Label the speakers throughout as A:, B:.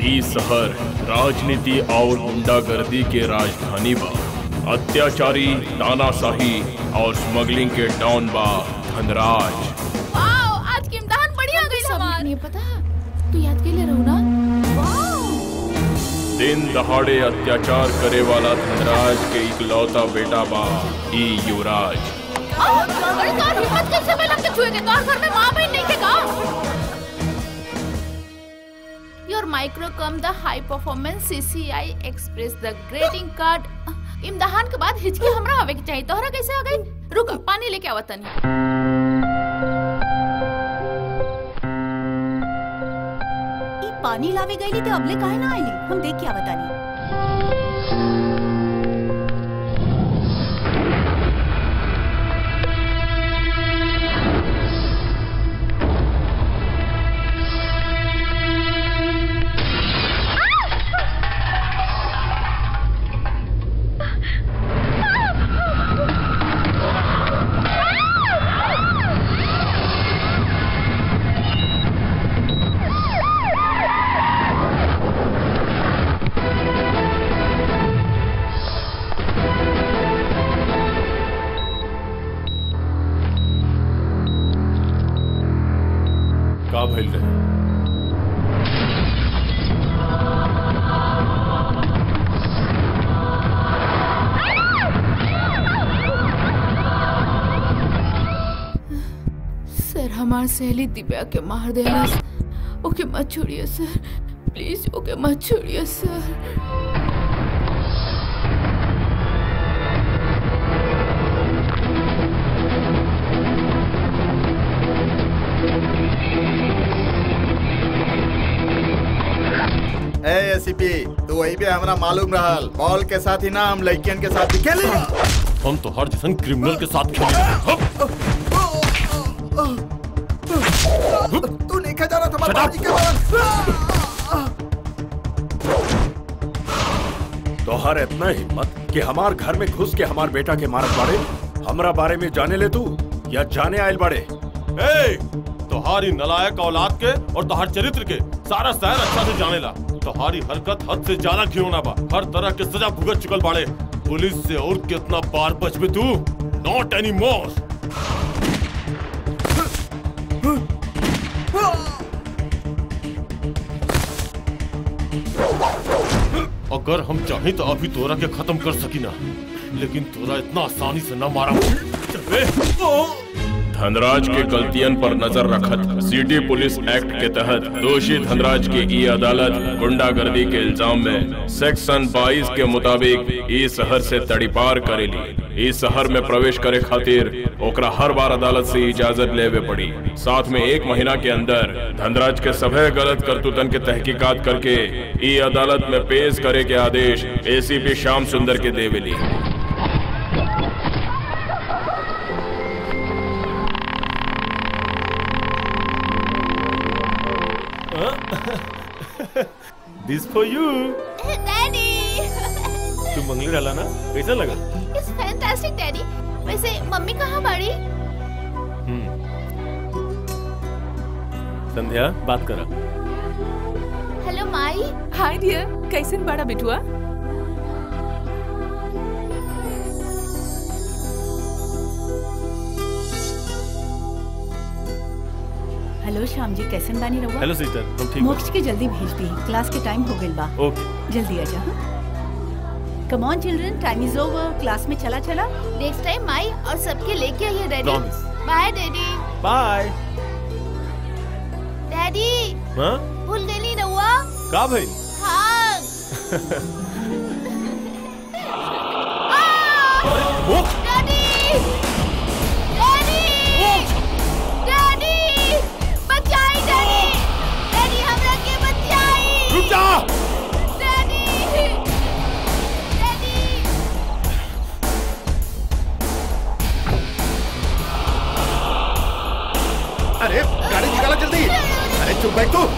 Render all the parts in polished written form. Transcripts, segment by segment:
A: ई शहर राजनीति और गुंडागर्दी के राजधानी बा। अत्याचारी, तानाशाही और स्मगलिंग के डॉन बा धनराज।
B: वाओ, आज की इम्तिहान बढ़िया गई हमार। नहीं पता तू याद के ले रहू ना।
A: दिन दहाड़े अत्याचार करे वाला धनराज के इकलौता बेटा बा ई युवराज। हिम्मत कैसे में लगते छुए के तोर घर में माँ बहन नहीं थे का? Your micro come the high performance CCI express the greeting card। इम्तिहान के बाद हिचकी हमरा आवे के चाहिए। तोहरा कैसे आ गई? रुक पानी लेके आवतनी।
C: ई पानी लावे गईली ते अबले काहे ना आईली? हम देख के आवतानी।
B: सहेली दिव्या के मार देना। ओके मत छोड़िए सर, प्लीज ओके मत छोड़िए सर।
D: एसीपी तू वही भी हमरा मालूम रहल। बॉल के साथ ही ना हम लड़कियन के साथ भी खेले।
E: हम तो हर जैसन क्रिमिनल के साथ खेले।
D: तू नहीं खा जा रहा तुम्हारे बाजी के बाद।
E: तोहर इतना हिम्मत कि हमार घर में घुस के हमार बेटा के मारत बाड़े। हमरा बारे में जाने ले तू या जाने आयल बाड़े? तोहारी नलायक औलाद के और तोहार चरित्र के सारा शहर अच्छा से जाने ला। तोहारी हरकत हद से ज्यादा क्यों ना बा? हर तरह के सजा भुगत चुकल बाड़े। पुलिस से और कितना बार बचबे तू? Not any more. अगर हम चाहें तो अभी तोरा के खत्म कर सकी ना, लेकिन तोरा इतना आसानी से न मारा।
A: धनराज के गलतियन पर नजर रखत सिटी पुलिस एक्ट के तहत दोषी धनराज की ई अदालत गुंडागर्दी के इल्जाम में सेक्शन 22 के मुताबिक इस शहर से तड़ीपार करेली। इस शहर में प्रवेश करे खातिर ओकरा हर बार अदालत से इजाजत लेवे पड़ी। साथ में 1 महीना के अंदर धनराज के सभे गलत करतूतन के तहकीकात करके ई अदालत में पेश करे के आदेश एसीपी श्याम सुंदर के देवेली।
E: This for you.
B: Daddy.
E: तू मंगली डाला ना, कैसा लगा?
B: It's fantastic, Daddy. वैसे मम्मी कहाँ बाड़ी?
E: संध्या बात करा।
B: हेलो माई।
F: हाय डियर, कैसन बड़ा बिटुआ?
C: हेलो श्याम जी, कैसन बानी रहुआ?
E: हेलो सिस्टर, हम ठीक।
C: मोक्ष के जल्दी भेज दी, क्लास के टाइम हो गइल बा।
E: ओके
C: जल्दी आ जा। Come on children, time is over. Class में चला चला।
B: नेक्स्ट टाइम माई और सबके लेके आइए daddy. Bye daddy.
E: Bye
B: daddy.
E: हाँ?
B: भूल गई रहुआ?
E: का भाई?
B: हाँ। डैडी। डैडी। डैडी। बचाई डैडी। डैडी हमरा के बचाई।
E: रुक जा।
B: डैडी। डैडी।
D: अरे गाड़ी निकालो जल्दी। अरे चुप बैठ तू।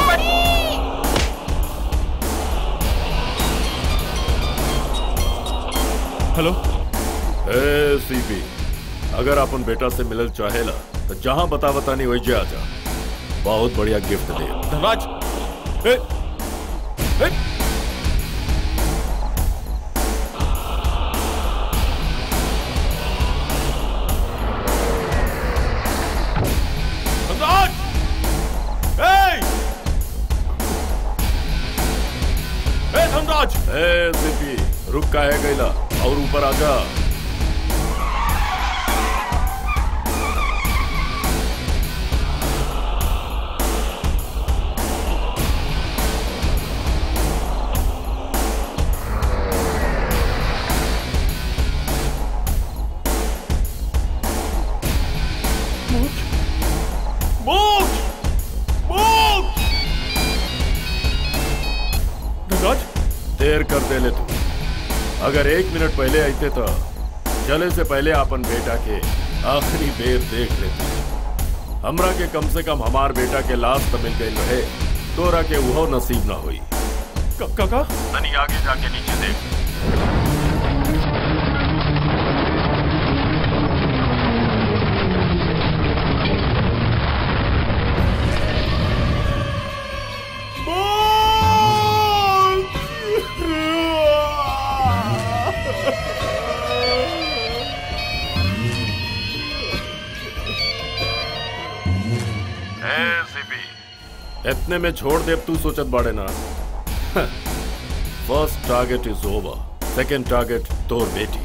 E: हेलो सीपी, अगर अपन बेटा से मिलल चाहेला तो जहाँ बतानी वही आ जा। बहुत बढ़िया गिफ्ट दे। धनराज धनराज!
A: सिद्धि, रुक का है गैला और ऊपर आजा। देर कर दे ले तू। अगर 1 मिनट पहले आते तो चले से पहले अपन बेटा के आखिरी बेर देख लेते। हमरा के कम से कम हमार बेटा के लाश तो मिल गई रहे, तोरा के वो नसीब ना हुई।
E: काका
A: तनी आगे जाके नीचे देख। इतने में छोड़ दे तू सोचत बाड़े ना। First target is over, second target तोर बेटी।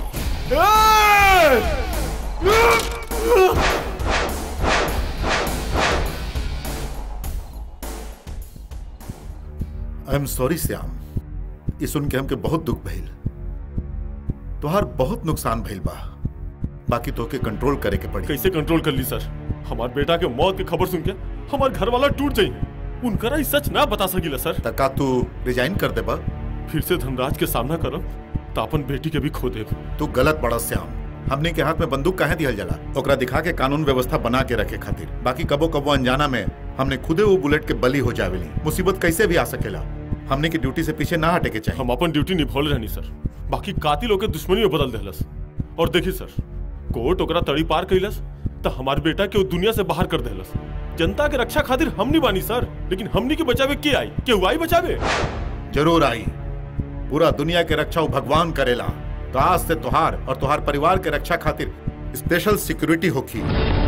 G: आई एम सॉरी श्याम, ये सुन के हमके बहुत दुख भइल। तुहार बहुत नुकसान भइल बा, बाकी तोके कंट्रोल करे के पड़ी।
E: कैसे कंट्रोल कर ली सर? हमार बेटा के मौत की खबर सुन के हमार घर वाला टूट जाये। उनकरा ही सच ना बता सकीला सर।
G: तका तू रिजाइन कर दे बा?
E: फिर से धनराज के सामना करब तो अपन बेटी के भी खो देब।
G: तू गलत बड़ा श्याम। हमने के हाथ में बंदूक काहे दिहल जाला? ओकरा दिखा के कानून व्यवस्था बना के रखे खातिर। बाकी कबो कबो अनजाना में हमने खुदे वो बुलेट के बली हो जावेली। मुसीबत कैसे भी आ सकेला, हमने की ड्यूटी से पीछे ना हटे के चाहिए।
E: हम अपन ड्यूटी निभावले रहनी सर, बाकी कातिल के दुश्मनी में बदल देहलस। और देखी सर, कोर्ट ओकरा तड़ी पार कैलस तो हमारे बेटा के दुनिया से बाहर कर देहलस। जनता के रक्षा खातिर हमनी बानी सर, लेकिन हमनी के बचावे के आई? केहू आई बचावे?
G: जरूर आई। पूरा दुनिया के रक्षा भगवान करेला। तो आज से तुहार और तुहार परिवार के रक्षा खातिर स्पेशल सिक्योरिटी होखी।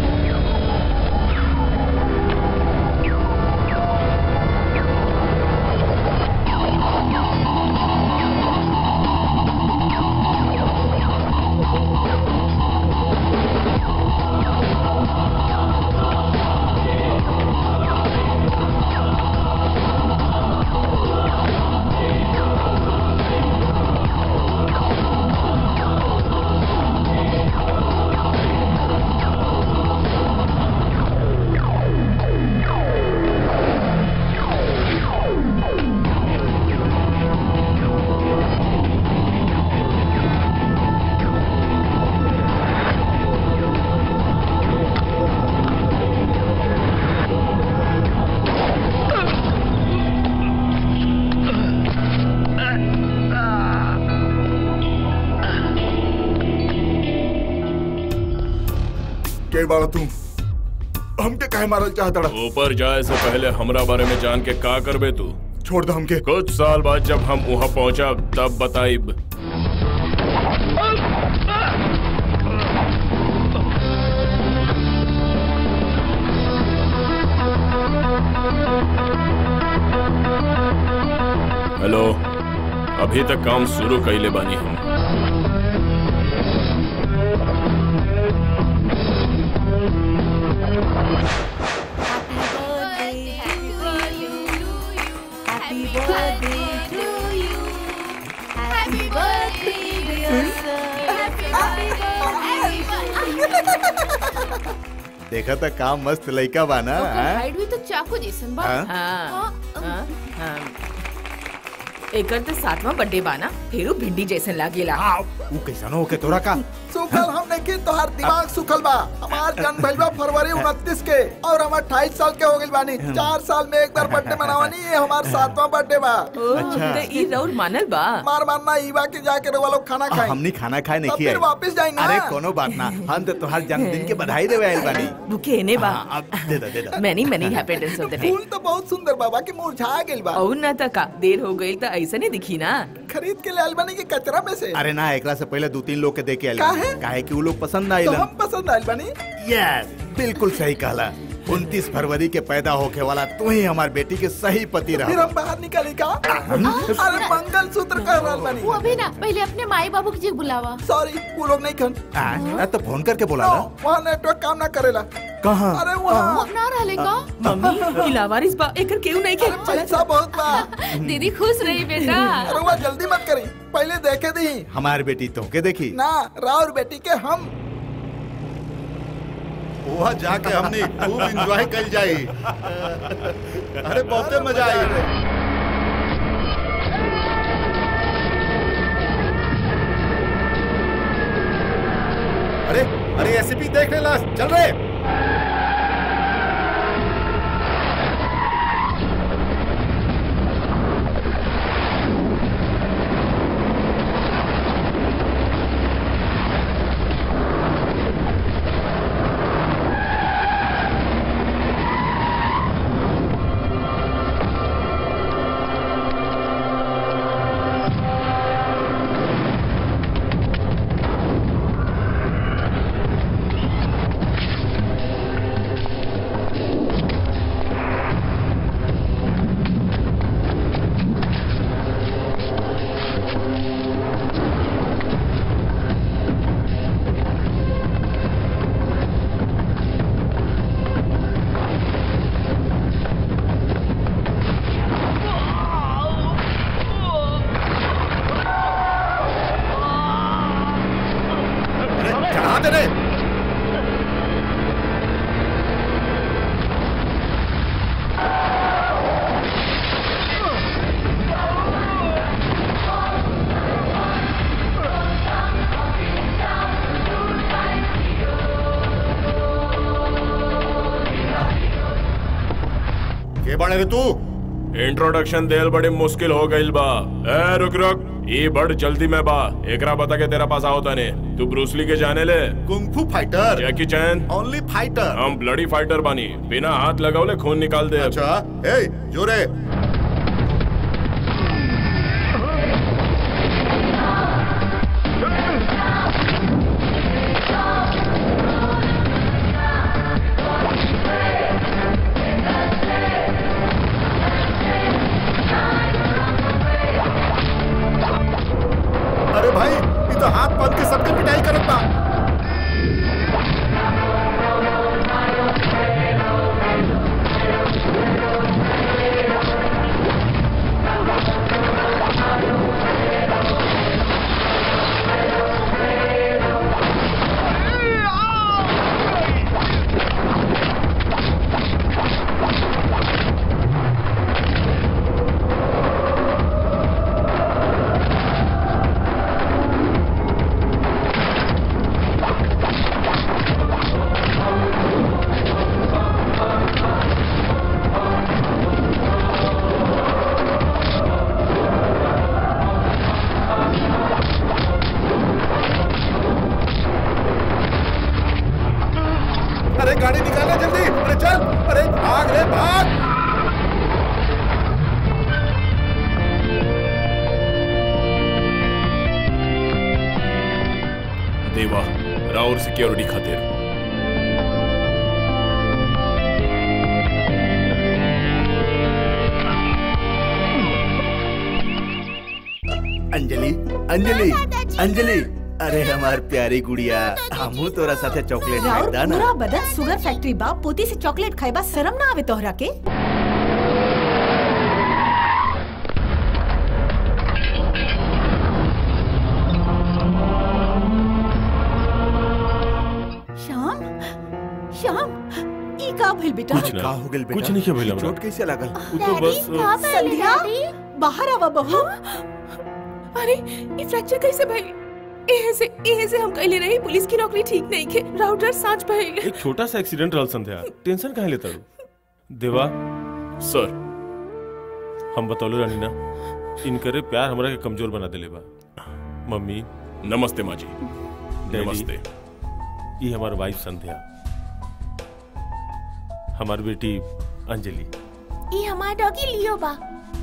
D: तू हमके काहे मारल चाहता?
A: ऊपर जाए से पहले हमरा बारे में जान के का करबे तू?
D: छोड़ दो हमके।
A: कुछ साल बाद जब हम वहाँ पहुँचा तब बताइब। हेलो, अभी तक काम शुरू कैले बानी हम।
D: देखा था काम मस्त लड़का बाना।
B: हाइट भी तो चाकू जैसन बा।
F: एकर तो 7वां बर्थडे बाना, फिर भिंडी जैसन लागेला।
D: वो कैसा न होके तोरा का? सो कल हमने देखी तोहार दिमाग सुखल बा। हमार जन्म भइल बा फरवरी 29 के और हम 28 साल के हो गइल बानी। 4 साल में एक बार बर्थडे मनावानी, ये हमार 7वां बर्थडे बा।
F: अच्छा ई राउर मानल बा।
D: मार मानना ईवा के जाके रवा लोग खाना खाए।
H: हमनी खाना खाए नहीं
D: फिर वापस जाए ना।
H: अरे कोनो बात ना, हम तो तोहार जन्मदिन के बधाई देवे आइल बानी।
F: बुके ने बा।
H: अब दे दो।
F: मैनी हैप्पीनेस ऑफ द डे।
D: फूल तो बहुत सुंदर बाबा के मुरझा गेल बा।
F: और ना तका देर हो गई तो ऐसा नहीं दिखी ना।
D: खरीद के ले आइल बानी के कचरा में से।
H: अरे ना, एकरा से पहले 2-3 लोग के दे के आइल
D: काहे?
H: काहे कि वो लोग पसंद ना
D: तो
H: आइलन।
D: हम पसंद आइल बानी।
H: यस, बिल्कुल सही कहला। 29 फरवरी के पैदा होके वाला तू ही हमार बेटी के सही पति रहा।
D: फिर हम बाहर निकले का? अरे मंगल सूत्र कर रहल बानी।
B: वो अभी ना, पहले अपने माई बाबू के बुलावा।
D: सॉरी, वो लोग नहीं खन।
H: तो फोन करके बुला ला।
D: वहाँ नेटवर्क काम ना करेला।
H: कहाँ?
D: अरे वहाँ
B: ना रहले का?
F: मम्मी इलावारिस बा एकर केहू नहीं के।
D: पैसा बहुत बा।
B: दीदी खुश रही बेटा।
D: अरे वहाँ जल्दी मत करी, पहले देखे दी।
H: हमार बेटी तो के देखी
D: ना, राउर बेटी के हम।
G: वहाँ जाके हमने खूब एंजॉय कर जाई। अरे बहुत मजा आई। अरे एसपी देख ले, लाश चल रहे। बाड़े रे तू?
A: इंट्रोडक्शन देल बड़ी मुश्किल हो गई बा। ए रुक ये बड़ जल्दी में बा। एकरा बता के तेरा पास आओ तने। तू ब्रूसली के जाने ले?
G: Kung fu fighter.
A: Jackie Chan?
G: Only fighter.
A: हम ब्लडी फाइटर बानी, बिना हाथ लगाओले खून निकाल दे।
G: अच्छा, ए जोरे। अरे भाई, ये तो हाथ बांध के सबके पिटाई करत बा। अरे गाड़ी निकाले जल्दी। अरे चल, अरे भाग रे भाग।
A: देवा, राउर सिक्योरिटी खातिर।
H: अंजलि, अंजलि, अंजलि, अरे हमार प्यारी गुड़िया, हमू तोरा साथे चॉकलेट खाए दा ना।
C: पूरा बदन शुगर फैक्ट्री बा, पोती से चॉकलेट खाए बा, शर्म ना आवे तोहरा के? श्याम, श्याम, ई का भइल बेटा?
H: का हो गेल बेटा?
E: कुछ नहीं भइल हमरा।
H: चोट कैसे लागल?
E: तो बस
C: संध्या, बाहर आवा बहू।
F: अरे ये फ्रैक्चर कैसे भाई? एहे से हम कहले रही पुलिस की नौकरी ठीक नहीं के राउटर साच पहले।
E: एक छोटा सा एक्सीडेंट रहल संध्या, टेंशन काहे लेता हूँ? देवा
A: सर
E: हम बतौले रानी ना, इनकरे प्यार हमरा के कमजोर बना देले बा। मम्मी
A: नमस्ते माँ जी। नमस्ते।
E: ये हमार वाइफ संध्या, हमार बेटी अंजलि,
B: ये हमार डॉगी लियो बा।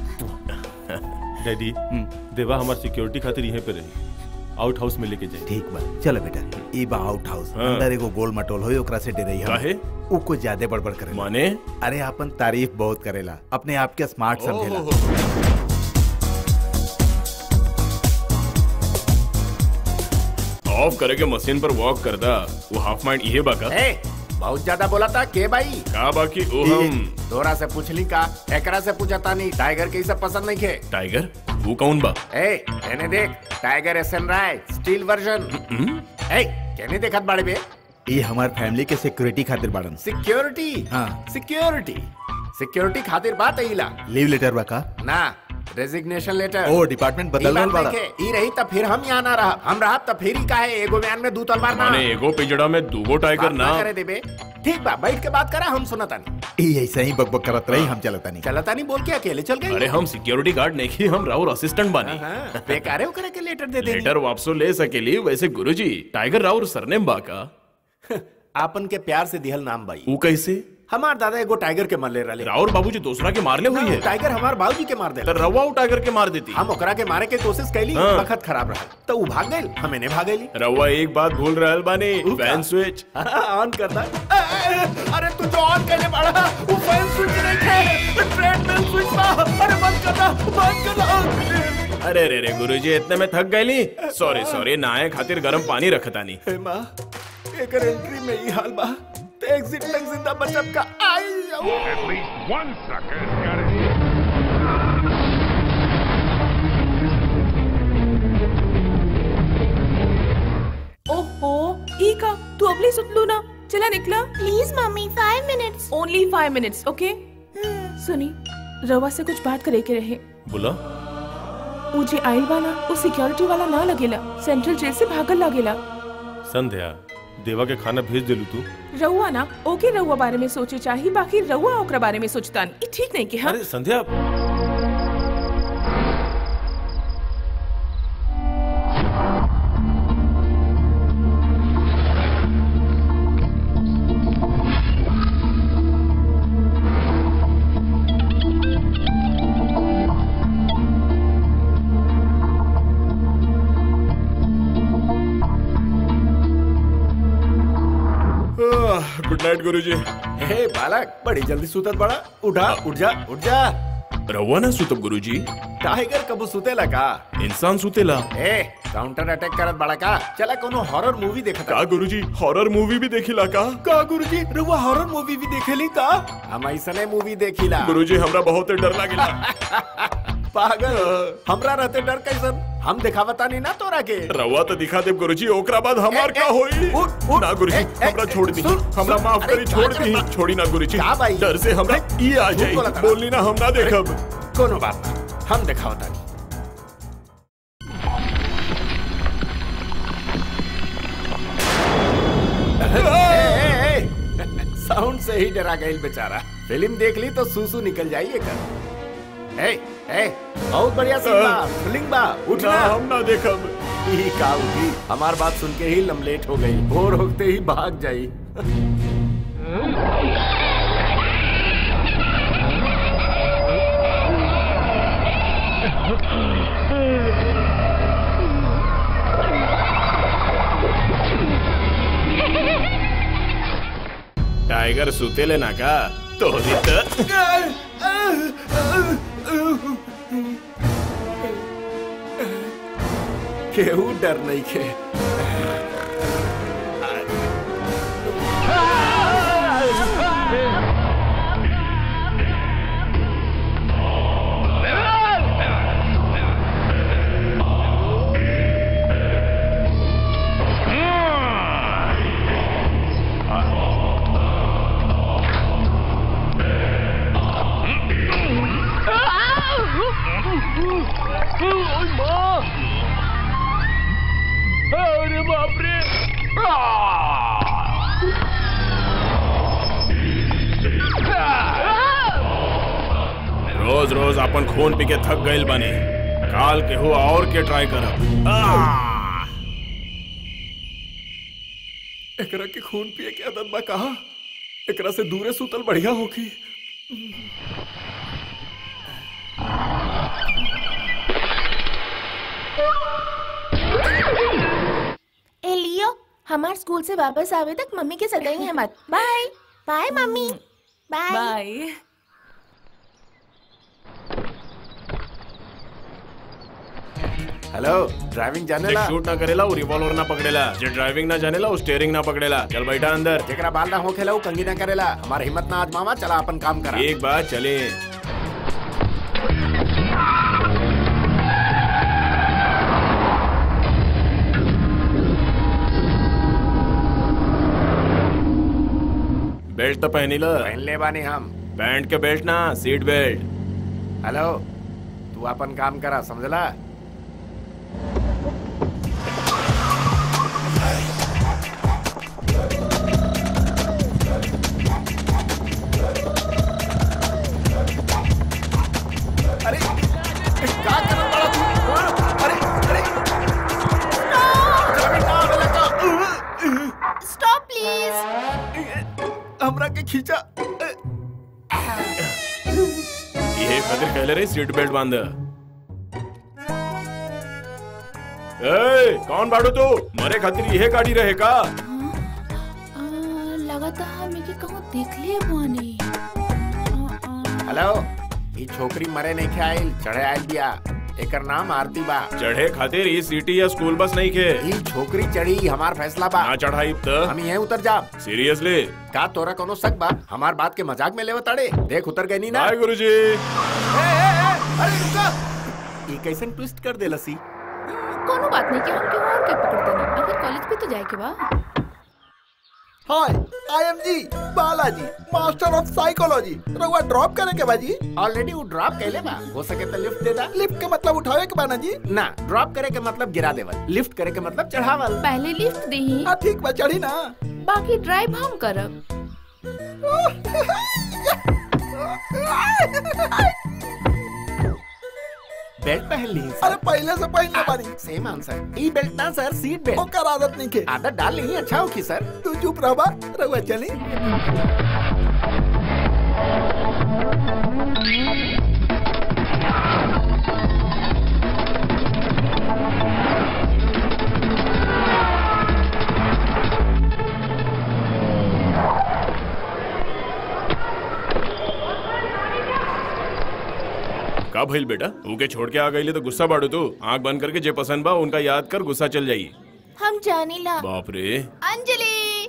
E: डैडी देवा हमार सिक्योरिटी खातिर यहीं पे रही, आउट हाउस में लेके जाए।
H: ठीक बा, चलो बेटा ई बा आउट हाउस। अंदर एगो गोल मटोल होई, ओकरा से डरई हम।
A: काहे?
H: ऊ कुछ ज्यादा बड़बड़ करे
A: माने?
H: अरे अपन तारीफ बहुत करेला, अपने आप के स्मार्ट समझेला।
A: ऑफ करे के मशीन पर वॉक करदा, वो हाफ माइंड ये बाका?
I: बहुत ज्यादा बोला था के भाई
A: का बाकी ओ हम
I: तोरा से पूछली का, एकरा से पूछता नहीं। टाइगर के सब पसंद नहीं खे।
A: टाइगर वो कौन बा?
I: कहने देख, tiger SN Rai steel version. कहने देखत बाड़े बे,
H: ये हमार फैमिली के सिक्योरिटी खातिर बाड़न।
I: सिक्योरिटी?
H: हाँ
I: सिक्योरिटी खातिर बात आइला।
H: लीव लेटर बा का?
I: ना, रेजिग्नेशन लेटर।
H: ओ डिपार्टमेंट बदल रहल बाड़ा।
I: ई रही तब फिर हम यहाँ ना रहा, हम रहा तब फिर ही काहे एगो म्यान में दू तलवार ना।
A: माने एगो पिंजड़ा में दूगो टाइगर ना
I: करे देबे। ठीक बा, बैठ के बात करा, हम सुनता नहीं।
H: ई ऐसे ही बकबक करत रही, हम चलता नहीं
I: बोल के अकेले चल गए।
A: अरे हम सिक्योरिटी गार्ड नहीं, हम राउर असिस्टेंट बानी।
I: बेकार है के लेटर दे दे।
A: लेटर वापसो ले सकेली। वैसे गुरुजी टाइगर राउर सरनेम बा का?
I: आपन के प्यार से दिहल नाम बाई।
A: वो कैसे?
I: हमार दादा एगो टाइगर के मार ले रहे।
A: राउर बाबूजी दूसरा के मारले हुई है।
I: टाइगर हमार बाबूजी के मार दे।
A: तो रवा टाइगर के मार देती।
I: हम ओकरा के मारे के कोशिश कैली, वक्त खराब रहा तो वो भाग गए, हमें नहीं भागेली।
A: रवा एक बात भूल रहल बानी, फैन स्विच
I: ऑन करता। अरे तू जो ऑन करने वाला वो फैन स्विच नहीं है, ट्रेडमिल स्विच था। अरे बंद करना।
A: अरे रे गुरुजी इतने में थक गईली। सॉरी नहाए खातिर गरम पानी रखतानी।
I: माँ एकर एंट्री में ही हाल बा, एग्जिट तक जिंदा बचत का आई जाओ।
J: At least one sucker's got it.
F: ओहो ई का तू अबले सुतलू ना, चला निकला।
B: Please mummy 5 minutes.
F: Only 5 minutes okay. सुनी रवा से कुछ बात करे के रहे।
E: बोला?
F: मुझे आइल बा ना, वो सिक्योरिटी वाला ना लगेला, सेंट्रल जेल से भागल लागेला।
E: संध्या देवा के खाना भेज देलू तू?
F: रहुआ ना ओके, रहुआ बारे में सोचे चाहिए, बाकी रहुआ ओकरा बारे में सोचता नहीं। ठीक नहीं कि हाँ?
E: अरे संध्या
A: गुड नाइट गुरुजी।
I: हे बालक, बड़ी जल्दी सुतत बड़ा। उठ जा।
A: रवा ना सुतब गुरुजी।
I: टाइगर कबू सुतेला का?
A: इंसान सुतेला।
I: काउंटर अटैक करत बड़ा का? चला कोनो हॉरर मूवी देखा
A: का गुरुजी? हॉरर मूवी भी देखिला का
I: गुरुजी? रुआ हॉरर मूवी भी देखेली का? हम ऐसने मूवी देखिला
A: गुरुजी। हमरा बहुत डर लागेला।
I: पागल, हमरा रहते डर कैसन? हम दिखावता नहीं ना तोरा के।
A: रवा तो दिखा दे गुरुजी, ओकरा बाद हमार का होई? ना गुरुजी, हमरा छोड़ दी, हमरा माफ करी, छोड़ दी। छोड़ी ना गुरुजी, डर से हमरा ई आ जाई। बोलनी ना हम ना देखब।
I: कोनो बात ना, हम दिखावता नहीं। साउंड से ही डरा गई बेचारा। फिल्म देख ली तो सूसू निकल जाइए कर। बहुत बढ़िया सीन बा, फिल्म बा। उठना,
A: हम ना देखब।
I: ही का उठी, हमार बात सुन के ही लमलेट हो गई, भोर होते ही भाग जाई।
A: टाइगर सुतेले ना का? तो
I: केहू डर नहीं के।
A: रोज रोज अपन खून पी के थक गइल बने, काल के हो और के ट्राई करब।
I: एकरा के खून पिए के आदत बा कहा, एकरा से दूरे सुतल बढ़िया होगी।
F: ए लियो, हमार स्कूल से वापस आवे तक मम्मी के सताई है मत। Bye bye mummy, bye
B: bye.
I: Hello, driving जानेला?
A: शूट ना करेला, वो रिवॉल्वर ना पकड़ेला। जे ड्राइविंग ना जानेला, वो स्टीयरिंग ना पकड़ेला। चल बैठा अंदर।
I: जेकरा बाल ना होखेला, वो कंगी ना करेला। हमार हिम्मत ना आजमावा, चला अपन काम करा।
A: एक बात चले। बेल्ट तो पहनी लो।
I: पहन ले बानी हम।
A: पैंट के बेल्ट ना, सीट बेल्ट।
I: हेलो, तू अपन काम करा, समझला? अरे क्या कर रहा तू? अरे अरे
C: स्टॉप प्लीज।
I: हमरा के खींचा।
A: ये खातिर कहले रे सीट बेल्ट बांध। ए, कौन बाड़ू तू? मरे खातिर यह गाड़ी रहे का?
B: लगता हमें कि कहूँ देख लिए बानी।
I: हेलो, ये छोकरी मरे नहीं खाइल, चढ़े आइल बिया। एकर नाम आरती बा।
A: चढ़े खातिर ये सिटी या स्कूल बस नहीं खे।
I: ये छोकरी चढ़ी, हमार फैसला बा।
A: ना चढ़ाई तो
I: हम यहीं उतर जा।
A: सीरियसली?
I: का तोरा कोनो शक बा? हमार बात के मजाक में लेवत ताड़े। देख उतर गई नी ना।
A: हाय गुरुजी।
I: अरे रुका, ये कैसे ट्विस्ट कर दे लसी?
B: कोनो बात नहीं कि हम क्यों और के पकड़ते नहीं, आखिर कॉलेज भी तो जाए के बा।
D: हाय, I am G Balaji, master of psychology. रहुआ ड्रॉप करे के बाजी?
I: ऑलरेडी वो ड्रॉप कैले बा। हो सके तो लिफ्ट दे दा।
D: लिफ्ट के मतलब उठावे के बाना जी?
I: ना, ड्रॉप करे के मतलब गिरा देवल, लिफ्ट करे के मतलब चढ़ावल।
B: पहले लिफ्ट दही।
D: हाँ ठीक बा, चढ़ी ना।
B: बाकी ड्राइव हम करब।
I: बेल्ट पहन ली?
D: अरे पहले से पहनने बानी।
I: सेम आंसर। ई बेल्ट ना सर, सीट बेल्ट।
D: ओकर आदत नहीं के।
I: आदत डाल नहीं, अच्छा होगी सर।
D: तू चुप रह बा, रहुआ चली।
A: का भइल बेटा? उनके छोड़ के आ गई तो गुस्सा बाड़ू तू? आंख बंद करके जे पसंद बा उनका याद कर, गुस्सा चल जाई।
F: हम जाने ला।
A: बाप रे।
C: अंजलि,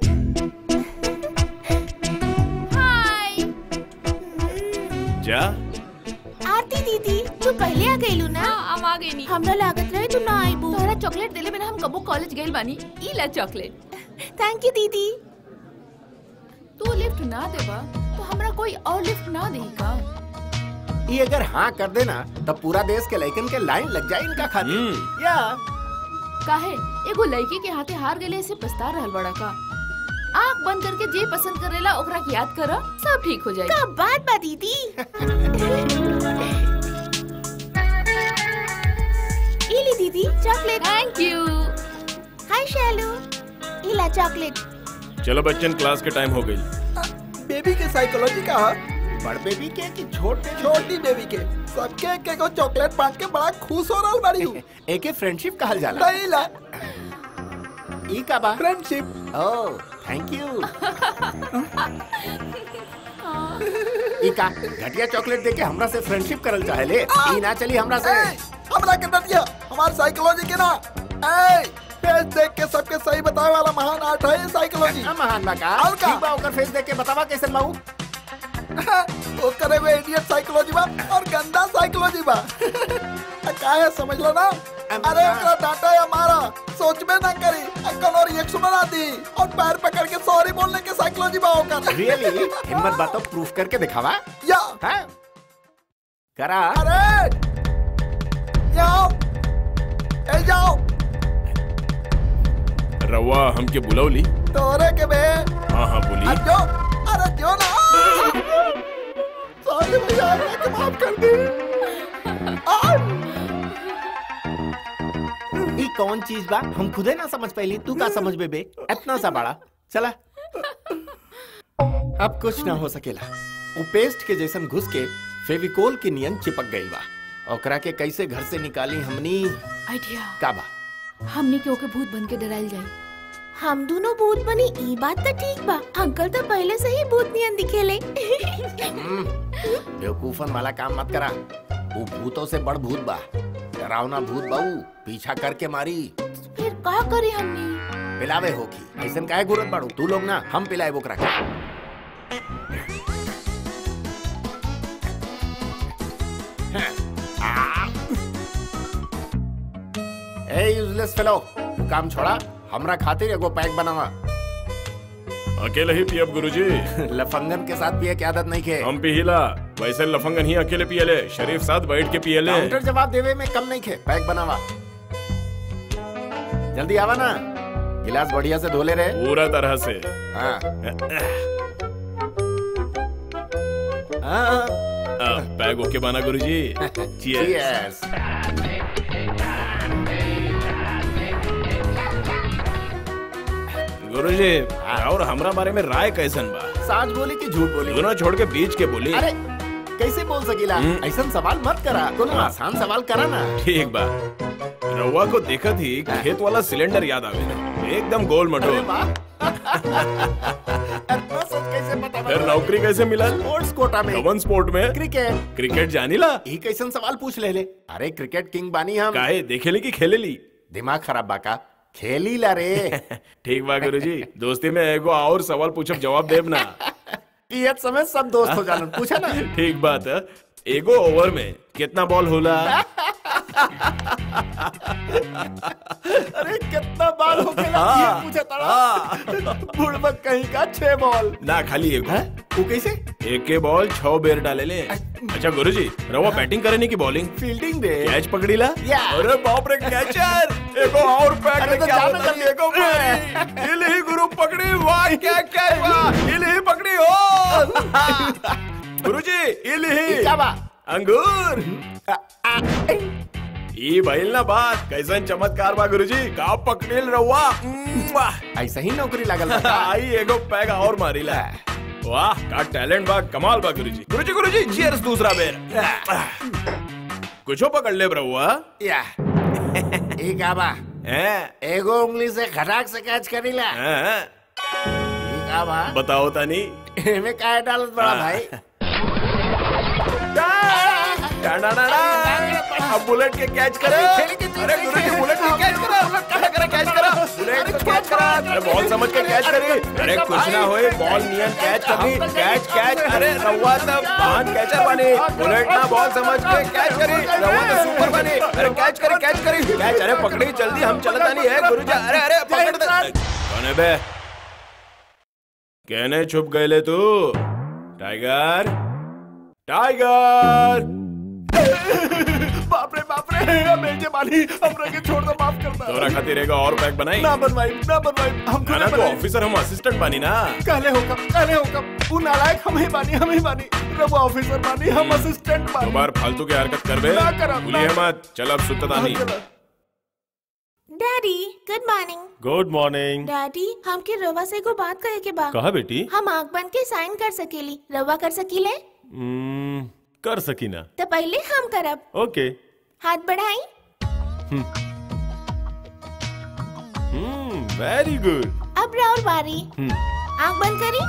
C: हाय।
A: जा।
F: आरती दीदी, तू पहले आ गई ना?
B: हाँ, हम आ गई नी।
F: हमरा लागत रहे तू ना आईबू।
B: तोहरा चॉकलेट देले बिना हम कबो कॉलेज गइल बानी। ई ला चॉकलेट।
F: थैंक यू दीदी।
B: तू लिफ्ट ना देबा तो हमरा कोई और लिफ्ट ना देही का?
I: ये अगर हाँ कर देना तब पूरा देश के लड़कन के लाइन लग जाए इनका खातिर। या
B: काहे एगो लड़की के हाथे हार गले से पछता रहल बड़ा का? आँख बंद करके जे पसंद करेला ओकरा की याद करा, सब ठीक हो जाए।
F: का बात बा दीदी। इली दीदी chocolate.
B: Thank you.
F: Hi Shailu, इला चॉकलेट।
A: चलो बच्चन, क्लास के टाइम हो गई।
D: बेबी के साइकोलॉजी का है?
I: बड़ बेबी के कि
D: छोटी बेबी के? सबके एक को चॉकलेट बांट के बड़ा खुश हो रहा बाड़ी हूँ।
I: एक फ्रेंडशिप कहल जाला।
D: नहीं ला,
I: ई का बा?
D: फ्रेंडशिप।
I: Oh thank you. ई का घटिया चॉकलेट देके हमरा से फ्रेंडशिप करल चाहेले? ई ना चली हमरा से।
D: हमरा के डटिया, हमार साइकोलॉजी के ना। ए, फेस देख के सबके सही बतावे वाला महान आर्ट है साइकोलॉजी।
I: महान बा का? ठीक बा, ओकर फेस देख के बतावा कैसे बाऊ।
D: वो करे हुए इडियट साइकोलॉजी बा और गंदा साइकोलॉजी बा। का है समझ लो ना? अरे ओकरा डांटा या मारा, सोच में ना करी, कोनो रिएक्शन ना दी और पैर पकड़ के सॉरी बोलने के साइकोलॉजी बा ओकर।
I: रियली? हिम्मत बात तो प्रूफ करके दिखावा।
D: या
I: हैं? करा।
D: अरे जाओ, ए जाओ।
A: रवा हमके बुलावली?
D: तोरे के बे।
A: हाँ हाँ बोली।
D: अरे जो ना। सॉरी भैया, माफ
I: कर दी। ई कौन चीज बा हम खुदे ना समझ पाइली, तू का समझ बेबे? इतना सा बड़ा चला। अब कुछ ना हो सकेला। वो पेस्ट के जैसन घुस के फेविकोल के नियन चिपक गई बा। ओकरा के कैसे घर से निकाली हमनी?
B: आइडिया
I: का बा?
B: हमनी के ओके भूत बन के डराइल जाए।
F: हम दोनों भूत बनी ई बात तो ठीक बा। अंकल तो पहले से ही भूत नियन दिखेले।
I: बेवकूफन वाला काम मत करा। वो भूतों से बड़ भूत बा, डरावना भूत बाऊ, पीछा करके मारी।
B: फिर का करे हमनी?
I: पिलावे होगी, ऐसन काहे गुरत बाड़ू? तू लोग ना हम पिलाए बोकरा के। ए यूजलेस फेलो, काम छोड़ा, हमरा खातिर एगो पैक बनावा।
A: अकेले ही पियब गुरुजी।
I: लफंगन के साथ पिए की आदत नहीं के।
A: हम पिहिला, वैसे लफंगन ही अकेले पियले, शरीफ साथ बैठ के पियले।
I: काउंटर जवाब देवे में कम नहीं खे, पैक बनावा। जल्दी आवा ना, गिलास बढ़िया से धोले रहे।
A: पूरा तरह से।
I: हाँ।
A: पैक ओके बना गुरुजी। चीयर्स। गुरुजी, और हमरा बारे में राय कैसन बा?
I: सच बोली कि झूठ बोली?
A: दोनों छोड़ के बीच के बोली।
I: अरे कैसे बोल सकीला? ऐसा सवाल मत करा, कोनो आसान सवाल करा ना।
A: ठीक बा। रउआ को देखत ही खेत वाला सिलेंडर याद आवे, एकदम गोल मटोल।
I: कैसे पता?
A: फिर नौकरी कैसे मिला?
I: स्पोर्ट्स कोटा में।
A: कौन स्पोर्ट में?
I: क्रिकेट।
A: क्रिकेट जानीला?
I: ई कैसन सवाल पूछ ले ले? अरे क्रिकेट किंग बानी हम।
A: काहे देखेली कि खेलेली?
I: दिमाग खराब बाका, खेली ला रे।
A: ठीक बा गुरुजी, दोस्ती में एगो और सवाल पूछब जवाब देब ना।
I: पियत समय सब दोस्त हो जालन, पूछा ना।
A: ठीक बात है। एगो ओवर में कितना बॉल होला?
I: अरे कितना बॉल हो गया ये पूछा तारा। बुड़बक कहीं का 6 बॉल
A: ना, खाली एगो।
I: वो कैसे?
A: एक के बॉल 6 बेर डाले ले। अच्छा गुरुजी, रवा बैटिंग करने की बॉलिंग?
I: फील्डिंग दे।
A: कैच पकड़ीला? अरे बाप रे, कैचर! एगो और पैक लेके आओ। एगो मारी, इल ही गुरु पकड़ी। वाह क्या कैच वाह! इल ही पकड़ी हो। गुरुजी, इल ही।
I: क्या बा?
A: अंगूर। ई भइल ना बात, कैसन चमत्कार बा गुरुजी, का पकड़िल रवा।
I: ऐसा ही नौकरी लागल।
A: आई एगो पैग और मारीला। वाह का टैलेंट बा, कमाल बा गुरुजी। गुरुजी गुरुजी, चीयर्स दूसरा बेर। कुछो पकड़ ले रवा।
I: या ई का बा? एगो उंगली से खटाक से कैच करीला। ई का बा?
A: बताओ तानी।
I: एमे का डालत बड़ा भाई?
A: अब बुलेट के कैच करे। अरे गुरुजी, बुलेट के कैच करा। कैच करा, बुलेट के कैच करा। अरे बॉल समझ के कैच करी। अरे कुछ ना होए, बॉल नियन कैच करी। Catch catch. अरे रवा तब महान कैचर बनी। बुलेट ना बॉल समझ के कैच करी, रवा तो सुपर बनी। अरे कैच करी, कैच करी, कैच। अरे पकड़ी जल्दी, हम चलता नहीं है गुरुजी। अरे अरे पकड़ दे। कौन है बे? कहने छुप गए ले तू? Tiger, tiger.
I: बाप रे, मेजे माली, हमरा के छोड़ दो, माफ करना।
A: तोरा खातिर एगो और पैक बनाई?
I: ना बनवाई। हम
A: खाना तो ऑफिसर, हम असिस्टेंट बानी ना।
I: काले होकम। वो नालायक हम ही बानी। रब ऑफिसर बानी, हम असिस्टेंट बानी।
A: बार फालतू की हरकत करबे
I: ना करब।
A: भूलिए मत। चल अब सुतता नहीं।
F: Daddy good morning.
E: Good morning.
F: Daddy हमके रवा से को बात करे के बा।
E: कहा बेटी?
F: हम आँख बंद के साइन कर सकेली, रवा कर सकीले?
E: कर सकी ना।
F: तो पहले हम करब।
E: ओके।
F: हाथ बढ़ाई।
E: Very good.
F: अब राहुल बारी। आँख बंद करी।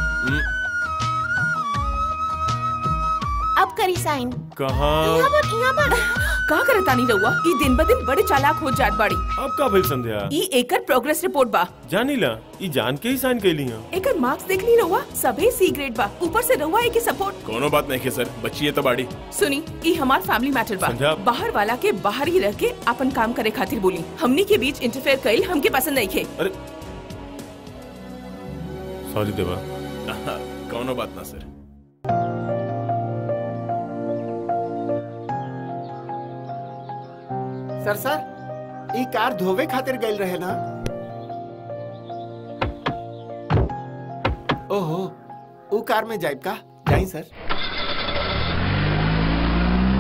F: अब करी साइन।
E: कहाँ?
F: यहाँ पर।
B: का करता नहीं रहुआ? ई दिन ब दिन बड़े चालाक हो जात बाड़ी।
E: अब का भेल संध्या?
B: ई एकर प्रोग्रेस रिपोर्ट बा।
E: जानीला, ई जान के ही साइन कैली हां।
B: एकर मार्क्स देख ली रहुआ, सबे सी ग्रेड बा। ऊपर से रहुआ एके सपोर्ट।
A: कोनो बात नहीं के सर, बच्ची है तो बाड़ी।
B: सुनी, ई हमार फैमिली मैटर बा। बाहर वाला के बाहर ही रह के अपन काम करे खातिर बोली। हमनी के बीच इंटरफेयर कइल हमके पसंद नहीं खे।
E: अरे सॉरी देवा।
A: कोनो बात ना सर।
I: सर ई कार धोवे खातिर गइल रहे ना? ओहो, ऊ कार में जाइब का? जाई सर।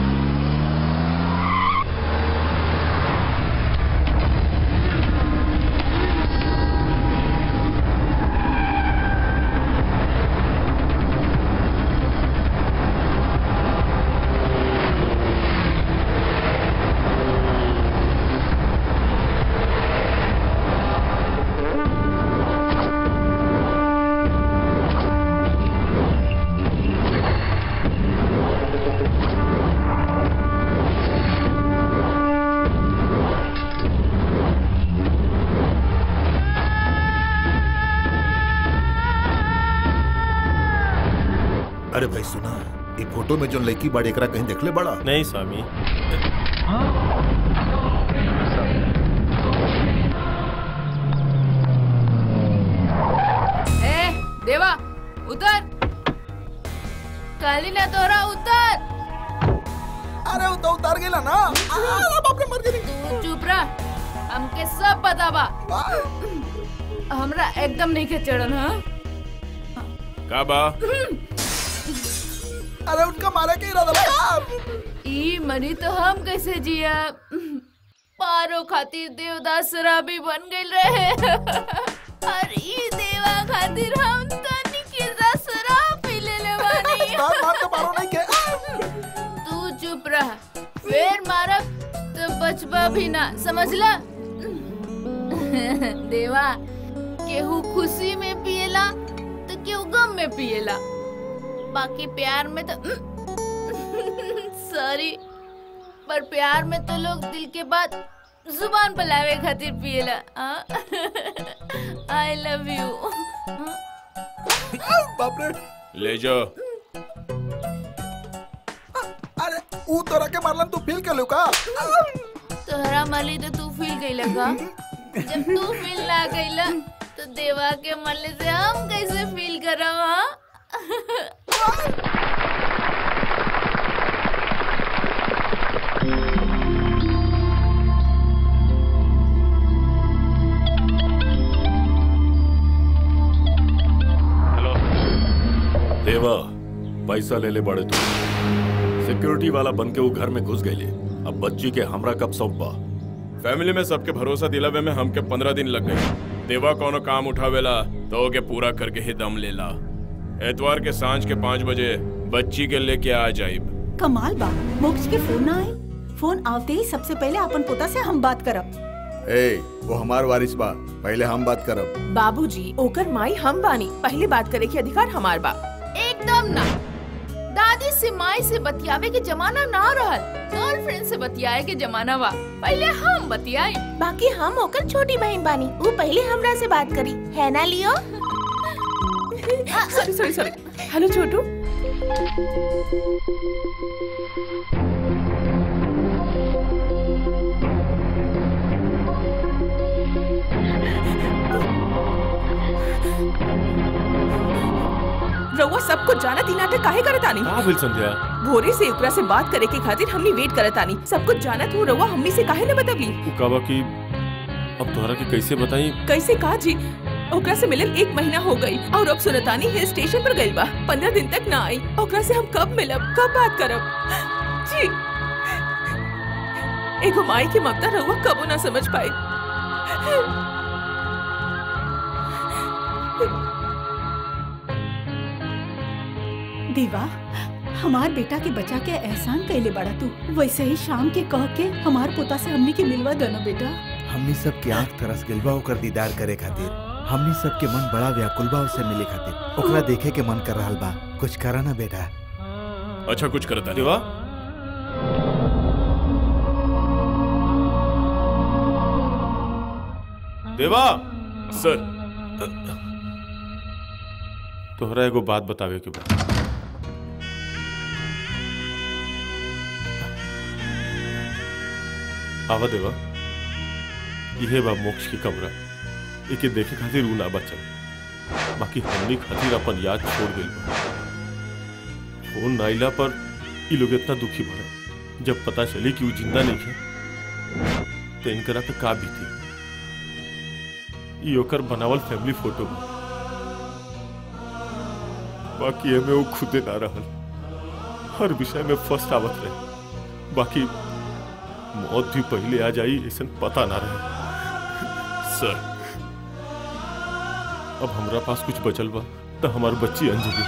H: ये फोटो में जो लड़की बाड़ी एकरा कहीं देखले बड़ा?
E: नहीं स्वामी।
B: देवा उतर, काली ना तोरा उतर।
D: अरे उतर गेला ना। बाप रे मर गई।
B: तू चुप रह, हमके सब पता बा। हमरा एकदम नहीं के चढ़न। हाँ
A: का बा?
D: अरे उनका मारे के इरादा बा।
B: ई मरी तो हम कैसे जिया? पारो खातिर देवदास शराबी बन गइल रहे। और ई देवा खातिर हम तनी के शराब पी लेले बानी।
D: मार तो पारो नहीं के।
B: तू चुप रह, फिर मारब तो बचबा भी ना, समझला? देवा, केहू खुशी में पिएला तो केहू गम में पिएला, बाकी प्यार में तो सॉरी, पर प्यार में तो लोग दिल के बात जुबान पर लावे खातिर पिएला। I love you.
D: बाप रे
A: ले जाओ।
D: अरे ऊ तोरा के मारलन तू फील कर लो का?
B: तोहरा माली तो तू फील गईला का? जब तू फील ना गईला तो देवा के मरले से हम कैसे फील करब?
E: हेलो देवा, पैसा ले ले बड़े तू। सिक्योरिटी वाला बन के वो घर में घुस गए। अब बच्ची के हमरा कब सौंपा?
A: फैमिली में सबके भरोसा दिलावे में हमके 15 दिन लग गए। देवा कोनो काम उठावेला तो ओके पूरा करके ही दम लेला। एतवार के सांझ के 5 बजे बच्ची के लेके आ जाइब।
C: कमाल बा, मोक्ष के फोन ना आए। फोन आवते ही सबसे पहले अपन पोता से हम बात करब।
H: वो हमार वारिस बा, पहले हम बात करब।
F: बाबूजी, ओकर माई हम बानी, पहले बात करे के अधिकार हमार बा।
B: एकदम ना। दादी से माई से बतियावे के जमाना ना रहल, गर्लफ्रेंड से बतियाए के जमाना बा। पहले हम बतियाई।
F: बाकी हम ओकर छोटी बहन बानी, वो पहले हमरा से बात करी, है ना लियो? सॉरी। हेलो छोटू। रउआ सब कुछ जाना थी, नाटक काहे करत आनी?
E: हाँ बिल संध्या,
F: भोरे से ओकरा से बात करे के खातिर हमनी वेट करत आनी। सब कुछ जाना तू रउआ हमनी से काहे न बतवली?
E: उकाबा की अब तोहरा के कैसे बताई?
F: कैसे का जी? ओकरा से मिलन 1 महीना हो गई और अब सुनतानी हिल स्टेशन पर गइल बा। 15 दिन तक ना आई। ओकरा से हम कब मिलब, कब बात करब? जी एगो माई के ममता रउआ कबो ना समझ पाए।
C: देवा, हमार बेटा के बचा के एहसान कैले बड़ा तू, वैसे ही शाम के कह के हमार पोता से हमनी के मिलवा देना बेटा।
H: हमनी सब के आँख तरस गइल बा ओकर दीदार करे खातिर। हमनी सब के मन बड़ा व्याकुल बा उससे मिले खातिर। ओकरा देखे के मन कर रहल बा, कुछ करा ना बेटा।
A: अच्छा कुछ करता
E: देवा, देवा
A: सर,
E: तोहरा एगो बात बतावे के बा। आवा देवा, इहे बा मोक्ष की कमरा। एके देखे खातिर ऊ ना बचल, बाकी हमनी खातिर अपन याद छोड़ गइल बा। फोन नाइला पर ई लोग इतना दुखी भरे। जब पता चली कि वो जिंदा नहीं है तो इनकरा पे का बीती। ई ओकर बनावल फैमिली फोटो बा, बाकी एमे वो खुदे ना रहल। हर विषय में फर्स्ट आवत रहे, बाकी मौत भी पहले आ जाई ऐसा पता ना रहे।
A: सर,
E: अब हमरा पास कुछ बचल बा तो हमार बच्ची अंजलि।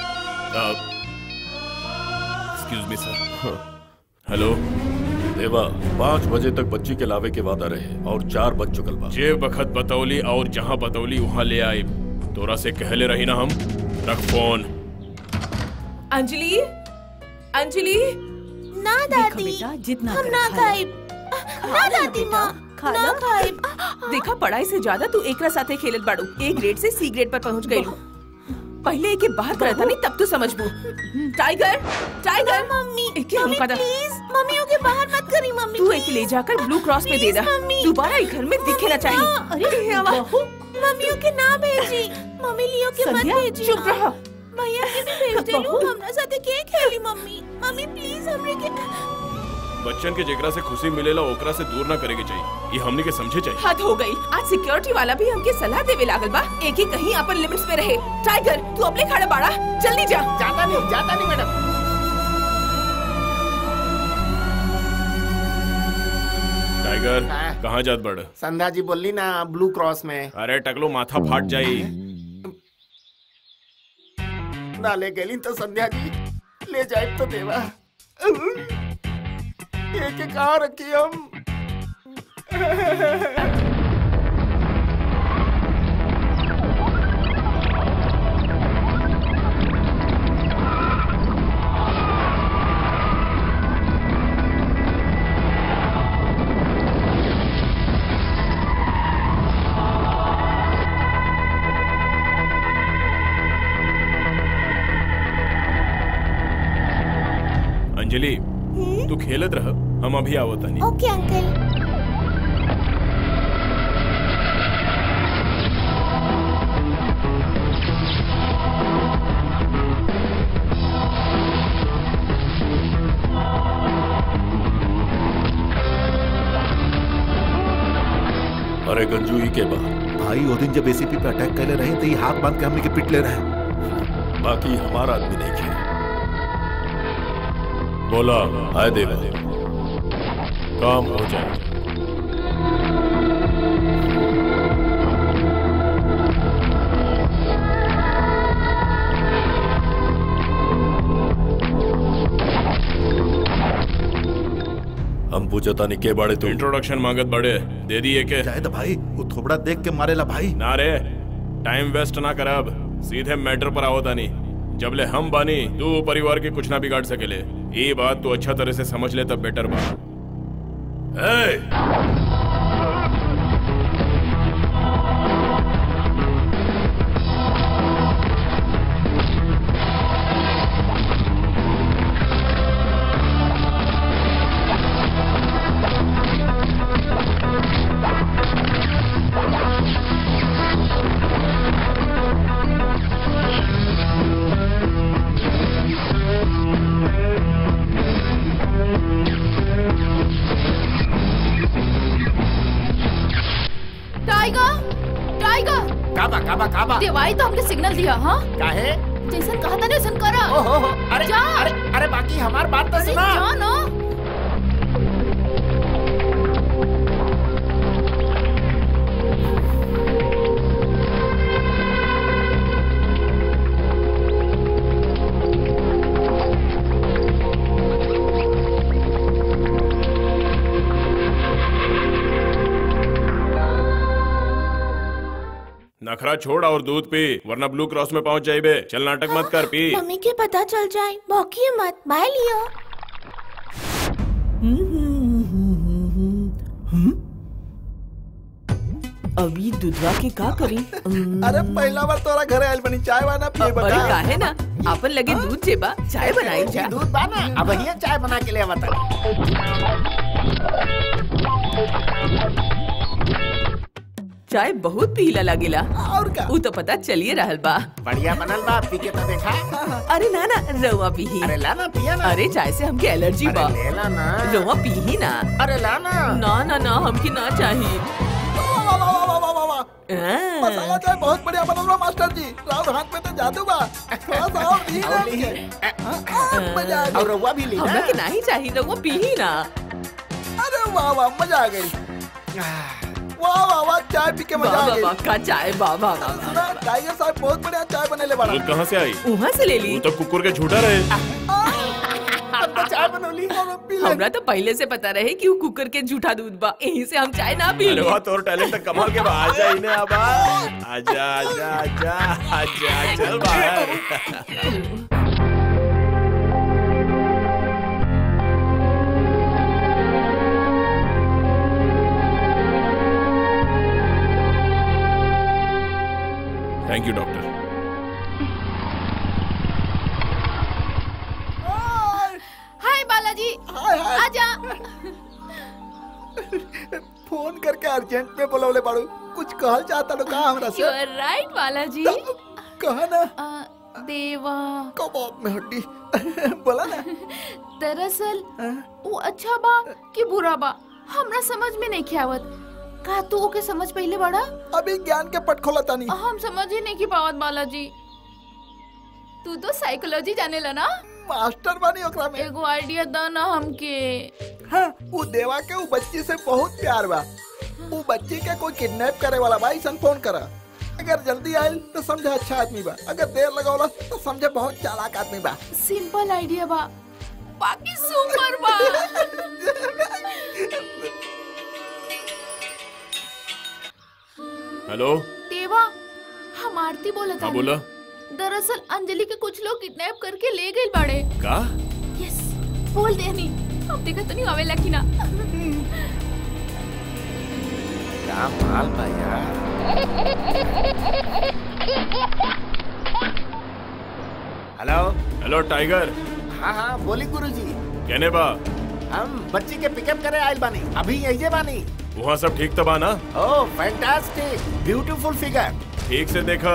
A: एक्सक्यूज मी सर।
E: हाँ।
A: हेलो
E: देवा, 5 बजे तक बच्ची के लावे के वादा रहे और 4 बज चुकल बा।
A: जे बखत बतौली और जहाँ बतौली वहाँ ले आई। तोरा से कहले रही ना हम। रख फोन।
F: अंजलि, अंजलि।
C: ना दादी, जितना हम ना खाइब। ना दादी माँ, ना खाइब।
F: देखा, पढ़ाई से ज्यादा तू एकरा साथे खेलत बाड़ू। A ग्रेड से C ग्रेड पर पहुँच गई। पहले एक बाहर करता नहीं तब तो समझबू। Tiger tiger
B: mummy
F: mummy
B: please mummy के बाहर मत करी मम्मी।
F: तू एक ले जाकर ब्लू क्रॉस में दे दा। दोबारा इस घर में दिखे ना चाहिए।
B: मम्मी के ना भेजी। मम्मी लियो के मत भेजी।
F: चुप रहो।
B: भैया के भी भेज दे लो। हमरा साथे के खेली मम्मी। मम्मी प्लीज हमरे के
A: बच्चन के जेकरा से खुशी मिलेला ओकरा से दूर ना करेके चाहिए। ये हमने के समझे चाहिए।
F: हद हो गई। आज सिक्योरिटी वाला भी हमके सलाह देवे लागल बा एक ही कहीं अपन लिमिट्स में रहे। टाइगर तू अपने खड़ा बाड़ा जल्दी जा।
I: जाता नहीं मैडम।
A: टाइगर कहाँ जात बड़?
I: संध्या जी बोली ना ब्लू क्रॉस में।
A: अरे टकलो माथा फाट जाई।
I: ना ले गई तो संध्या जी ले जाए तो देवा। ये कहाँ रखी हम?
A: अंजलि तू खेलत रह, हम अभी आवत नहीं।
B: Okay uncle.
E: अरे गंजू ही के बाद
H: भाई वो दिन जब एसीपी पे अटैक करे रहे तो ये हाथ बांध के हमने के पिट ले रहे हैं।
E: बाकी हमारा आदमी नहीं खे। बोला आए देवा काम हो जाए। हम पूछता नहीं के बाड़े तू
A: इंट्रोडक्शन मांगत बड़े दे दिए के
G: जाए तो भाई वो थोबड़ा देख के मारेला भाई।
A: ना रे टाइम वेस्ट ना करब, सीधे मैटर पर आवता नहीं। जबले हम बानी तू परिवार के कुछ ना बिगाड़ सकेले। ये बात तू अच्छा तरह से समझ ले तब बेटर बा।
B: काबा देवाई तो हमने सिग्नल दिया। हाँ
I: काहे?
B: जैसन कहा था ना वैसन करा।
I: अरे
B: जा।
I: अरे बाकी हमारी बात तो सुना।
B: जा ना।
A: नखरा छोड़ और दूध पी वरना ब्लू क्रॉस में पहुंच जाइबे। चल नाटक मत कर, पी।
B: मम्मी के पता चल जाए भौंकिए मत। बाय लियो।
F: अभी दूधवा के का करी?
D: अरे पहला बार तोरा घरे आइल बनी चाय वाना पिए बता।
F: अरे काहे ना अपन लगे दूध जेबा चाय बनाई जा।
I: दूध बाना अब ये चाय बना के ले बता।
F: चाय बहुत पीला लगेला।
D: और का?
F: वो तो पता चलिए रहल बा।
I: बढ़िया बनल बा, पी के तो देखा।
F: अरे ना ना रवा पी।
I: अरे ला ना पिया ना।
F: अरे चाय से हमके एलर्जी बा।
I: ले ला ना।
F: रवा पी ही ना।
I: अरे ला ना।
F: ना ना ना हमके ना चाहिए।
D: मसाला चाय बहुत बढ़िया बनल बा मास्टर जी। राव हाथ में तो जादू बा। थोड़ा सा और दी ना। मजा आ गई।
I: और रवा भी ली ना।
F: हमरा के नहीं चाहिए, रवा पी ही ना।
D: अरे वाह वाह मजा आ गई। वाह वाह वाह चाय पी के मजा आ गई।
F: वाह का चाय बाबा।
D: सुना टाइगर साहब बहुत बढ़िया चाय बनेले बड़ा।
A: दूध कहाँ से आई?
F: वहाँ से ले ली।
A: तू तो कुकुर के झूठा रहे।
I: चाय बनौली।
F: हमरा तो पहले से पता रहे कि वो कुकर के झूठा दूध बा, यहीं से हम चाय ना पी।
A: अरे वाह तोर टैलेंट तो कमाल के बा। आजा इन्हें अब आजा आजा आजा आजा चल बाहर। Thank you doctor.
B: जी
D: हाय हाय
B: आजा।
D: फोन करके अर्जेंट में बोलवले बाड़ू, कुछ कहल चाहता लो का हमरा से?
B: You are right Balaji.
D: कहा ना
B: देवा
D: कबाब में हड्डी बोला ना।
B: दरअसल वो अच्छा बा कि बुरा बा हमरा समझ में नहीं आवत। का तू ओके समझ पहले बड़ा?
D: अभी ज्ञान के पट खोला तानी।
B: हम समझ ही नहीं की पावत बालाजी। तू तो साइकोलॉजी जाने ला ना?
D: मास्टर बानी ओकरा में।
B: एगो आइडिया द ना हमके।
D: हाँ, वो देवा के वो बच्ची से बहुत प्यार बा। वो बच्ची के कोई किडनैप करे वाला बा, ऐसा फोन करा। अगर जल्दी आयल तो समझे अच्छा आदमी बा, अगर देर लगावला तो समझे बहुत चालाक आदमी बा।
B: सिंपल आइडिया बा, बाकी सुपर बा।
A: हेलो
B: देवा, हम आरती बोलत
A: हाँ बोला।
B: दरअसल अंजलि के कुछ लोग किडनैप करके ले गए बाड़े।
A: का?
B: यस, बोल देनी। अब देखा तो नहीं आवेला कि ना।
H: क्या माल बा यार। Hello
A: hello tiger.
H: हाँ हाँ बोली गुरुजी।
A: कहने बा
H: हम बच्ची के पिकअप करे आयल बानी, अभी यही बानी।
A: वहाँ सब ठीक तबा ना?
H: Oh fantastic, beautiful figure.
A: ठीक से देखा।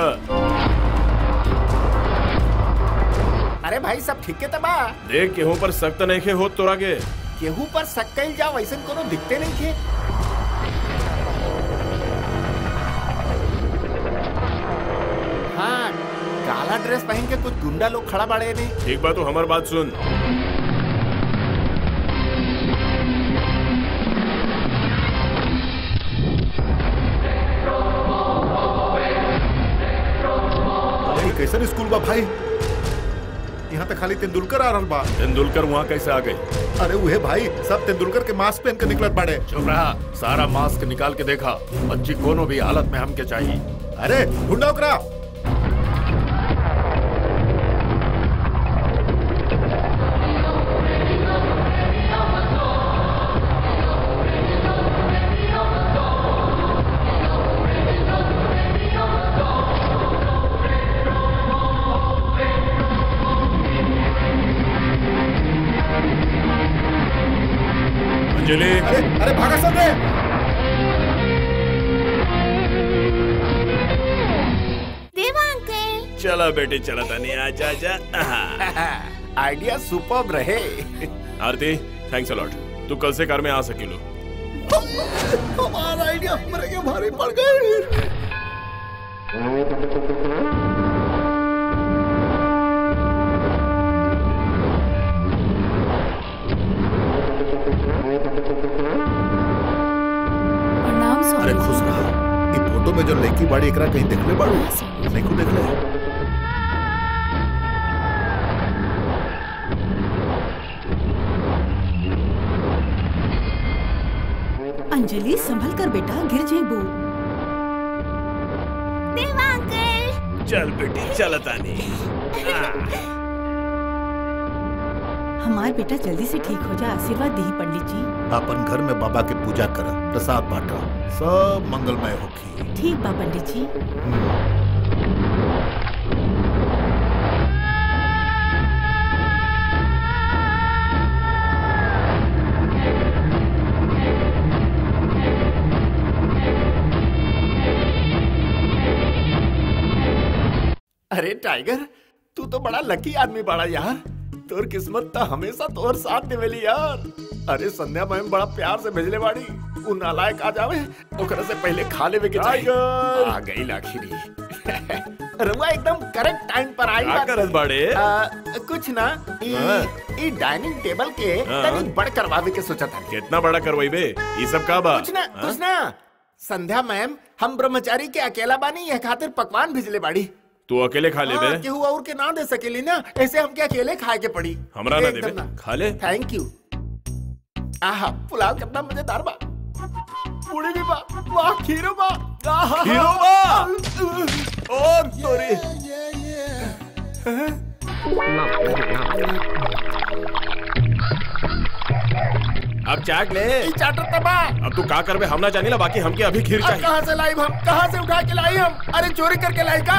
H: अरे भाई सब ठीक के तबा।
A: देख केहू पर सख्त नहीं खे हो तोरा के।
H: केहू पर शक कइल जाओ वैसे कोनो दिखते नहीं थे। हाँ, काला ड्रेस पहन के कुछ गुंडा लोग खड़ा बाड़े ने।
A: ठीक बा, तो हमार बात सुन।
G: कैसन स्कूल बा भाई? यहाँ तक खाली तेंदुलकर आ रहल बा।
A: तेंदुलकर वहाँ कैसे आ गए?
G: अरे उहे भाई, सब तेंदुलकर के मास्क पहन के निकलत बाड़े।
E: चुप रहा, सारा मास्क निकाल के देखा। बच्ची कोनो भी हालत में हमके चाहिए।
G: अरे ढूंढा ओकरा।
A: अंजलि,
G: अरे भागा सब रे।
B: देवा अंकल।
A: चला बेटे चला तानी, आजा आजा।
H: आइडिया सुपर्ब रहे।
A: Aarti thanks a lot. तू कल से कार में आ सकेलो।
D: हमारा आइडिया मेरे के भारी पड़ गई।
G: अरे खुश रहा। ये फोटो में जो लड़की बाड़ी एकरा कहीं देखले बाड़ू? नहीं को देखले।
C: अंजलि संभल कर बेटा, गिर जेबू।
B: देवा अंकल।
A: चल बेटी चला तानी।
C: हमार बेटा जल्दी से ठीक हो जा, आशीर्वाद दी पंडित जी।
G: अपन घर में बाबा के पूजा करा, प्रसाद बांटा, सब मंगलमय होखी।
C: ठीक बा पंडित जी।
H: अरे टाइगर, तू तो बड़ा लकी आदमी बड़ा यार। तोर किस्मत तो हमेशा तोर साथ देवेली यार। अरे संध्या मैम बड़ा प्यार से भेजले बाड़ी। उ नालायक आ जावे ओकरा से पहले खा लेवे के चाहिए। आ गई आखिरी। रउआ एकदम करेक्ट टाइम पर आई।
A: क्या करत बाड़े?
H: कुछ ना, ई डाइनिंग टेबल के तनी बड़ करवावे के सोचा था।
A: कितना बड़ा करवाइबे? ये सब का बा?
H: कुछ ना। संध्या मैम हम ब्रह्मचारी के अकेला बानी, यह खातिर पकवान भेजले बाड़ी।
A: तू अकेले खा ले बे?
H: केहू और के ना दे सकेली ना, ऐसे हमके अकेले खाए के पड़ी।
A: हमरा ना देबे? खा ले।
H: Thank you. आहा, पुलाव कितना मजेदार बा। पूरी भी बा, वाह खीरो बा।
A: खीरो बा। और तोरी। अब चाट ले।
H: चाटत तबा।
A: अब तू का करबे हम ना जानीला, बाकी हमके अभी खीर चाहिए।
H: कहाँ से लाई हम? कहाँ से उठा के लाई हम? अरे चोरी करके लाई का?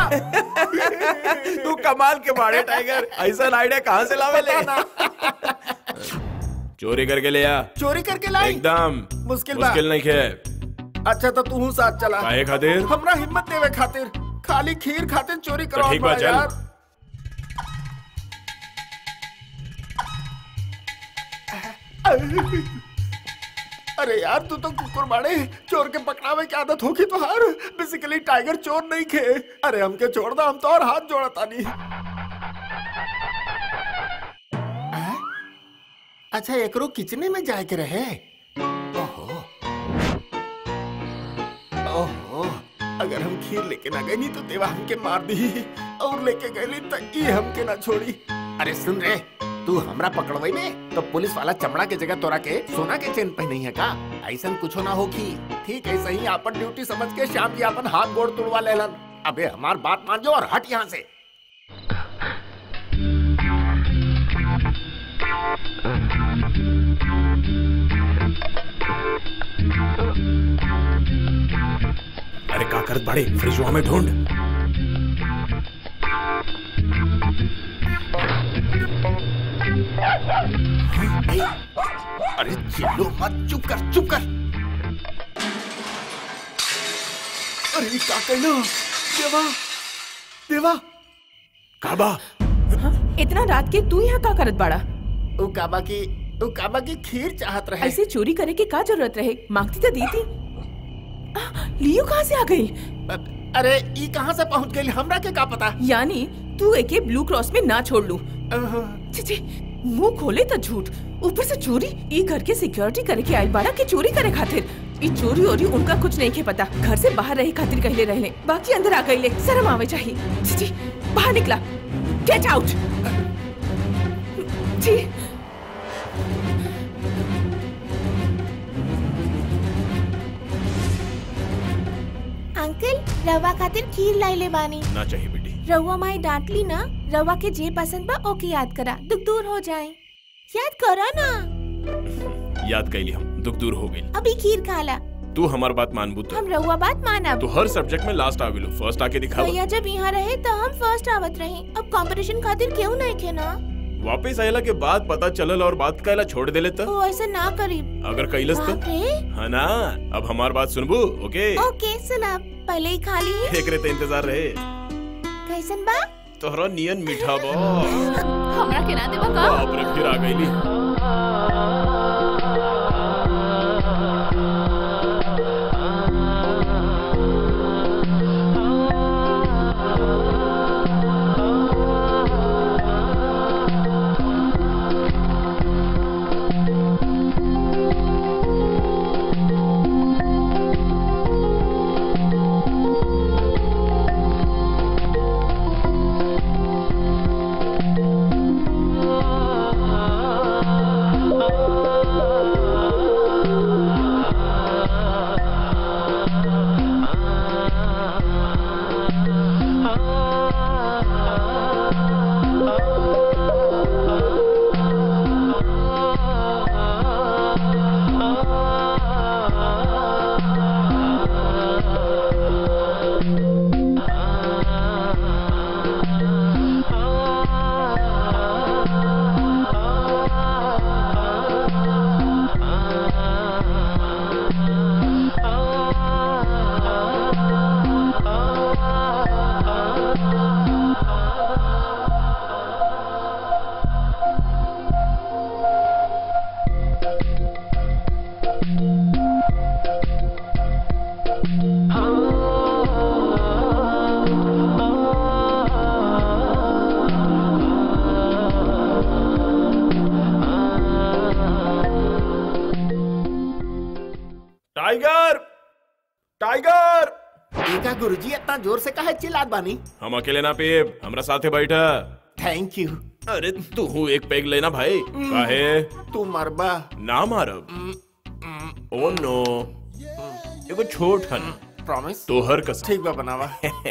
A: तू कमाल के बाड़े टाइगर, ऐसा आइडिया कहाँ से लावे ले? चोरी करके ले आ।
H: चोरी करके लाई?
A: एकदम
H: मुश्किल
A: नहीं है।
H: अच्छा तो तू साथ चला।
A: काहे खातिर?
H: हमरा हिम्मत देवे खातिर, खाली खीर खातिर चोरी
A: तो
H: करो
A: ठीक बा, चल।
H: यार। अरे यार तू तो कुकुर बाड़े, चोर के पकड़ावे की आदत होगी तो हार। बेसिकली टाइगर चोर नहीं खे। अरे हमके छोड़ दा, हम तो और हाथ जोड़ा तानी। अच्छा एकरो किचने में जाए के रहे। ओहो ओहो, अगर हम खीर लेके ना गए नहीं तो देवा हमके मार दी, और लेके गए तो ये हमके ना छोड़ी। अरे सुन रे, तू हमरा पकड़वाई में तो पुलिस वाला चमड़ा के जगह तोरा के सोना के चेन पहनी है का? ऐसा कुछ ना होगी। ठीक है, सही अपन ड्यूटी समझ के श्याम जी अपन हाथ गोड़ तोड़वा लेलन। अबे हमार बात मान जाओ और हट यहाँ से।
A: अरे का करत बड़े, फ्रिजवा में ढूंढ।
H: अरे चिल्लो मत, चुप कर चुप कर। अरे क्या कहना? देवा देवा
A: काबा,
F: इतना रात के तू यहाँ का करत बाड़ा?
H: वो काबा की खीर चाहत रहे।
F: ऐसे चोरी करे के का जरूरत रहे? मांगती तो दी थी। लियो कहाँ से आ गई?
H: अरे ई कहाँ से पहुँच गई हमरा के का पता?
F: यानी तू एके ब्लू क्रॉस में ना छोड़ लू। छी, मुंह खोले तो झूठ, ऊपर से चोरी। ई घर के सिक्योरिटी करे के आइल बाड़ा के चोरी करे खातिर। ई चोरी ओरी उनका कुछ नहीं के पता। घर से बाहर रहे खातिर कहले रहले, बाकी अंदर आ गईले। शर्म आवे चाहिए। छी, बाहर निकला। Get out. जी
B: अंकल, रवा खातिर खीर लाइले बानी।
A: ना चाहिए बेटी।
B: रवा माई डांट ली ना, रवा के जे पसंद बा ओके याद करा, दुख दूर हो जाए। याद करा ना।
A: याद कैली हम, दुख दूर हो गई।
B: अभी खीर खाला।
A: तू हमार बात मानबू तो?
B: हम रवा बात मानब।
A: तू हर सब्जेक्ट में लास्ट आविलो, फर्स्ट आके दिखावा।
B: भैया जब यहाँ रहे तो हम फर्स्ट आवत रहे। अब कंपटीशन खातिर क्यों नहीं खे ना?
A: वापस आयला के बाद पता चलल और बात कहला छोड़ देले तो?
B: ओ ऐसा ना करी।
A: अगर कैलस तो? हाँ ना, अब हमार बात सुनबू? ओके
B: ओके सुना, पहले ही खा ली।
A: एक रेते इंतजार रहे।
B: कैसन बा?
A: तोहरा नियन मीठा बा।
B: हमरा के ना देबा का?
A: बाप रे, फिर आ गईली। Tiger, tiger.
H: देखा गुरुजी, इतना जोर से कहा चिल्लात बानी?
A: हम अकेले ना पेब, हमरा साथे बैठा।
H: Thank you.
A: अरे तू एक पेग लेना भाई। काहे?
H: तू मरबा
A: ना मारब। ओ नो, एगो छोट हन।
H: प्रॉमिस?
A: तो हर कसम।
H: ठीक बा, बनावा।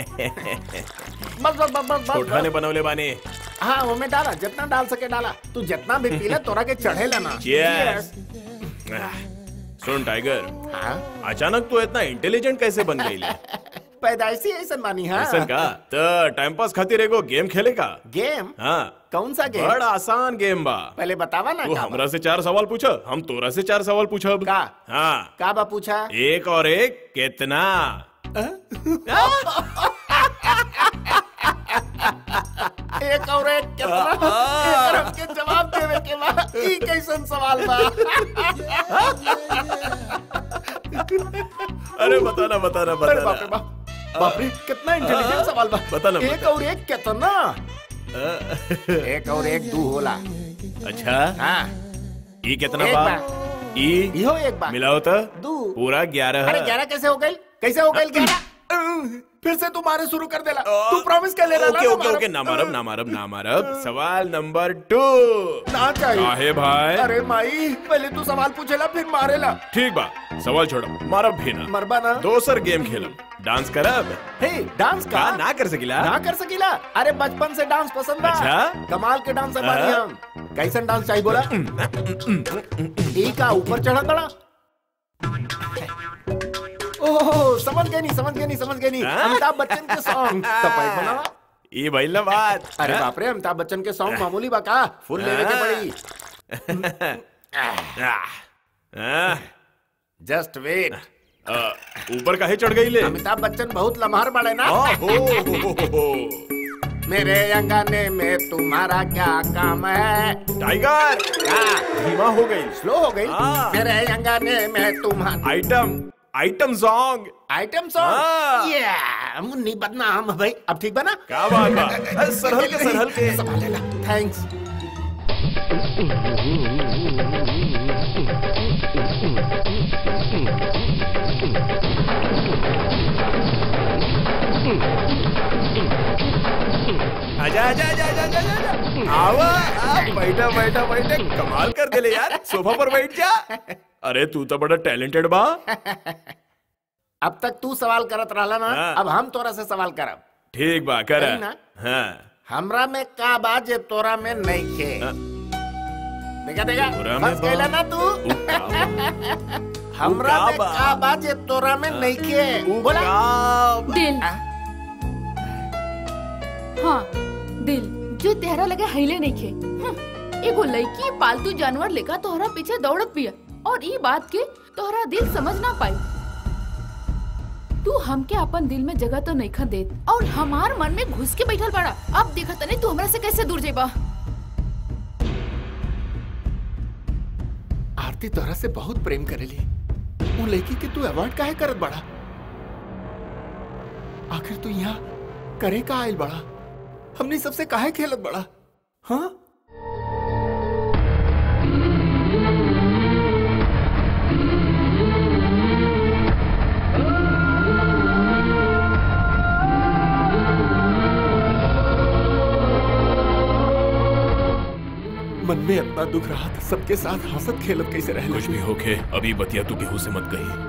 H: बस बस बस बस।
A: छोटा ने बनवले बाने।
H: हाँ वो में डाला, जितना डाल सके डाला। तू जितना भी पीला तोरा के चढ़े लेना।
A: Cheers। सुन टाइगर,
H: हाँ?
A: अचानक तू इतना इंटेलिजेंट कैसे बन गई?
H: पैदाइशी ऐसा मानी है।
A: ऐसा का तो टाइम पास खातिर एगो गेम खेलेगा।
H: गेम?
A: हाँ।
H: कौन सा गेम?
A: बड़ा आसान गेम बा।
H: पहले बतावा ना।
A: तू हमरा से 4 सवाल पूछो, हम तोरा से 4 सवाल पूछब।
H: का?
A: हाँ।
H: का बा पूछा?
A: 1 और 1 कितना?
H: एक और एक कितना? एक हमके जवाब देवे के बा। ई कैसन सवाल बा?
A: अरे बताना बताना बताना।
H: बाप रे बाप रे, कितना इंटेलिजेंट सवाल बा।
A: बताना।
H: एक और एक कितना? 1 और 1 2 होला।
A: अच्छा।
H: हाँ।
A: ई कितना
H: एक
A: बा?
H: बा।
A: ई
H: इहो एक बा।
A: मिलाओ तो
H: 2
A: पूरा 11।
H: अरे 11 कैसे हो गई? कैसे हो गई 11? फिर से तुम्हारे शुरू कर देला। तू प्रॉमिस कर लेला।
A: ओके ओके ओके, ना मारब। सवाल नंबर 2।
H: ना चाहिए।
A: काहे भाई?
H: अरे माई, पहले तू सवाल पूछेला फिर मारेला।
A: ठीक बा, सवाल छोड़ो, मारब भी ना।
H: मरबा ना।
A: दोसर गेम खेलब। डांस करब?
H: हे, डांस का?
A: ना कर सकिला?
H: ना कर सकिला? अरे बचपन से डांस पसंद बा।
A: अच्छा?
H: कमाल के डांसर बानी हम। कैसन डांस चाहिए बोला? ई का ऊपर चढ़त बड़ा? ओह, समझ गए नहीं। अमिताभ बच्चन के सॉन्ग तपैक बनावा।
A: ये भइल ना बात।
H: अरे बाप रे, अमिताभ बच्चन के सॉन्ग मामूली बा का? फुल लेवे के पड़ी। Just wait.
A: ऊपर काहे चढ़ गई ले?
H: अमिताभ बच्चन बहुत लम्हार बड़े ना। मेरे अंगने में तुम्हारा क्या काम है?
A: टाइगर। धीमा हो गई,
H: स्लो हो गई। मेरे अंगने में तुम्हारा
A: आइटम सॉन्ग।
H: ये मुन्नी बदनाम भाई। अब ठीक बना?
A: क्या बात बा? सरहल के
H: संभाल लेला। थैंक्स।
A: आजा। आवा, बैठा। कमाल कर दे ले यार, सोफा पर बैठ जा। अरे तू तो बड़ा टैलेंटेड बा।
H: अब तक तू सवाल करत रहला ना।
A: हाँ।
H: अब हम तोरा से सवाल करब।
A: ठीक बा, कर।
H: हाँ। हमरा में का बा जे तोरा में नहीं खे? देखा फंस गइला ना तू। हमरा में का बा जे तोरा में नहीं खे? बोला।
B: दिल। हाँ, दिल जो तेहरा लगे हिले नहीं खे। एगो लड़की पालतू जानवर लेकर तोहरा पीछे दौड़त पिया और ई बात के तोहरा दिल समझ ना पाई। तू हमके अपन दिल में जगह तो नहीं खा देत और हमार मन में घुस के बैठल बड़ा। अब देखा तने तू हमरा से कैसे दूर जेबा।
H: आरती तोरा से बहुत प्रेम करेली। वो लड़की के तू अवॉइड काहे करत बड़ा? आखिर तू यहाँ करे का आइल बड़ा? हमने सबसे काहे खेलत बड़ा? हाँ? मन में अपना दुख रहा था, सबके साथ हंसत खेलत कैसे रह?
A: कुछ भी होके अभी बतिया तू केहू से मत कही।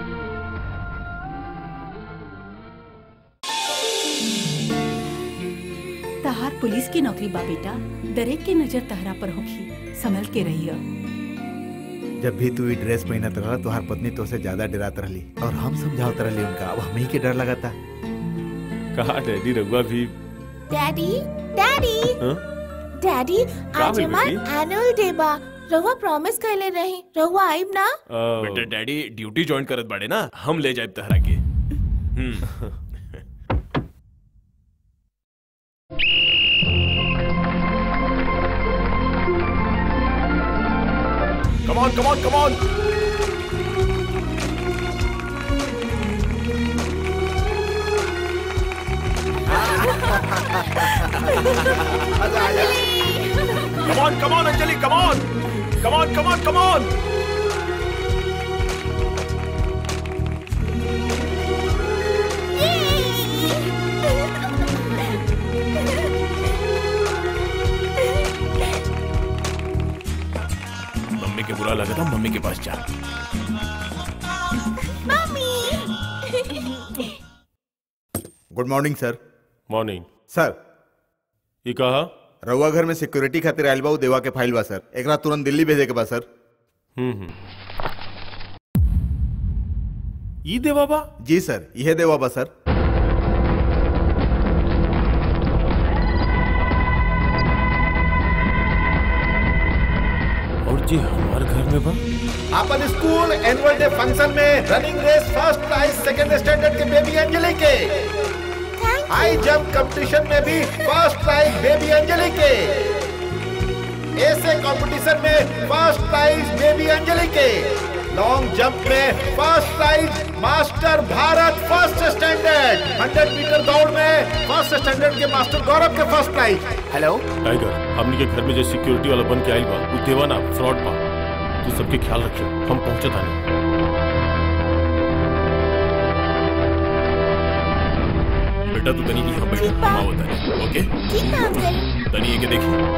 C: तहार पुलिस की नौकरी बा बेटा, दरेक की नजर तहरा पर होगी, संभल के रहियो।
K: जब भी तू ये ड्रेस पहनत रहा तुहार पत्नी तो से ज्यादा डरात रहली और हम समझावत रहली उनका। अब हमें के डर लगाता।
A: कहा डैडी रघुआ भी?
L: डैडी आज हमार एनुअल डे बा। रहुआ प्रॉमिस कइले रही, रहुआ आइब ना?
A: बेटा डैडी ड्यूटी ज्वाइन करत बाड़े ना, हम ले जाइब तहरा के। Come on! Come on, Anjali, come on! Come on! Mummy के बुरा लगा था, मम्मी के पास जा।
K: Good morning sir.
A: Morning
K: sir.
A: ये कहा?
K: रउआ घर में सिक्योरिटी खातिर आइल बा, उ देवा के फाइल बा सर। एकरा तुरंत दिल्ली भेजे के बा सर।
A: ई देवा बा?
K: जी सर, यह देवा बा सर।
E: जी हमारे घर में बा
H: अपन स्कूल एनुअल डे फंक्शन में running race first prize second standard के बेबी अंजलि के, हाई जंप कंपटीशन में भी फर्स्ट प्राइज बेबी अंजलि के, ऐसे कंपटीशन में फर्स्ट प्राइज बेबी अंजलि के, लॉन्ग जंप में first prize master Bharat first standard, 100 metre दौड़ में फर्स्ट स्टैंडर्ड के मास्टर गौरव के फर्स्ट प्राइज। हेलो
E: टाइगर, हमनी के घर में जो सिक्योरिटी वाला बन के आइल बा वो देवा ना फ्रॉड बा, तू सबके ख्याल रखियो, हम पहुंचे तानी। बेटा तू तनी यहाँ बैठ, हम आवत तानी, ओके?
L: ठीक है अंकल।
E: तनी ये के देखी।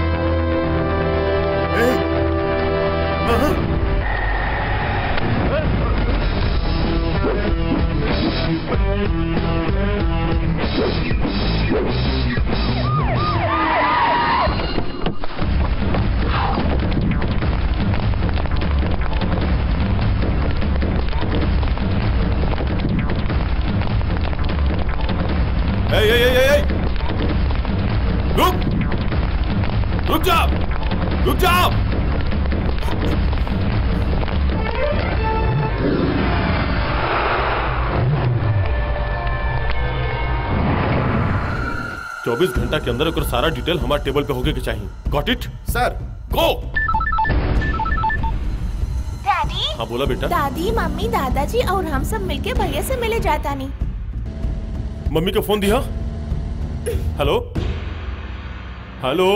E: रुक जाओ। 24 घंटा के अंदर सारा डिटेल हमारे टेबल पे होके के चाहिए। Got it
H: sir?
E: Go.
L: Daddy.
E: हाँ बोला बेटा।
L: दादी मम्मी दादाजी और हम सब मिलके भैया से मिले जाता नहीं।
E: मम्मी को फोन दिया। Hello hello.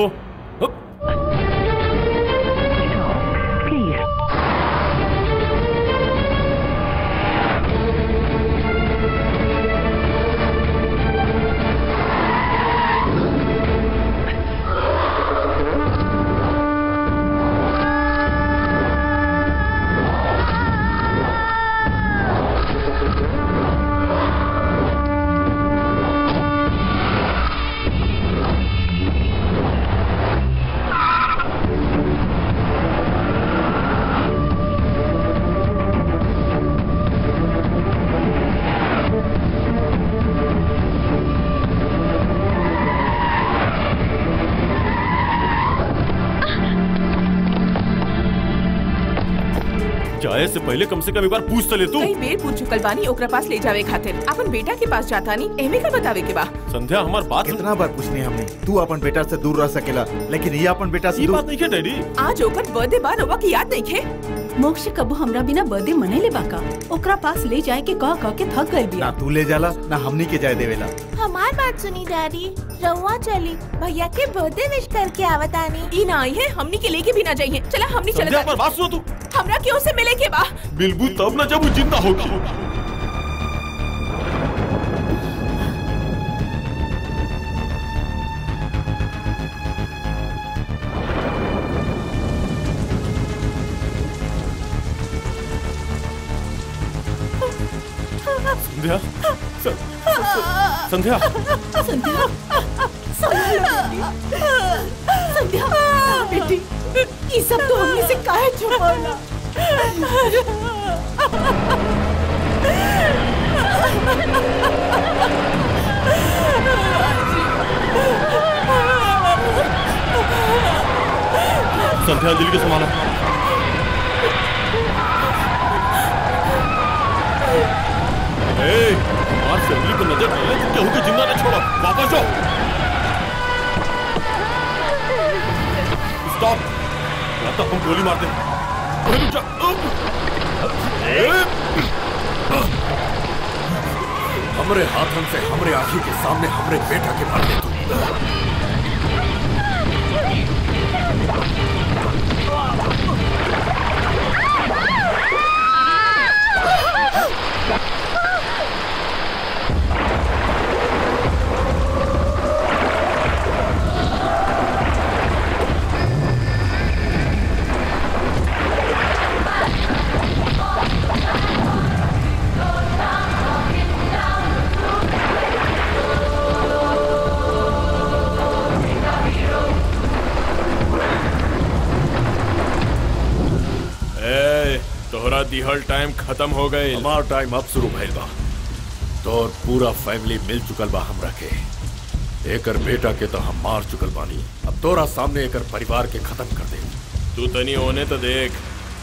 E: जाए से पहले कम से कम एक बार पूछ तो ले तू।
F: कई बेर पूछ चुकल बानी ओकरा पास ले जावे खातिर। अपन बेटा के पास जाता नहीं, एमे का बतावे के बा।
E: संध्या हमार बात
K: कितना बार पूछनी हमने, तू अपन बेटा से दूर रह सकेला, लेकिन ये अपन बेटा से
E: दूर बात नहीं है डैडी।
F: आज ओकर बर्थडे बा, रवा की याद नहीं है।
C: मोक्ष कबू हमरा बिना बर्थडे मने ले बाका, ओकरा पास ले जाए के कह के थक गई बिया।
K: ना तू ले जाला ना हमनी के जाए देवेला।
L: हमार बात सुनी डैडी, रहुआ चली भैया के बर्थडे विश करके आवतानी।
F: ई ना आई है, हमनी के लेके भी ना जाइए। चला हमनी चला।
E: संध्या पर बात सुनो तू।
F: हमरा क्यों से मिले के बा?
E: बिल्कुल तब ना जब वो जिंदा होगी। संध्या संध्या
C: संध्या संध्या बेटी, ये सब तो हमने से काहे छुपावला?
E: संध्या अंजलि के संभालो। हमारे फैमिली को नजर डाले तो केहू को जिंदा न छोड़ो। वापस जाओ। स्टॉप, या तो हम गोली मार दें।
H: हमरे हाथन से हमरे आंखी के सामने हमरे बेटा के मार दे तू।
A: दिहल टाइम खत्म हो गए।
H: हमार टाइम अब शुरू भइल बा। तोर पूरा फैमिली मिल चुकल बा हमरा के। एकर बेटा के तो हम मार चुकल बानी, अब तोरा सामने एकर परिवार के खत्म कर दे।
A: तू तनी होने तो देख।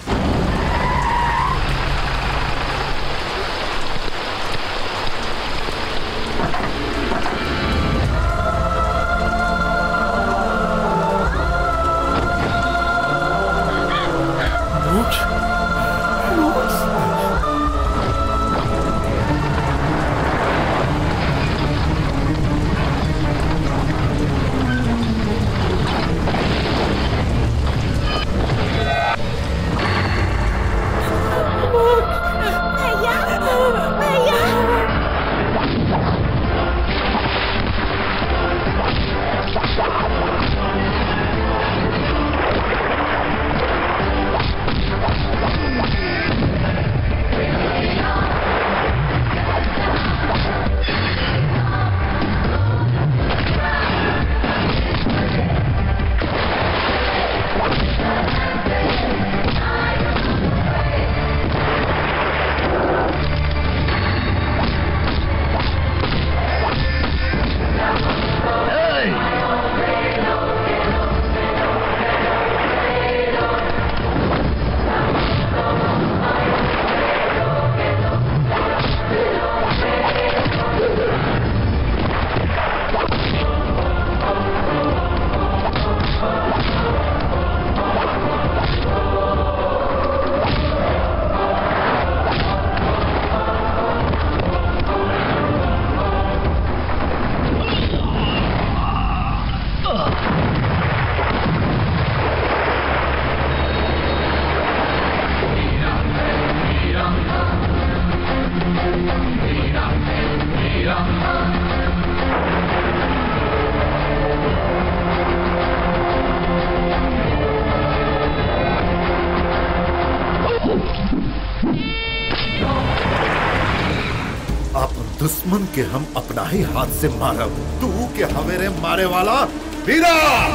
G: दुश्मन के हम अपना ही हाथ से मारब। तू के हवेरे मारे वाला वीरा।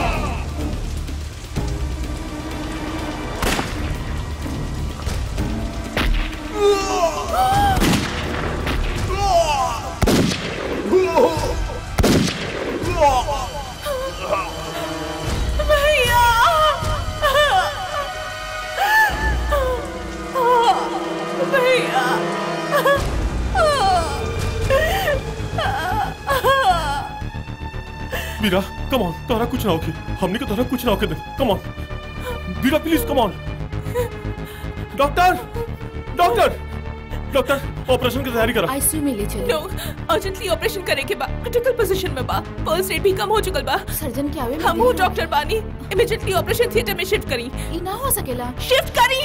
E: वीरा कम ऑन, तोरा कुछ ना होके, हमने को तोरा कुछ ना होके दे। Come on Veera, please come on. Doctor doctor doctor, operation की तैयारी करा।
B: आईसीयू में ले चलो।
F: अर्जेंटली ऑपरेशन करे के बा, क्रिटिकल पोजीशन में बा, पल्स रेट भी कम हो चुकल बा।
B: सर्जन क्या आवे?
F: हम डॉक्टर बानी, इमीडिएटली ऑपरेशन थिएटर में शिफ्ट करी।
B: ई ना हो सकेला।
F: शिफ्ट करी।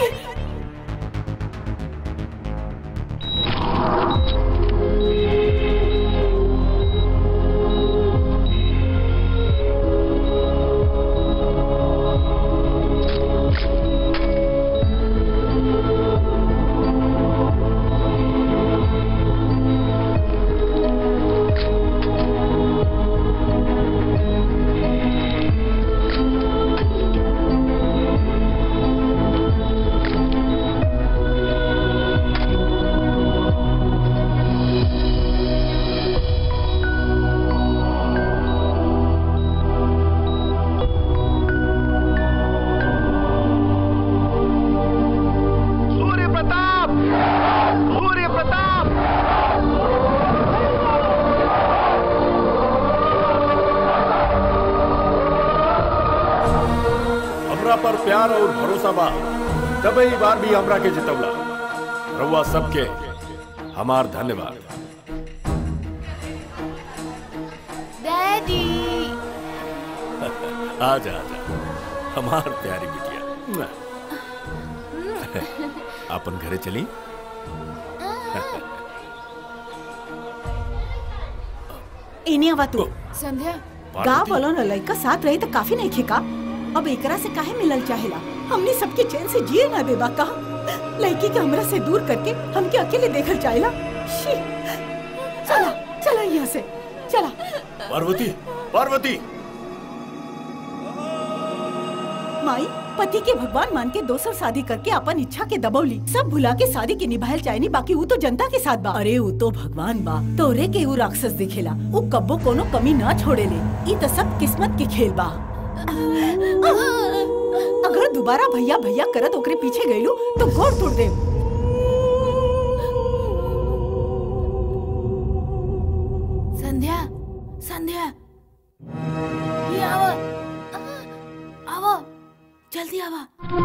E: पर प्यार और भरोसा बा, तबई बार भी हमरा के जितवला। रउआ सबके हमार धन्यवाद।
B: डैडी
E: आजा आजा हमार प्यारी बिटिया। अपन घरे चली।
C: इन्हीं आवा तू।
B: संध्या
C: गाँव वालों ने लड़का साथ रहे तो काफी नहीं खिका। अब एकरा से काहे मिलल चाहेला? हमने सबके चैन से जिए ना देबा का? लड़की के हमरा से दूर करके हमके अकेले देखल चाहेला। चला चला यहाँ से चला।
E: पार्वती पार्वती।
C: माई पति के भगवान मान के दोसर शादी करके अपन इच्छा के दबौली। सब भुला के शादी के निभायल चाहेनी, बाकी वो तो जनता के साथ बा। अरे वो तो भगवान बा, तोरे के वो राक्षस दिखेला। वो कब्बो कोनो कमी ना छोड़े ले। ई तो सब किस्मत के खेल बा। अगर अगर दोबारा भैया भैया करत ओकरे पीछे गईलू तो गोड़ तोड़ दे।
B: संध्या संध्या ये आवा आवा जल्दी आवा।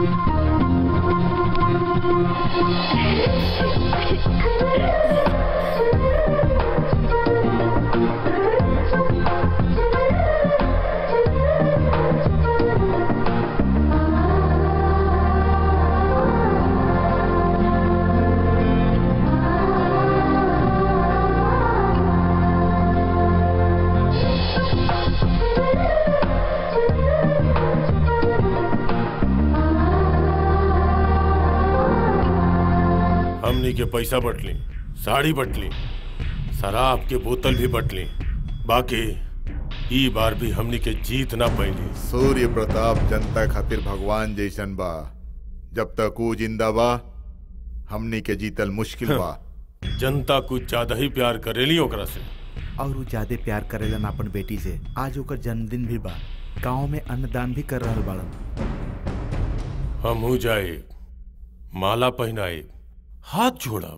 E: हमनी के पैसा बटली, साड़ी बटली, शराब के बोतल भी बटली, बाकी ई बार भी हमनी के जीत ना पैली।
G: सूर्य प्रताप जनता खातिर भगवान जैसन बा, जब तक वो जिंदा बा हमनी के जीतल मुश्किल बा।
E: जनता कुछ ज्यादा ही प्यार करेली ओकरा से,
K: और वो ज्यादा प्यार करेलन अपन बेटी से। आज ओकर जन्मदिन भी बा, गांव में अन्नदान भी कर रहल बाड़न।
E: हमहू जाए, माला पहनाए, हाथ जोड़ब।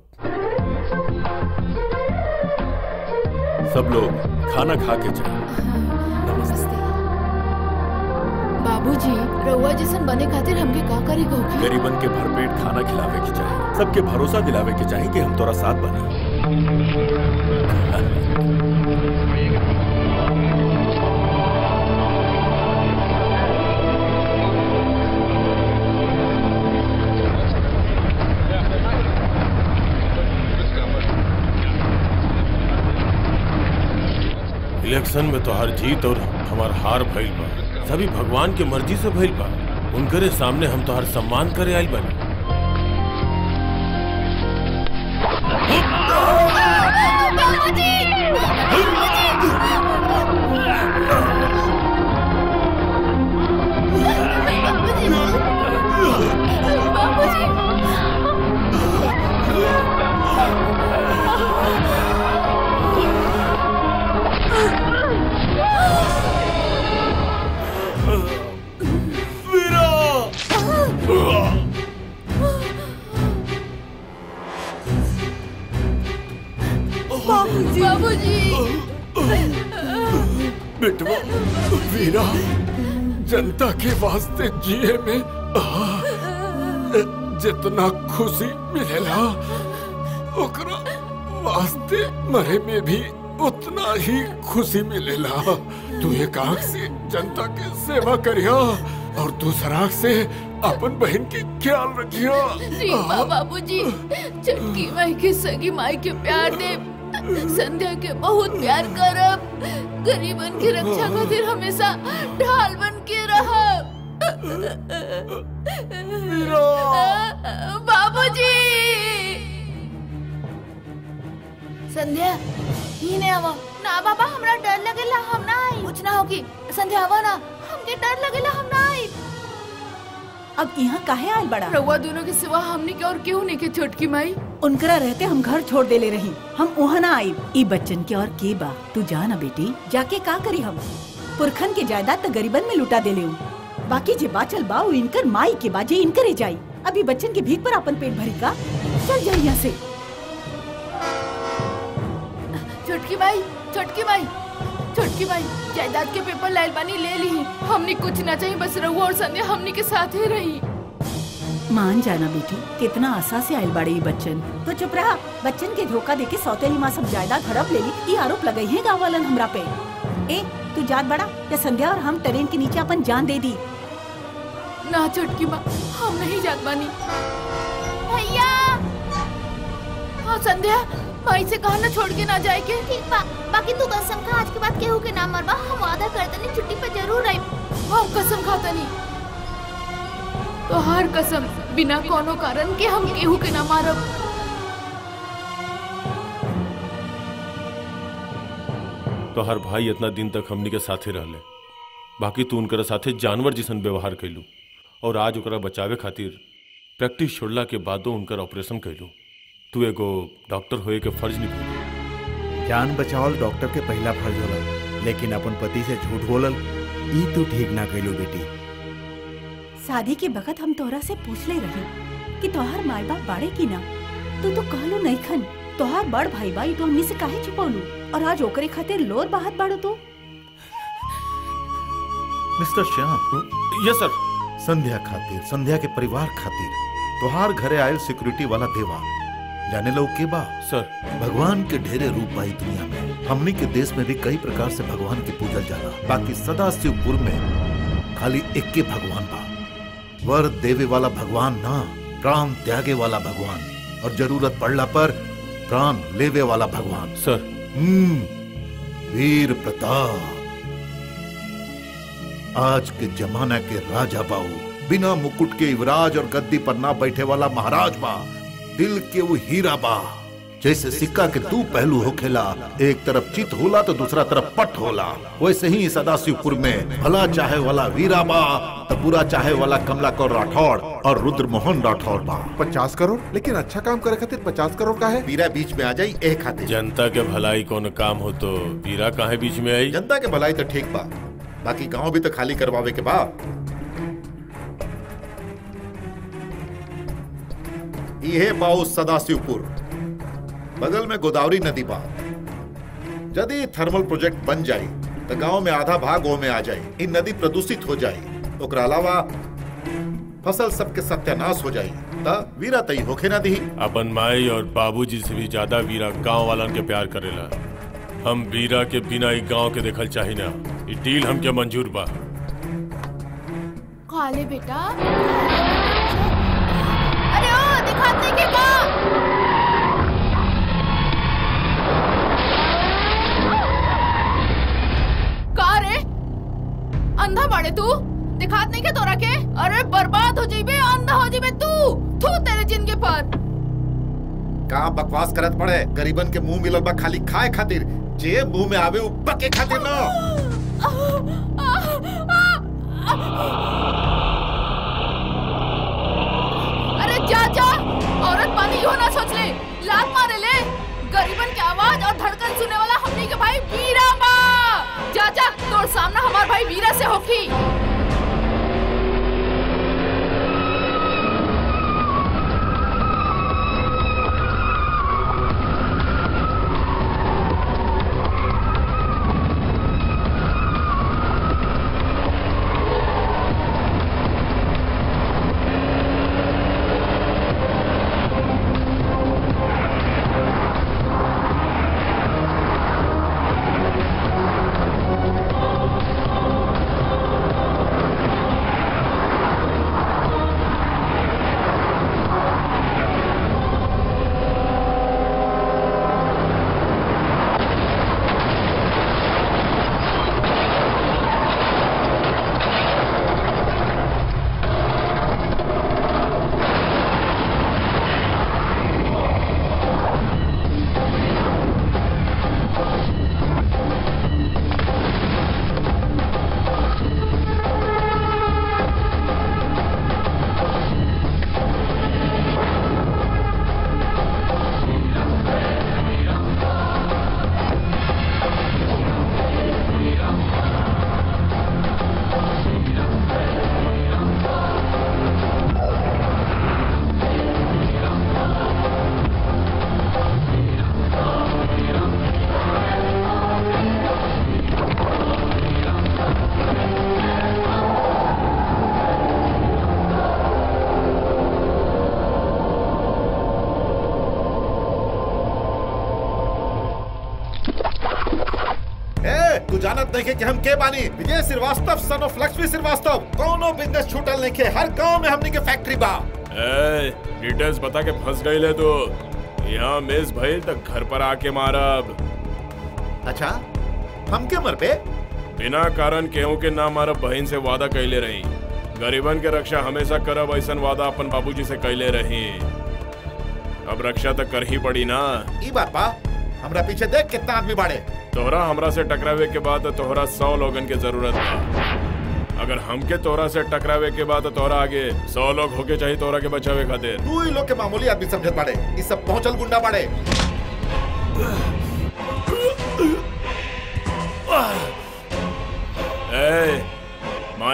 E: सब लोग खाना खा के जाए।
B: नमस्ते बाबूजी, रउआ जैसन बने खातिर हमके का करे होगी?
E: गरीबन के भरपेट खाना खिलावे के चाहिए, सबके भरोसा दिलावे के चाहिए कि हम तोरा साथ बने। इलेक्शन में तो हर जीत और हमार हार भइल बा, सभी भगवान के मर्जी से भइल बा। उनकरे सामने हम तो हर सम्मान करे आइल बानी।
B: बाबूजी
H: बेटवा वीरा, जनता के वास्ते जिए में जितना खुशी मिलेला ओकरा वास्ते मरे में भी उतना ही खुशी मिलेला। तू एक आँख से जनता के सेवा करिया और दूसरा आँख से अपन बहन के ख्याल रखिया।
B: ठीक बा बाबूजी, चटकी माई के सगी माई के प्यार दे, संध्या के बहुत प्यार करब, गरीबन की रक्षा खातिर हमेशा ढाल बन के रहब। बाबूजी संध्या ही ने आवा ना। बाबा हमरा डर लगेला, हम ना आई। कुछ ना होगी, संध्या आवा ना, हमके डर लगेला, हम ना आई।
C: अब यहाँ काहे आयल बड़ा?
B: रउआ दोनों के सिवा हमने के और केहू नहीं के छोटकी माई।
C: उनकरा रहते हम घर छोड़ देले रही, हम वहाँ ना आई। ई बच्चन के और के बा, तू जा ना बेटी, जाके का करी हम? पुरखन के जायदाद तो गरीबन में लुटा देले हूँ, बाकी जे बाचल बा वो इनकर माई के बा, जे इनकरे जाई। अभी बच्चन के भीख पर अपन पेट भरी का? चल जा यहाँ से।
B: छोटकी माई, छोटकी माई, छोटकी माई, जायदाद के पेपर लाइल बानी ले ली। हमने कुछ ना चाहिए, बस रहुआ और संध्या हमने के साथ ही रही।
C: मान जाना बेटी, कितना आशा से आयल बाड़े ये बच्चन। तो चुप रहा, बच्चन के धोखा देके सौतेली माँ सब जायदाद हड़प ले ली, ये आरोप लगाई है गाँव वालन हमरा पे। ए तू जात बड़ा या संध्या और हम ट्रेन के नीचे अपन जान दे दी?
B: ना छोटकी माँ, हम नहीं जात बानी। भैया हाँ संध्या, भाई से कहा ना छोड़ के ना जाए के।
L: ठीक बा, बाकी तू कसम खा आज के बाद केहू के ना मरबा। हम वादा करते नहीं, छुट्टी पे जरूर आई।
B: हम कसम खाता नहीं, तो हर कसम बिना कोनो कारण के हम केहू के ना मारब।
E: तो हर भाई इतना दिन तक हमनी के साथे रहले, बाकी तू उनकर साथे जानवर जिसन व्यवहार कैलू, और आज ओकरा बचावे खातिर प्रैक्टिस छोड़ला के बादो उनकर ऑपरेशन कैलू। तू एगो डॉक्टर होए के फर्ज निभाई।
K: जान बचावल डॉक्टर के पहला फर्ज होला, लेकिन अपन पति से झूठ बोलल ई तू ठीक ना कैलू बेटी।
C: शादी के बखत हम तोहरा से पूछ ले रही कि तोहार माई बाप बाड़े की ना, तू तो कहलो नहीं खन। तोहार बड़ भाई बाई तो हमनी से काहे छुपौलू और आज ओकरे खातिर लोर बाहत बाड़ो तू।
G: मिस्टर श्याम।
E: Yes sir.
G: संध्या खातिर, संध्या के परिवार खातिर तोहार घरे आयल सिक्योरिटी वाला देवा जाने लो के बा
E: सर।
G: भगवान के ढेरे रूप बाई दुनिया में। हमनी के देश में भी कई प्रकार से भगवान के पूजल जाला, बाकी सदा शिवपुर में खाली एक के भगवान बा। वर देवे वाला भगवान ना, प्राण त्यागे वाला भगवान, और जरूरत पड़ला पर प्राण लेवे वाला भगवान।
E: सर।
G: वीर प्रताप आज के जमाना के राजा बाऊ, बिना मुकुट के युवराज और गद्दी पर ना बैठे वाला महाराज बा। दिल के वो हीरा बा। जैसे सिक्का के दो पहलू होखेला, एक तरफ चित होला तो दूसरा तरफ पट होला, वैसे ही सदाशिवपुर में भला चाहे वाला वीरा बा तो बुरा चाहे वाला कमलाकर राठौड़ और रुद्र मोहन राठौड़ बा।
M: 50 करोड़? लेकिन अच्छा काम करे खातिर 50 करोड़ का है?
G: वीरा बीच में आ जाई एक खातिर।
E: जनता के भलाई कौन काम हो तो वीरा काहे बीच में आई?
G: जनता के भलाई तो ठीक बा, बाकी गांव भी तो खाली करवावे के बा। ये बाऊ सदाशिवपुर, बगल में गोदावरी नदी बा। यदि थर्मल प्रोजेक्ट बन जाए तो गांव में आधा भाग वो में आ जाए, इन नदी प्रदूषित हो जाए, ओकरा अलावा फसल सबके सत्यानाश हो जाए, तब वीरा तई होखे ना दी।
E: अपन माई और बाबूजी से भी ज्यादा वीरा गांव वालन के प्यार करेला। हम वीरा के बिना ही गांव के देखल चाही ना, ये डील हमके मंजूर बा।
B: काले बेटा, अरे ओ दिखाते के का? का रे अंधा बाड़े तू? दिखात नहीं के तोरा के? अरे बर्बाद हो जाइबे, अंधा हो जाइबे तू तेरे जिंदगी पर।
G: का बकवास करत पड़े? गरीबन के मुंह मिलल बा खाली खाए खातिर, जे मुंह में आवे उ पके खातिर ना।
B: अरे जा औरत पानी हो ना सोच ले, लात मारे ले। गरीबन की आवाज और धड़कन सुने वाला हमनी के भाई वीरा बा। जा तोर सामना हमार भाई वीरा से होखी।
G: तू जानत नहीं कि हम के बानी? Vijay Srivastava son of Lakshmi Srivastava. कोनो बिजनेस छूटल नहीं के, हर गांव में हमनी के फैक्ट्री बा।
A: डिटेल्स बता के फंस गई ले तो यहाँ मिस भइल तक घर पर आके मारब।
G: अच्छा हम के मर पे?
A: बिना कारण केहू के ना मारब बहन से वादा कैले रही। गरीबन के रक्षा हमेशा करब ऐसन वादा अपन बाबूजी से कैले रही। अब रक्षा तो कर ही पड़ी ना।
G: ई बात बा। हमरा पीछे देख कितना आदमी बाड़े।
A: तोहरा हमरा से टकरावे के बाद तोहरा 100 लोगन के जरूरत बा। अगर हमके तोहरा से टकरावे के बाद तोहरा आगे 100 लोग होके चाहिए तोहरा के बचावे खातिर।
G: तू ही लोग के मामूली आदमी समझत बाड़े, ई सब पहुंचल गुंडा बाड़े।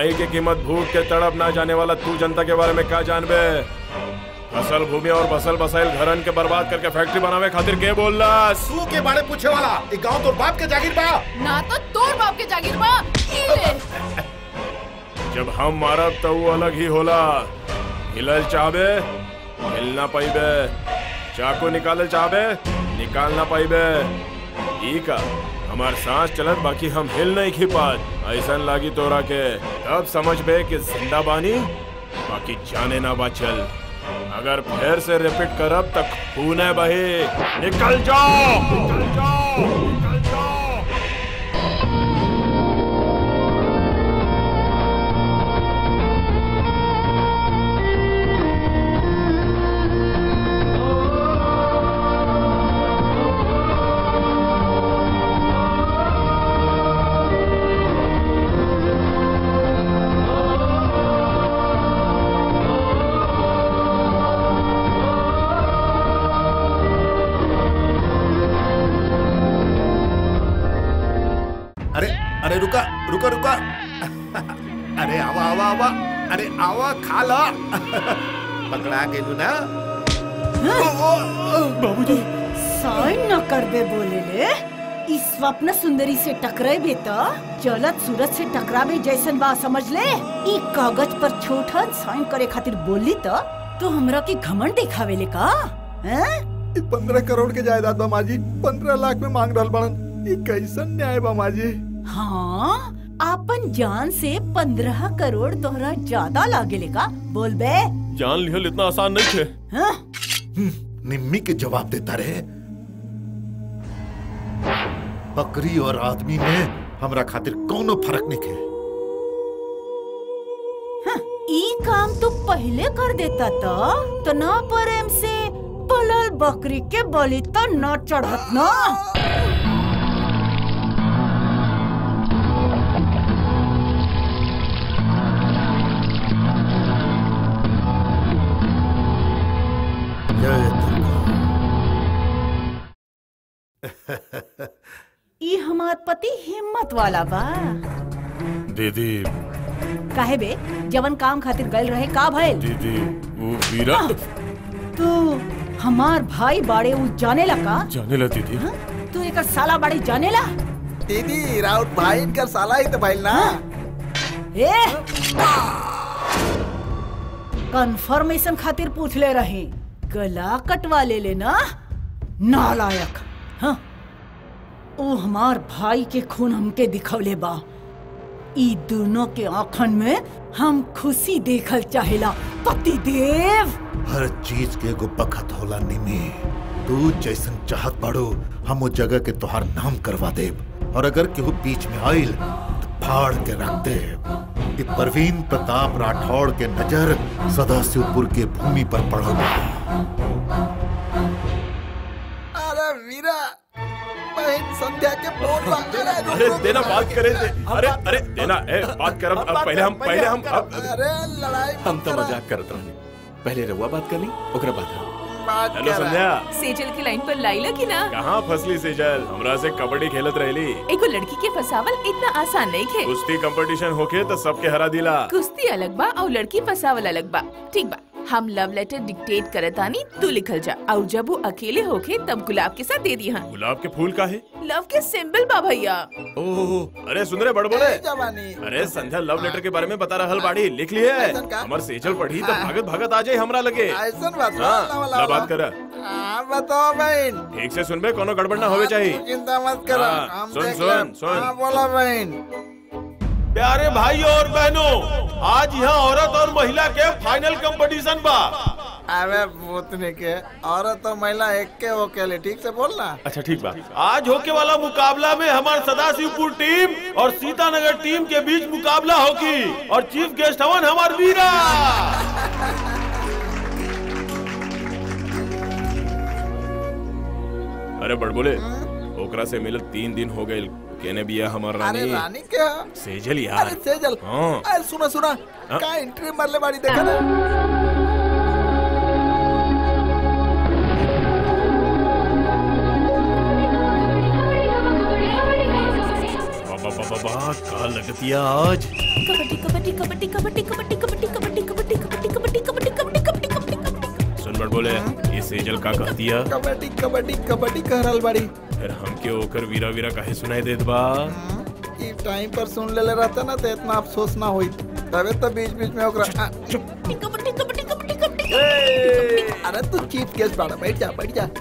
A: माई की कीमत भूख के तड़प ना जाने वाला तू जनता के बारे में क्या जानबे? फसल भूमि और बसल बसाइल घरन के बर्बाद करके फैक्ट्री बनावे खातिर के बोलला?
G: तू के बारे पूछे वाला ई गांव तो बाप के जागीर बा
B: ना तो तोर बाप के जागीर बा। ई ले
A: जब हम मारब तो वो अलग ही होला। हिलल चाहबे हिल ना पाइबे, चाकू निकालल चाहबे निकाल ना पाइबे। ई का हमार सांस चलत बाकी हम हिल नहीं खिपात। ऐसन लागी तोरा के तब समझ बे कि जिंदा बानी बाकी जाने ना बाचल। अगर फिर से रिपीट करब तक खूने बहे। निकल जाओ निकल जाओ निकल जाओ।
G: अरे रुका रुका रुका अरे आवा आवा आवा अरे आवा खा ला पकड़ा गेलू ना
C: बाबूजी साइन न कर दे बोले ले। इस स्वप्न सुंदरी से टकराए तो चलत सूरज से टकरावे जैसन बा समझ ले। ई कागज पर छोटा साइन करे खातिर बोली तो हमरा की घमंड दिखावे ले का?
D: 15 करोड़ के जायदाद बा माजी, 15 लाख में मांग रहल बड़न। ई कैसन न्याय बा माजी?
C: हाँ अपन जान से 15 करोड़ तोहरा ज्यादा लागेले का? बोल बे।
A: जान लिहल इतना आसान नहीं थे।
C: हाँ?
G: निम्मी के जवाब देता रहे। बकरी और आदमी में हमरा खातिर कोनो फर्क नहीं है।
C: हाँ, ई काम तो पहले कर देता तो ना प्रेम से पलल बकरी के बलि तो न चढ़त ना। ई हमार पति हिम्मत वाला बा।
A: दीदी
C: काहे बे जवन काम खातिर गल रहे का भइल?
A: दीदी वो वीरा
C: तू हमार भाई बाड़े उ जाने ला का?
A: जाने ला दीदी।
C: तू एक साला बाड़े जाने ला?
D: दीदी राउत भाई इनका साला ही तो भाई ना।
C: ए कंफर्मेशन खातिर पूछ ले रहे, गला कटवा ले लेना नालायक। हाँ ओ हमार भाई के खून हमके दिखवले बा। ई दोनों के आँखन में हम खुशी देखल चाहेला पति देव।
G: हर चीज के एगो बखत होला निमी। तू जैसन चाहत बाड़ो हम वो जगह के तोहार नाम करवा देब और अगर केहू बीच में आइल तो फाड़ के रख देब। ई परवीन प्रताप राठौड़ के नजर सदाशिवपुर के भूमि पर पड़ल बा।
D: अरे वीरा बहन संध्या के फोन बा।
A: अरे देना बात करे थे। अरे अरे देना बात करब। अब पहले हम
D: अरे लड़ाई
H: हम तो मजाक करत रहनी। पहले रउआ बात कर ली ओकरा बाद हम।
A: हेलो संध्या।
F: सेजल की लाइन पर लाइला की ना?
A: कहाँ फसली सेजल? हमरा से कबड्डी खेलत रहली।
F: एगो लड़की के फसावल इतना आसान नहीं खे।
A: कुश्ती कंपटीशन होके तो सबके हरा दिला।
F: कुश्ती अलग बा और लड़की फसावल अलग बा। ठीक बा हम लव लेटर डिक्टेट करतानी तू लिखल जा और जब वो अकेले होके तब गुलाब के साथ दे दी। हाँ
A: गुलाब के फूल का है?
F: लव के सिंबल बा भैया।
A: ओह अरे सुन रे बड़बोले।
D: जवानी
A: अरे संध्या लव लेटर के बारे में बता रहल बाड़ी, लिख लिए हमर सेजल पढ़ी तो भागत भागत आ जाए हमरा लगे।
D: ऐसन बात
A: हाँ बात कर।
D: बताओ बहन
A: ठीक से सुनबे कोनो गड़बड़ ना होवे चाहिए।
D: चिंता मत करो।
A: सुन
D: बोला बहन।
E: प्यारे भाई और बहनों आज यहाँ औरत और महिला के फाइनल कंपटीशन बा।
D: अबे भूतने के औरत और महिला एक के हो के लिए ठीक से बोलना।
E: अच्छा ठीक बा। आज होके वाला मुकाबला में हमार सदाशिवपुर टीम और सीतानगर टीम के बीच मुकाबला होगी और चीफ गेस्ट हवन हमार वीरा।
A: अरे बड़बोले ओकरा से मिलत 3 दिन हो गए। केने बिया हमार रानी?
D: अरे रानी क्या?
A: सेजल यार।
D: अरे सेजल।
A: हाँ।
D: अरे सुना का एंट्री मरले बाड़ी देखा ना।
A: बाबा का लगत
E: कहतिया आज
F: कबड्डी कबड्डी कबड्डी कबड्डी कबड्डी कबड्डी कबड्डी कबड्डी कबड्डी कबड्डी कबड्डी कबड्डी कबड्डी कबड्डी कबड्डी।
A: सुन बड़ बोले ये सेजल का कहतिया
D: कबड्डी कबड्डी कबड्डी कह रहल बाड़ी।
A: फिर हमके ओकर वीरा वीरा काहे सुनाई देत बा?
D: ई टाइम पर सुन ले रहता ना तो इतना अफसोस ना होई। तबे तो बीच बीच में ओकरा
F: कबड्डी कबड्डी कबड्डी कबड्डी।
D: अरे तू चीफ गेस्ट बाड़ा, बैठ जा बैठ जा।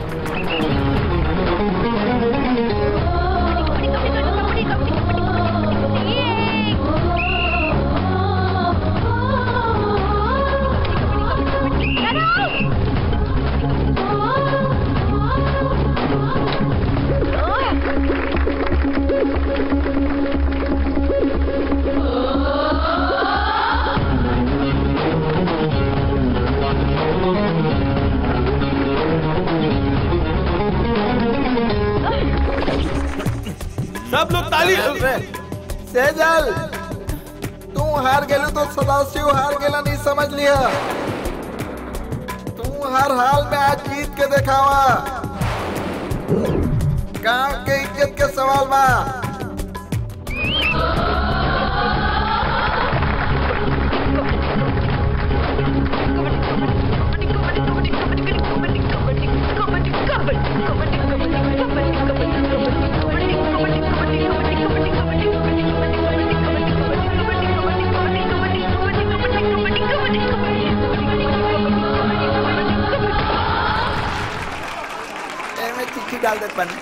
E: सब लोग ताली।
D: सेजल तू हार गेलू तो सदाशिव हार गेला नहीं समझ लिया। तू हर हाल में आज जीत के दिखावा। गांव के इज्जत के सवाल बा। चिट्ठी डाल दे पन।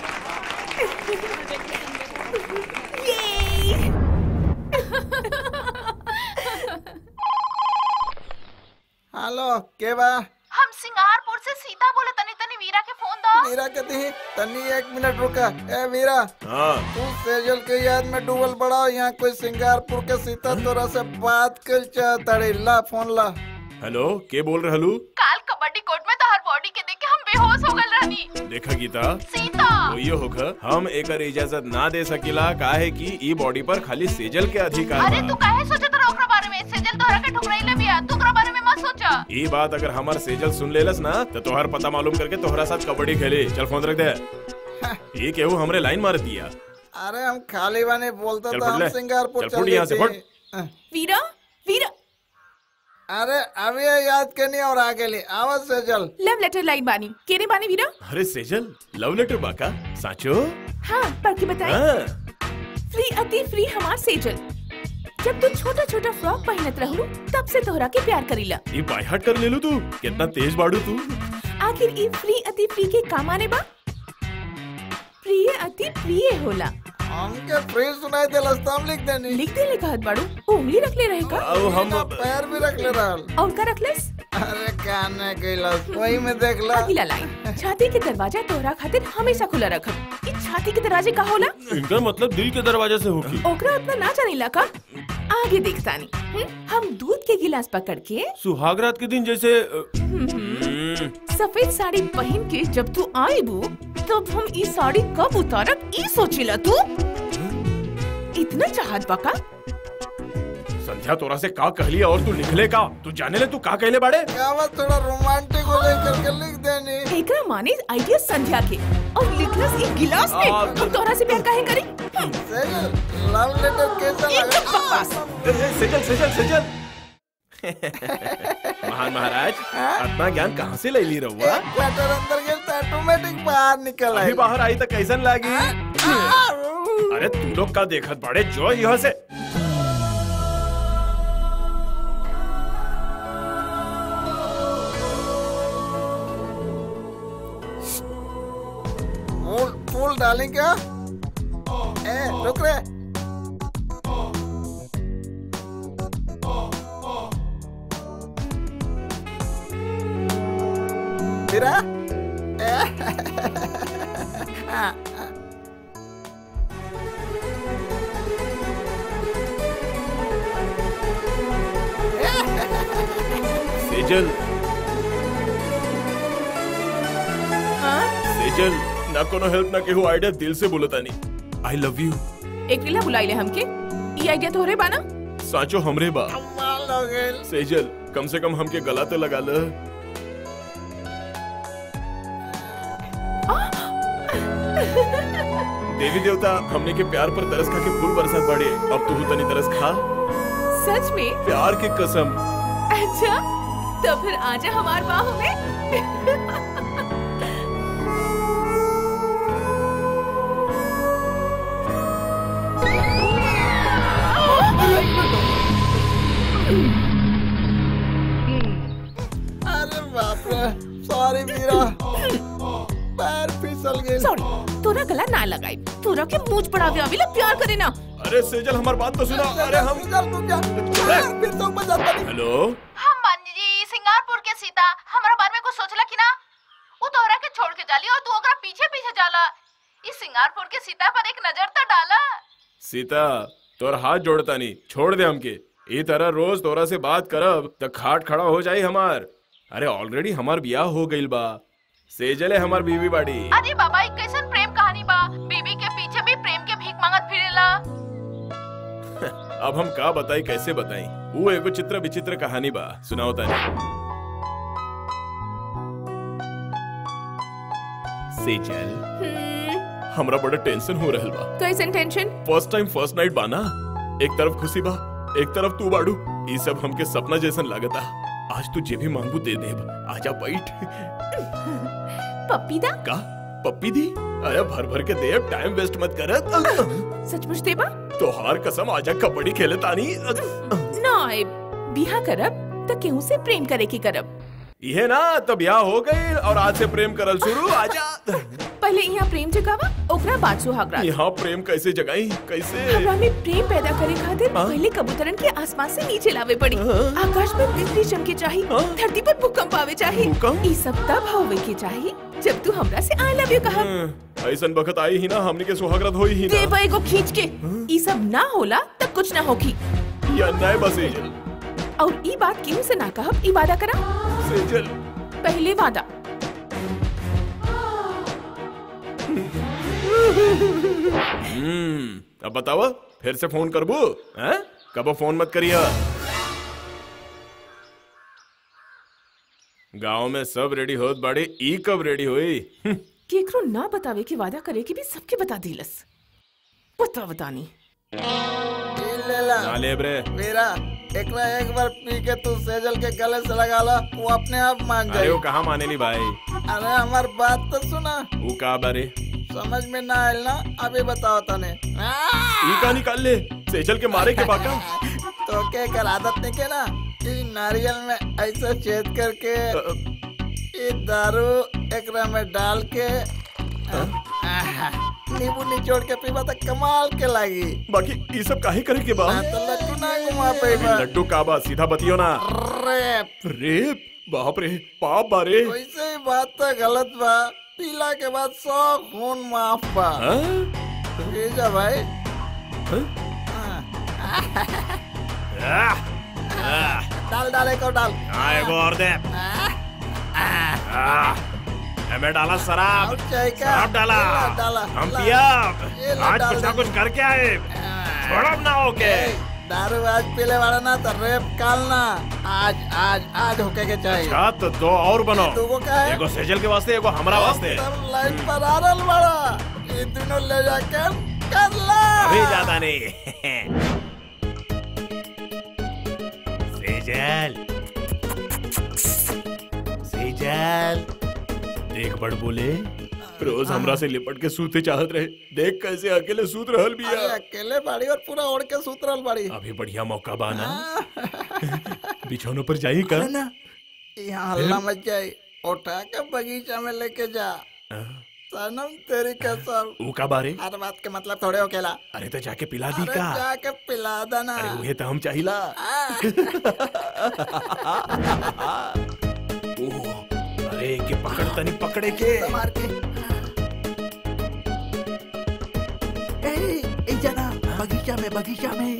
D: हेलो के बा?
B: हम सिंगारपुर से सीता बोले तनी तनी वीरा के फोन दो।
D: वीरा के दी तनी 1 मिनट रुका। ए वीरा तू सेजल के याद में डूबल बड़ा। यहाँ कोई सिंगारपुर के सीता तोरा से बात कर चाहता। ला फोन ला।
A: हेलो के बोल रहलू?
B: काल कबड्डी कोर्ट में तोहर बॉडी के देख के हम बेहोश हो गल रहनी।
A: देखा गीता
B: सीता
A: वही होगा। हम एकर इजाजत ना दे सकीला काहे कि ई बॉडी पर खाली सेजल के अधिकार
B: अरे
A: बा।
B: तू काहे सोचत रहा ओकरा बारे में? सेजल तोहरा के ठुकराइले बिया, तू ओकरा बारे में मत सोचा।
A: ये बात अगर हमार सेजल सुन लेलस ना तो तोहर पता मालूम करके तोहरा साथ कबड्डी खेले। चल फोन रख दे। ये केहू हमरे लाइन मार दिया।
D: अरे हम खाली बाने बोलता
A: चल
D: था।
A: फुट
D: हम
A: ले।
D: सिंगारपुर
A: चल फुट यहाँ से फुट।
F: वीरा वीरा
D: अरे अभी याद करनी और आगे ले आवाज सेजल।
F: लव लेटर लाइन बानी केने बानी वीरा?
A: अरे सेजल लव लेटर बाका साचो?
F: हाँ पढ़ के बताए। फ्री अति फ्री हमार सेजल। जब तू छोटा छोटा फ्रॉक पहनत रहू तब से तोहरा के प्यार करीला।
A: ये बाय हार्ट कर ले लू तू। कितना तेज बाड़ू तू।
F: आखिर ये फ्री अति फ्री के काम आने बा? प्रिय अति प्रिय होला।
D: हमके फ्री सुनाई दे लस्ताम लिख देनी।
F: लिख दे ले कहत बाड़ू। उंगली रख ले रहे का?
A: हम
D: पैर भी रख ले रहा।
F: और का रखलेस?
D: अरे काने कैलाश वही में देख ला।
F: अगला लाइन छाती के दरवाजा तोहरा खातिर हमेशा खुला रखब। इस छाती के दरवाजे का होला?
E: इनका मतलब दिल के दरवाजे से होगी।
F: ओकरा उतना ना जानेला का? आगे देखतानी। हम दूध के गिलास पकड़ के
E: सुहागरात के दिन जैसे
F: सफेद साड़ी पहन के जब तू आईबू तब हम ई साड़ी कब उतारब ई सोचिला तू? इतना चाहत बका?
A: संध्या तोरा से का कहली और तू लिखले का? तू जाने ले तू का कहले बाड़े?
D: कावत थोड़ा रोमांटिक हो लेकर के लिख देनी।
F: एकरा माने आइडिया संध्या के और लिखलस एक गिलास में। हम तोरा से प्यार काहे करी?
D: सेजल लव लेटर कैसा लगा?
A: सेजल सेजल सेजल महान महाराज अपना ज्ञान कहाँ से ले ली रहुआ?
D: क्वार्टर अंदर गए तो ऑटोमेटिक बाहर निकल आई।
A: अभी बाहर आई तो कैसन लागी? अरे तू लोग का देखत बड़े जो यहाँ से।
D: फूल डालें क्या? रुक रे। तेरा
A: सेजल सेजल ना कोनो हेल्प ना केहू आइडिया दिल से बोलता नहीं। I love you.
F: एकला बुलाइले हमके ई आइडिया तोहरे बाना?
A: साचो हमरे बा।
D: कमाल हो गइल।
A: सेजल कम से कम हमके गला तो लगा ले। देवी देवता हमने के प्यार पर तरस खा के फूल बरसात बाड़े और तू तनी तरस खा।
F: सच में?
A: प्यार की कसम।
F: अच्छा तो फिर आजा हमार बाहों में।
D: अरे बाप रे, सॉरी वीरा, पैर फिसल गए।
F: सॉरी, तोरा गला ना लगाई, तोरा के मूंछ पड़ावे आविला प्यार करे ना।
A: अरे सेजल हमार बात तो सुना। अरे हम
D: फिर तो मजा आता नहीं।
A: हेलो
B: हम बानी जी सिंगारपुर के सीता, हमारा बारे में कुछ सोचला कि ना? वो तोहरा के छोड़ के जाली और तू ओकरा पीछे पीछे जाला। इस सिंगारपुर के सीता पर एक नजर तो डाला।
A: सीता तोर हाथ जोड़ता नहीं, छोड़ दे हमके। ई तरह रोज तोरा से बात करब त खाट खड़ा हो जाई हमार। अरे ऑलरेडी हमार ब्याह हो गइल बा। सेजल है हमार बीवी बाड़ी।
B: अरे बाबा, एक कैसन प्रेम कहानी बा, बीवी के पीछे भी प्रेम के भीख मांगत फिरेला।
A: अब हम का बताई, कैसे बताई? वो एगो चित्र विचित्र कहानी बा, सुनाओ तानी। सेजल हमरा बड़ा टेंशन हो रहल बा।
F: कैसन tension?
A: First time first night बा ना, एक तरफ खुशी बा, एक तरफ तू बाड़ू। ये सब हमके सपना जैसन लागता। आज तू जे भी मांगू दे देब। आजा बैठ।
F: पप्पी दा?
A: का पप्पी दी? अरे भर भर के देब, टाइम वेस्ट मत करत।
F: सचमुच देबा?
A: तोहार कसम, आजा कबड्डी खेले तानी।
F: ना बिहा करब त केहू से प्रेम करे की करब।
A: ये ना तो ब्याह हो गई और आज से प्रेम करल शुरू। आजा।
F: पहले यहाँ प्रेम जगावा, ओकरा बाद सुहागरात।
A: यहाँ प्रेम कैसे जगाई? कैसे?
F: हमरा में प्रेम पैदा करे खातिर पहले कबूतरन के आसमान से नीचे लावे पड़ी। आकाश में बिजली चमके चाहिए, धरती पर भूकंप आवे चाहिए। ये सब तब होवे के चाहिए जब तू हमरा से आई लव यू कहा।
A: ऐसन वक्त आई ही ना, हमने के सुहागरात होई ही ना।
F: देवा एगो खींच के। ये सब ना होला तब कुछ ना होगी।
A: ये अन्याय बा सेजल।
F: और ई बात केहू से ना कहब, ई वादा करा।
A: सेजल
F: पहले वादा।
A: अब बतावा, फिर से फोन करबू? हैं? कबो फोन मत करिया। गांव में सब रेडी होत बाड़े, ई कब रेडी होई?
F: केकरो ना बतावे के वादा करे के भी सबके बता दिलस। पता बतानी।
A: ना ले रे।
D: मेरा एकरा एक बार पी के तू सेजल के गले से लगा ला, वो अपने आप मान जाए।
A: अरे वो कहाँ माने ली भाई?
D: अरे हमार बात तो सुना।
A: वो का बारे?
D: समझ में ना आयल ना, अभी बताओ तने।
A: ई का निकाल ले, सेजल के मारे के बाका।
D: तो क्या कर आदत नहीं के ना, ये नारियल में ऐसे छेद करके ये दारू एकरा में डाल के नींबू निचोड़ के पीबा तो कमाल के लागी।
A: बाकी ये सब काहे करे के बा?
D: तो लड्डू ना घुमा पेबा।
A: लड्डू का बा, सीधा बतियो ना।
D: रेप।
A: रेप? बाप रे, पाप बारे।
D: वैसे ही बात तो गलत बा, पीला के बाद 100 खून माफ बा। जा भाई। डाल एक और डाल।
E: एगो और दे। हमें डाला शराब। शराब डाला। हम पिया। आज कुछ ना कुछ करके आए। छोड़ब ना होके।
D: दारू आज पीले वाला ना तो रेप कालना। आज होके के चाहिए।
E: अच्छा तो 2 और बनो।
D: तू क्या है?
E: एगो सेजल के वास्ते, एगो हमरा वास्ते।
D: लाइन पर आ रहा बड़ा। ये दोनों ले जाकर कर ला।
E: अभी ज्यादा नहीं। सेजल देख बड़ बोले,
A: रोज हमरा से लिपट के सूते चाहत रहे, देख कैसे अकेले सूत रहल बिया।
D: अकेले बाड़ी और पूरा ओढ़ के सूत रहल बाड़ी।
A: अभी बढ़िया मौका बाना। बिछौनों पर जाई का?
D: यहाँ हल्ला मच जाए, उठा के बगीचा में लेके जा। सनम तेरी कसम।
A: वो का बारे?
D: हर बात के मतलब थोड़े हो केला।
A: अरे तो जाके पिला दी का?
D: जाके पिला देना।
A: अरे वही तो हम चाहिला। अरे के पकड़ तनी पकड़े के।
D: मार के। ए जना बगीचा में।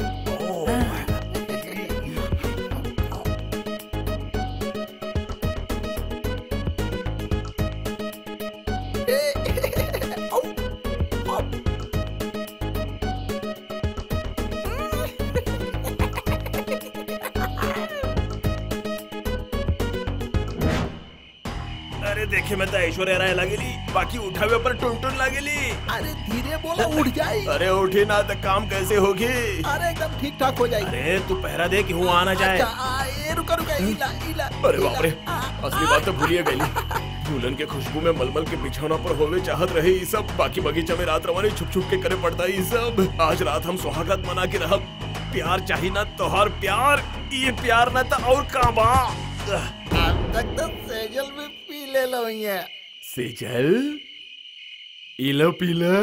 E: अरे देखे मैं तो ऐश्वर्या राय लगेली, बाकी उठावे पर टुन लगेली।
D: अरे धीरे बोला, उठ जाए।
E: अरे उठी ना तो काम कैसे होगी?
D: अरे एकदम ठीक ठाक हो जाएगी।
E: अरे तू पहरा दे कि हुआ आना जाए।
D: रुका रुका, इला इला।
E: अरे बाप रे, असली बात तो भूलिए गई। दुल्हन के खुशबू में मलमल के बिछौना पर होवे चाहत रहे ये सब, बाकी बगीचा में रात रवानी छुप छुप के करे पड़ता ये सब। आज रात हम सुहागरात मना के रह। प्यार चाहिए ना तोहर प्यार, ये प्यार ना तो और का बा।
D: अब तक तो सेजल भी पी ले लो ये।
E: सेजल? इला पीला?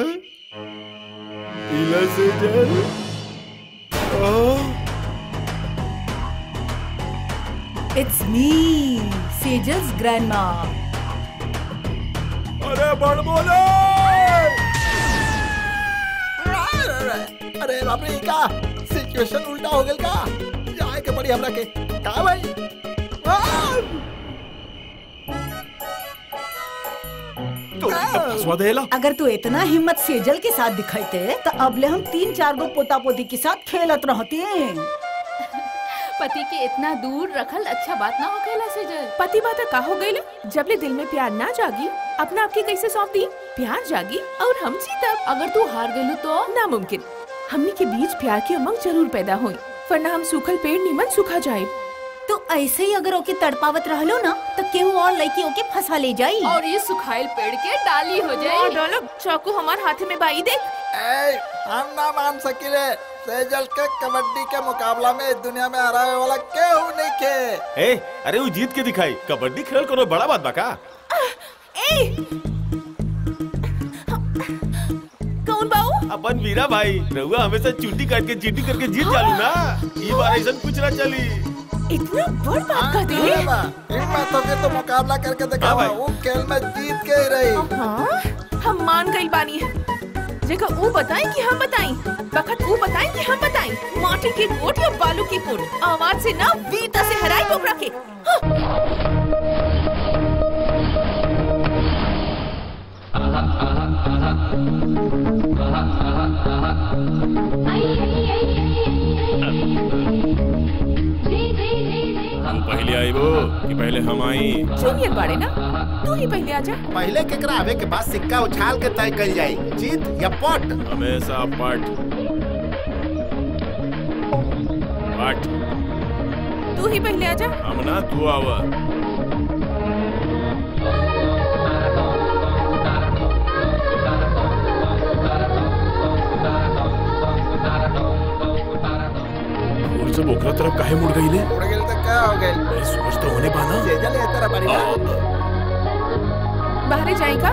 E: पीला Sejal?
C: It's me, Sejal's grandma.
E: अरे बड़ बोले!
D: अरे बाप रे, का सिचुएशन उल्टा हो गया का? जाए के पड़ी हमरा के। का भाई?
C: अगर तू इतना हिम्मत सेजल के साथ दिखाते तो अबले हम 3-4 गो पोता पोती के साथ खेलत रहते।
B: पति के इतना दूर रखल अच्छा बात ना हो खेला सेजल।
F: पति बात का हो गई, जबले दिल में प्यार ना जागी अपना आपकी कैसे सौंप दी? प्यार जागी और हम जीतब।
B: अगर तू हार गई तो
F: नामुमकिन। हमनी के बीच प्यार की उमंग जरूर पैदा हुई, वरना हम सूखल पेड़ नीमन सूखा जाए।
C: तो ऐसे ही अगर ओके तड़पावत रहलो ना तो केहू और लड़की ओके फंसा ले जाई
B: और ये सुखाइल पेड़ के डाली हो जाए।
F: डालो चाकू हमारे हाथ में बाई देख।
D: हम ना मान सकिले, सेजल के कबड्डी के मुकाबला में दुनिया में हरावे वाला केहू नहीं के।
E: अरे वो जीत के दिखाई, कबड्डी खेल करो बड़ा बात बाका।
F: कौन बाऊ?
E: अपन वीरा भाई। रहुआ हमेशा चुट्टी काट के चीटी करके जीत चालू ना, ये बार ऐसा कुछ ना चली।
F: इतना बड़ बात कर दी।
D: हिम्मत होके तो मुकाबला करके दिखावा, वो खेल में जीत के ही रही।
F: हम मान गई बानी है। जगह वो बताएं कि हम बताएं, वक्त वो बताएं कि हम बताएं। माटी की कोट या बालू की कोट, आवाज से ना वीरता से हराई पोखरा के।
A: पहले आई वो कि पहले हम आई?
F: जूनियर बाड़े ना, तू ही पहले आजा।
K: पहले केकरा आवे के बाद सिक्का उछाल के तय कर जाए, जीत या पट।
A: हमेशा पट। पट।
F: तू ही पहले आजा।
A: हम ना, तू आवा। सब ओकरा तरफ काहे मुड़ गई ले?
D: मुड़ गई तो क्या हो गई?
A: सोच तो होने पाना।
D: सेजल ये तरह बड़ी ना।
F: बाहर जाएगा?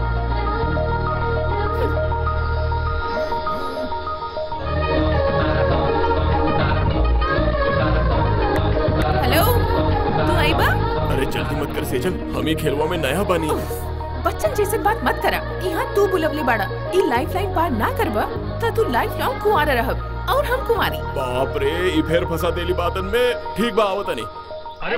F: हेलो, तू आई बा?
A: अरे जल्दी मत कर सेजल, हम ही खेलवा में नया बनी।
F: बच्चन जैसे बात मत करा। यहाँ तू बुलवले बाड़ा, ई लाइफ लाइन पार ना करबा तो तू लाइफ लॉन्ग कुंवारा रहब और हम कुंवारी।
A: बाप रे, ई फेर फंसा देली बातन में। ठीक बा, आवत नहीं। अरे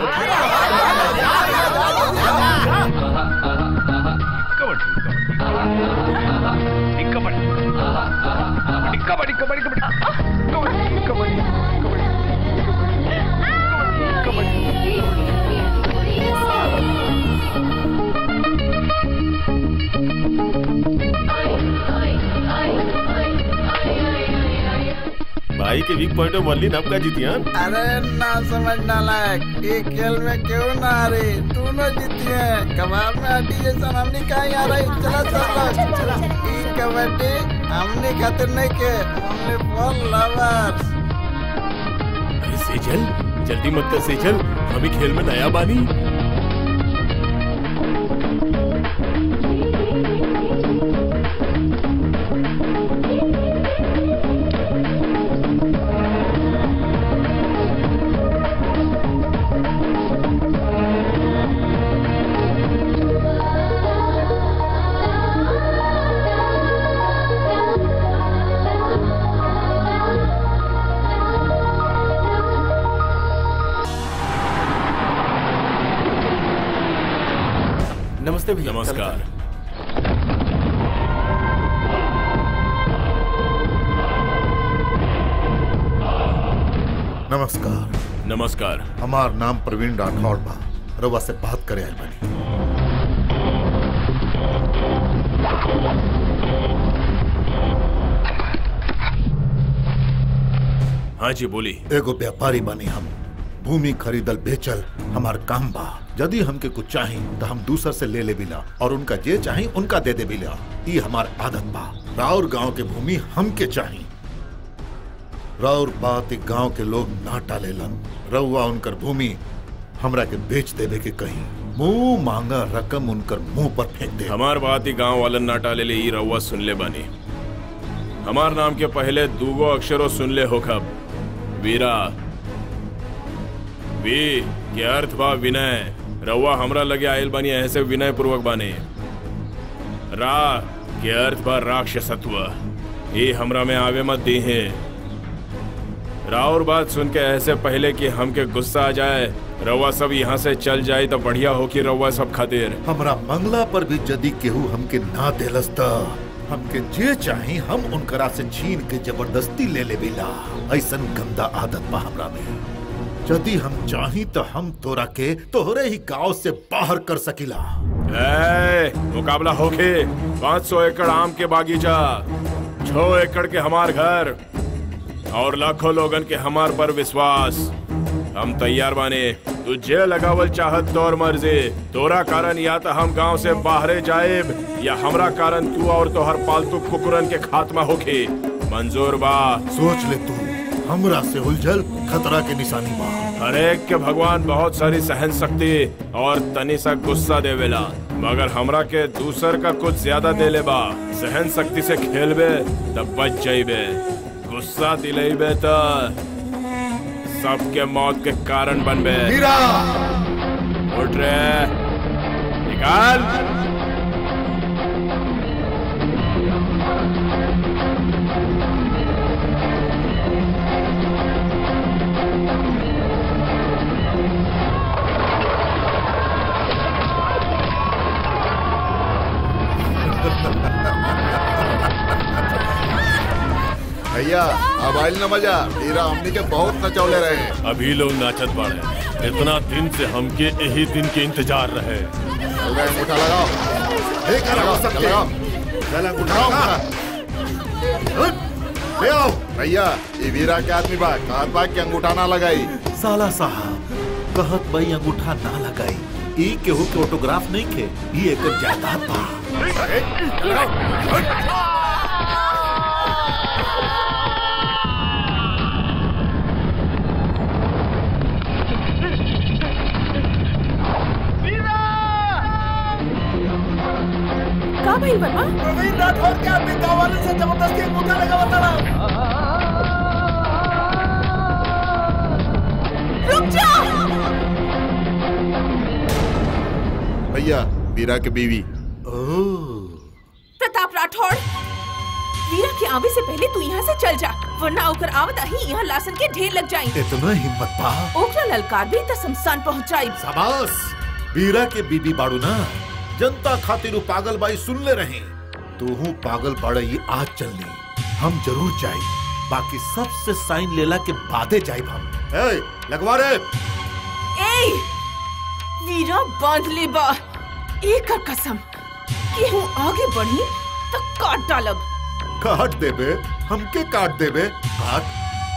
A: भाई के वीक पॉइंट में मल्ली नब का जीतियान।
D: अरे ना समझना लायक, ये खेल में क्यों ना हारे, दोनों जीती है। कबाब में हड्डी जैसा हमने कहीं आ रही। चला चला, ये कबड्डी हमने खातिर नहीं के, हमने फॉर लवर्स।
A: अरे सेजल, जल्दी मत कर सेजल, हम ही खेल में नया बानी।
E: नमस्ते भैया।
A: नमस्कार।
G: नमस्कार।
A: नमस्कार।
G: हमार नाम प्रवीण राठौड़ बा, रउआ से बात करे आइल बानी।
A: हाँ जी बोली।
G: एगो व्यापारी बनी हम, भूमि खरीदल बेचल हमार काम बा। यदि हमके कुछ चाही तो हम दूसर से ले बिला और उनका जे चाही उनका दे बिला। ये हमार आदत बा। राउर गांव के भूमि हमके चाही। राउर बात गांव के लोग ना टालेलन। रउआ उनकर भूमि हमरा के बेच देवे के कहीं मुंह मांगा रकम उनकर मुंह पर फेंक दे।
A: हमार बात ही गांव वालन ना टाले ले ई रउआ सुन ले बानी। हमार नाम के पहले दूगो अक्षरों सुन ले हो खब। वीरा, वी के अर्थ बा विनय। रउआ हमरा लगे आयल बानी ऐसे विनय पूर्वक बानी। रा के अर्थ बा राक्षसत्व। ये हमरा में आवे मत दी है। राउर बात सुन के ऐसे पहले कि हमके गुस्सा आ जाए रउआ सब यहाँ से चल जाए तो बढ़िया हो कि रउआ सब खातिर।
G: हमरा मंगला पर भी यदि केहू हमके ना देलस त हमके जे चाही हम उनकरा से छीन के जबरदस्ती ले बिला। ऐसन गंदा आदत बा हमरा में। यदि हम चाही तो हम तोरा के तोहरे ही गांव से बाहर कर सकिला।
A: मुकाबला होके 500 एकड़ आम के बागीचा, 6 एकड़ के हमार घर और लाखों लोगन के हमार पर विश्वास। हम तैयार बाने। तू जे लगावल चाहत तोर मर्जी। तोरा कारण या तो हम गांव से बाहरे जाएब या हमरा कारण तू और तोहर पालतू कुकुरन के खात्मा होके। मंजूर बा?
G: सोच ले तू हमरा से उलझल खतरा के निशानी बा।
A: हर एक के भगवान बहुत सारी सहन शक्ति और तनी सा गुस्सा देवेला, मगर हमरा के दूसर का कुछ ज्यादा देले बा। सहन शक्ति से खेलबे तब बच जाइबे, गुस्सा दिलेबे तो सबके मौत के कारण बनबे। उठ रे, निकाल।
D: भैया अब आइल न मजा। वीरा हमनी के बहुत नचौले रहे।
E: अभी लोग नाचत बाड़े। इतना दिन से हमके यही दिन के इंतजार रहे।
D: अंगूठा लगाओ।
G: ले आओ।
D: भैया ये वीरा के आदमी बा, कहत बा कि अंगूठा ना लगाई।
G: साला साहब कहत भाई अंगूठा ना लगाई। ई केहू के ऑटोग्राफ नहीं खे, ई एक जायदाद बा।
F: का भाई वर्मा?
I: प्रवीण राठौर के आदमी गाँव वाले से जबरदस्ती अंगूठा लगावता रहा।
F: रुक जा।
D: भैया वीरा के बीवी।
F: प्रताप राठौर, वीरा के आवे से पहले तू यहाँ से चल जा, वरना ओकर आवत ही यहाँ लाशन के ढेर लग जाई।
G: इतना हिम्मत बा?
F: ओकरा ललकार भी त शमशान पहुँचाई।
G: शाबाश। वीरा के बीबी बाड़ू ना, जनता खातिर पागल बाई सुन ले रहे। तू हूँ पागल बाड़ई आज चलनी। हम जरूर जाए, बाकी सबसे साइन लेला के बादे जाए हम। लगवा रे।
F: वीरा बांध ले बा। एक कसम कि हूँ आगे बढ़ी तो काट डालब।
G: काट देबे? हमके काट देबे? काट।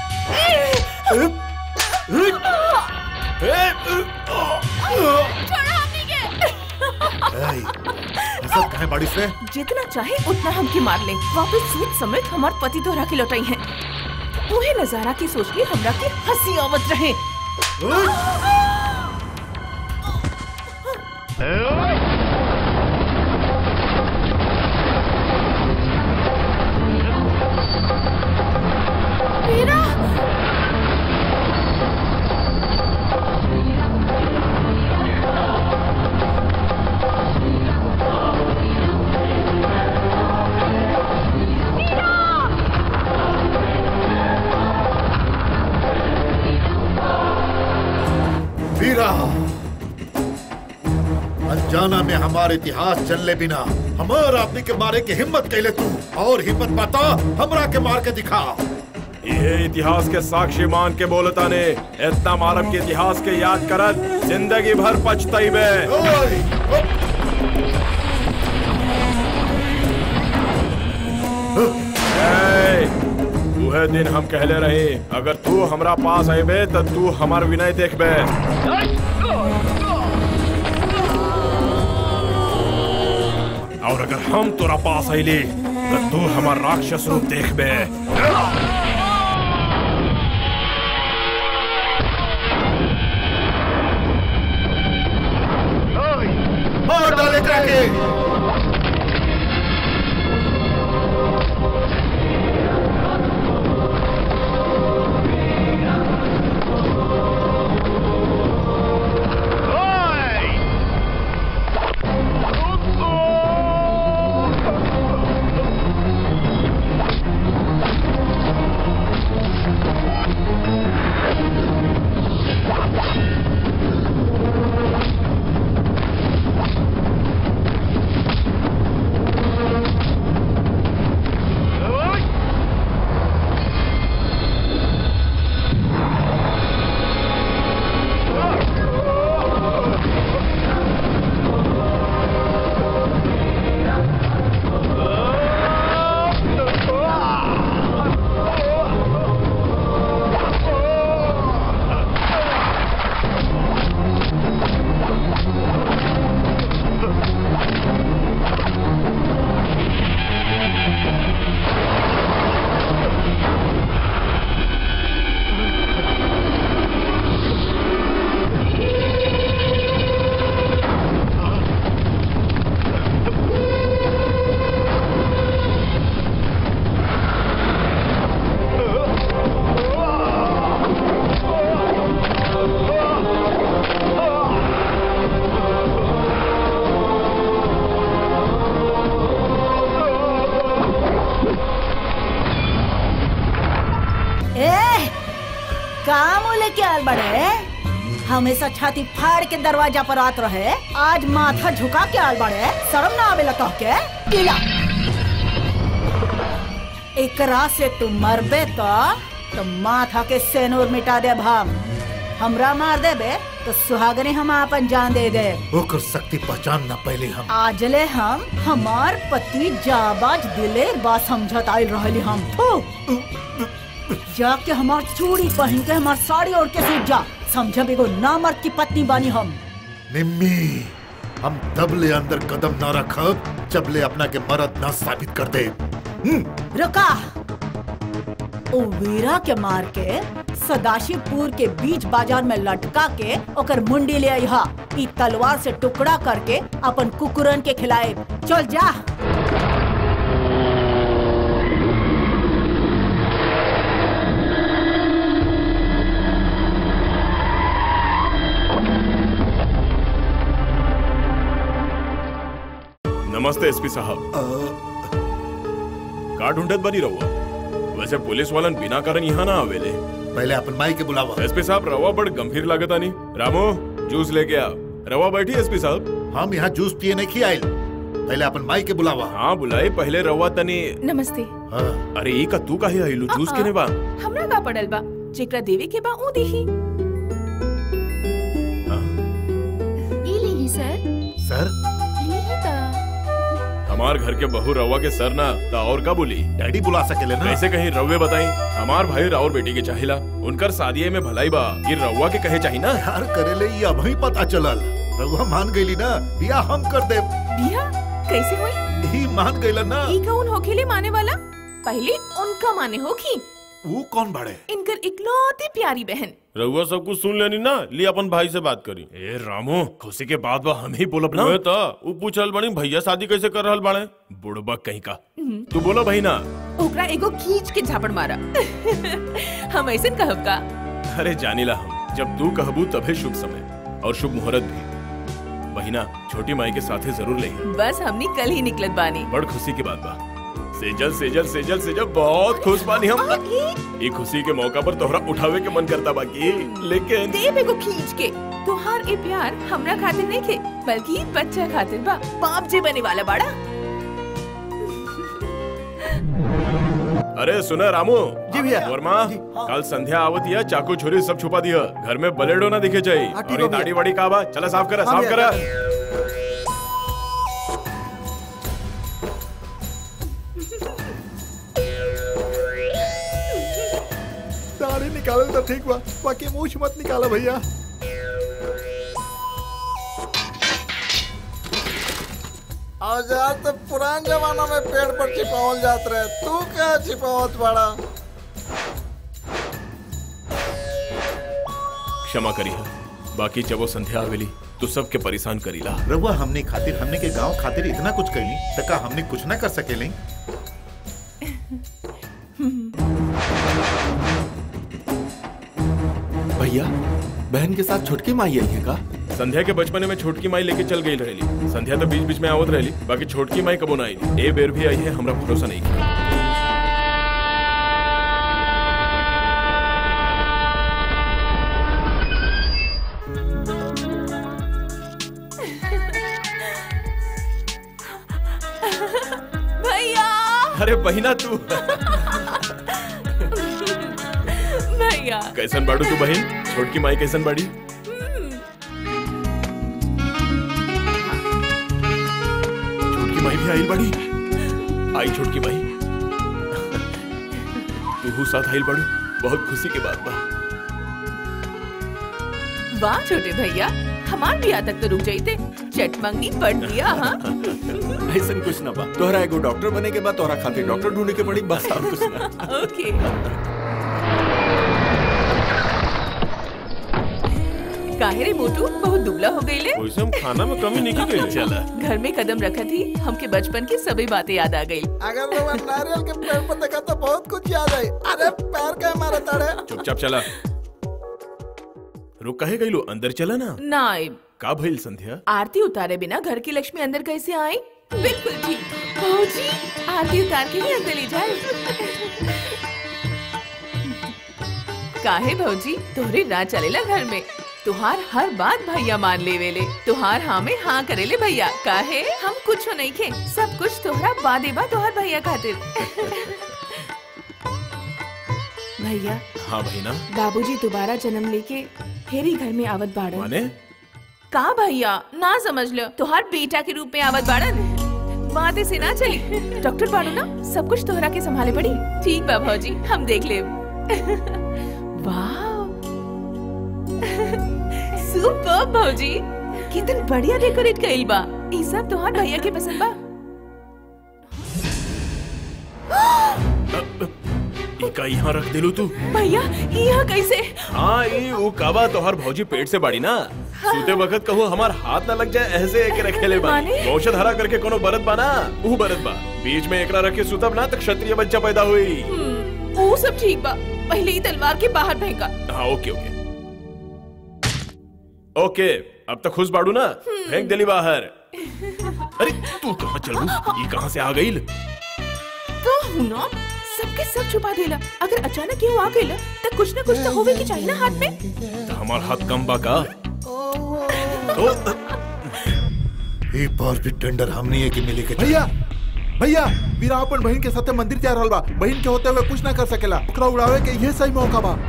G: ऐसा काहे बारिश रे?
F: जितना चाहे उतना हमके मार ले, वापस सूद समेत हमार पति दोहरा के लौटाई हैं। उहे नजारा की सोच के हमरा के हंसी आवत रहे। वीरा,
G: अनजाना में हमारे इतिहास चलने बिना हमार आदमी के मारे के हिम्मत कैले तू, और हिम्मत पाता हमरा के मार के दिखा।
A: ये इतिहास के साक्षी मान के बोलता ने इतना मारब के इतिहास के याद करत जिंदगी भर पछताइबे। वह दिन हम कहले रहे अगर तू हमरा पास आएबे तो तू हमार विनय देखबे। और अगर हम तोरा पास आइले तो तू हमार राक्षस रूप देखबे।
G: और डाले के
C: हमेशा छाती फाड़ के दरवाजा पर आत रहे, आज माथा झुका के आल बड़े, शर्म ना आवेला कह के किला। एकरा से तू मरबे तो माथा के सेनूर मिटा दे भाम। हमरा मार देबे तो सुहागने हम अपन जान दे दे।
G: ओकर शक्ति पहचान ना पहले हम
C: आजले हम हमार पति जाबाज दिलेर बात समझत आइल रहली हम। जाके हमार चूड़ी पहन के हमार साड़ी ओढ़ के सूझ जा, समझ बेगो ना मर्द की पत्नी बानी हम।
G: निम्मी, हम तब ले अंदर कदम ना रखब जब ले अपना के मर्द ना साबित कर दे।
C: रुका, ओ वीरा के मार के सदाशिवपुर के बीच बाजार में लटका के ओकर मुंडी ले आइहा, ई तलवार से टुकड़ा करके अपन कुकुरन के खिलाए। चल जा।
A: नमस्ते एसपी साहब। का ढूंढत बनी रहुआ? वैसे पुलिस वालन बिना कारण यहाँ ना आवेले।
G: पहले अपन माई के बुलावा।
A: एसपी साहब रवा बड़ गंभीर लागत आनी। रामो जूस लेके आ। रवा बैठी एसपी साहब।
G: हम यहाँ जूस पिए नहीं खियाइल, पहले अपन माई के बुलावा।
A: हाँ बुलाई, पहले रवा तनी।
F: नमस्ते।
A: अरे ई का तू काहे आइलू? जूस केने बा?
F: हमरा का पड़ल बा, जेकरा देवे के बा ऊ देही।
B: ई लीही सर।
A: हमार घर के बहू रवा के सर ना ता और का बोली?
G: डैडी बुला सकेले ना।
A: वैसे कहीं रवे बताई, हमार भाई राउर बेटी के चाहिला, उनकर शादी में भलाई बा, ये रवा के कहे चाहिए ना।
G: यार करेले ये अब ही पता चलल, रवा मान गईली ना, बिया हम कर दे।
F: बिया कैसे हुई?
G: ही मान गईला ना।
F: ई कौन होखेले माने वाला? पहले उनका माने होखी।
G: वो कौन बड़े?
F: इनकर इकलौती प्यारी बहन।
E: रहुआ सब कुछ सुन लेनी ना, ली अपन भाई से बात करी।
A: ए रामो, खुशी के बाद बा हम ही बोलब ना।
E: वो पूछल बनी भैया शादी कैसे कर रहल बाड़े?
A: बुढ़बा कहीं का। तू बोलो भाई ना।
F: ओकरा एगो खींच के झापड़ मारा। हम ऐसे कहब का?
A: अरे जानीला हम, जब तू कहबू तभे शुभ समय और शुभ मुहूर्त भी। बहिना छोटी माई के साथे जरूर ले।
F: बस हमनी कल ही निकलत बानी।
A: बड़ खुशी की बात बा। सेजल सेजल सेजल सेजल बहुत खुश बानी हम। ये खुशी के मौका पर तोहरा उठावे के मन करता बाकी, लेकिन
F: देव एगो खींच के। तोहार ए प्यार हमरा खातिर नहीं खे, बल्कि बच्चा खातिर बा। बाप जे बने वाला बाड़ा।
A: अरे सुना रामू।
K: जी भैया।
A: वर्मा, कल संध्या आवतिया, चाकू छुरी सब छुपा दिया, घर में बलेडो ना दिखे चाहिए। और ये दाढ़ी वाड़ी का बा, चला साफ करा, साफ करा।
D: दाढ़ी निकाले तो ठीक बा, बाकी मूछ मत निकाला भैया। औजार तो पुरान जमाना में पेड़ पर छिपावल जात रहे, तू क्या छिपावत बड़ा?
A: क्षमा करी है, बाकी जब वो संध्या आवेली तो सबके परेशान करीला।
G: रहुआ हमने खातिर, हमने के गांव खातिर इतना कुछ करी, तका हमने कुछ ना कर सकेले।
H: भैया बहन के साथ छोटकी माई आई है का?
A: संध्या के बचपने में छोटकी माई लेके चल गई रहेली। संध्या तो बीच बीच में आवत रहेली, बाकी छोटकी माई कबो ना आई। ए बेर भी आई है, हमरा भरोसा नहीं किया।
F: भैया
A: अरे बहिना तू
F: भैया
A: कैसन बाड़ू तू बहन? छोटकी माई कैसन बाड़ी? छोटकी माई भी आइल बाड़ी। आई छोटकी माई, तू साथ आइल बाड़ू, बहुत खुशी के बात बा।
F: वाह छोटे भैया, हमार बियाह तक तो रुक जाइते, चटमंगनी पढ़ दिया। हाँ
H: ऐसा कुछ ना बा, तोहरा एगो डॉक्टर बने के बाद तोहरा खातिर डॉक्टर ढूंढने के पड़ी, बस और कुछ ना।
F: ओके। काहे रे मोटू, बहुत दुबला हो गई ले?
A: वैसे हम खाना में कमी नहीं की गई। चला
F: घर में कदम रखा थी, हमके बचपन की सभी बातें याद आ गई।
D: अगर वो नारियल के पेड़ पर देखा तो बहुत कुछ याद आई। अरे पैर का मारा ताड़े।
A: चुपचाप चला। रुक काहे गई लो, अंदर चला ना।
F: नाइब
A: का भइल संध्या?
F: आरती उतारे बिना घर की लक्ष्मी अंदर कैसे आई? बिल्कुल ठीक। भौजी आरती उतार के ही अंदर ले जाए। काहे भौजी, तोहरे ना चलेला घर में, तुहार हर बात भैया मान ले वेले, तुहार हाँ में हाँ करेले भैया। काहे हम कुछ नहीं खे, सब कुछ तोहरा बादे बा तुहार भैया खातिर। भैया।
A: हाँ बहिना।
F: बाबूजी दोबारा जन्म लेके फिर ही घर में आवत बाड़न।
A: माने?
F: का भैया ना समझ लो, तुहार बेटा के रूप में आवत बाड़न। बातें से ना चली, डॉक्टर बाड़ू ना, सब कुछ तोहरा के संभाले पड़ी। ठीक बा भौजी, हम देख ले। वाह सुपर भौजी, कितन बढ़िया डेकोरेट कइल बा। ई सब तोहार भैया के पसंद बा।
A: इका यहाँ रख दिलू तू?
F: भैया यहाँ कैसे?
A: हाँ ये वो काबा तोहर भौजी पेट से बाड़ी ना। हाँ। सूते वक्त कहो हमार हाथ ना लग जाए, ऐसे एक रखेले बा। औषध हरा करके कोनो बरत बा ना, वो बरत बा। बीच में एकरा रखे सुतब ना तक क्षत्रिय बच्चा पैदा हुई।
F: वो सब ठीक बा, पहले ही तलवार के बाहर फेंका।
A: हाँ ओके ओके ओके, अब तक खुश बाड़ू ना, फेंक दिली बाहर। अरे तू कहाँ चलू, ये कहाँ से आ गई?
F: तो ना सबके सब छुपा देला, अगर अचानक ये आ गइल तो कुछ ना कुछ तो होवे की चाहिए ना हाथ में।
A: तो हमार हाथ कम बा का?
G: एक बार भी टेंडर हमनी है कि मिले के।
M: भैया भैया, वीरा अपन बहन के साथे मंदिर जा रहल बा, बहन के होते हुए कुछ ना कर सकेला, ओकरा उड़ावे के ये सही मौका बा।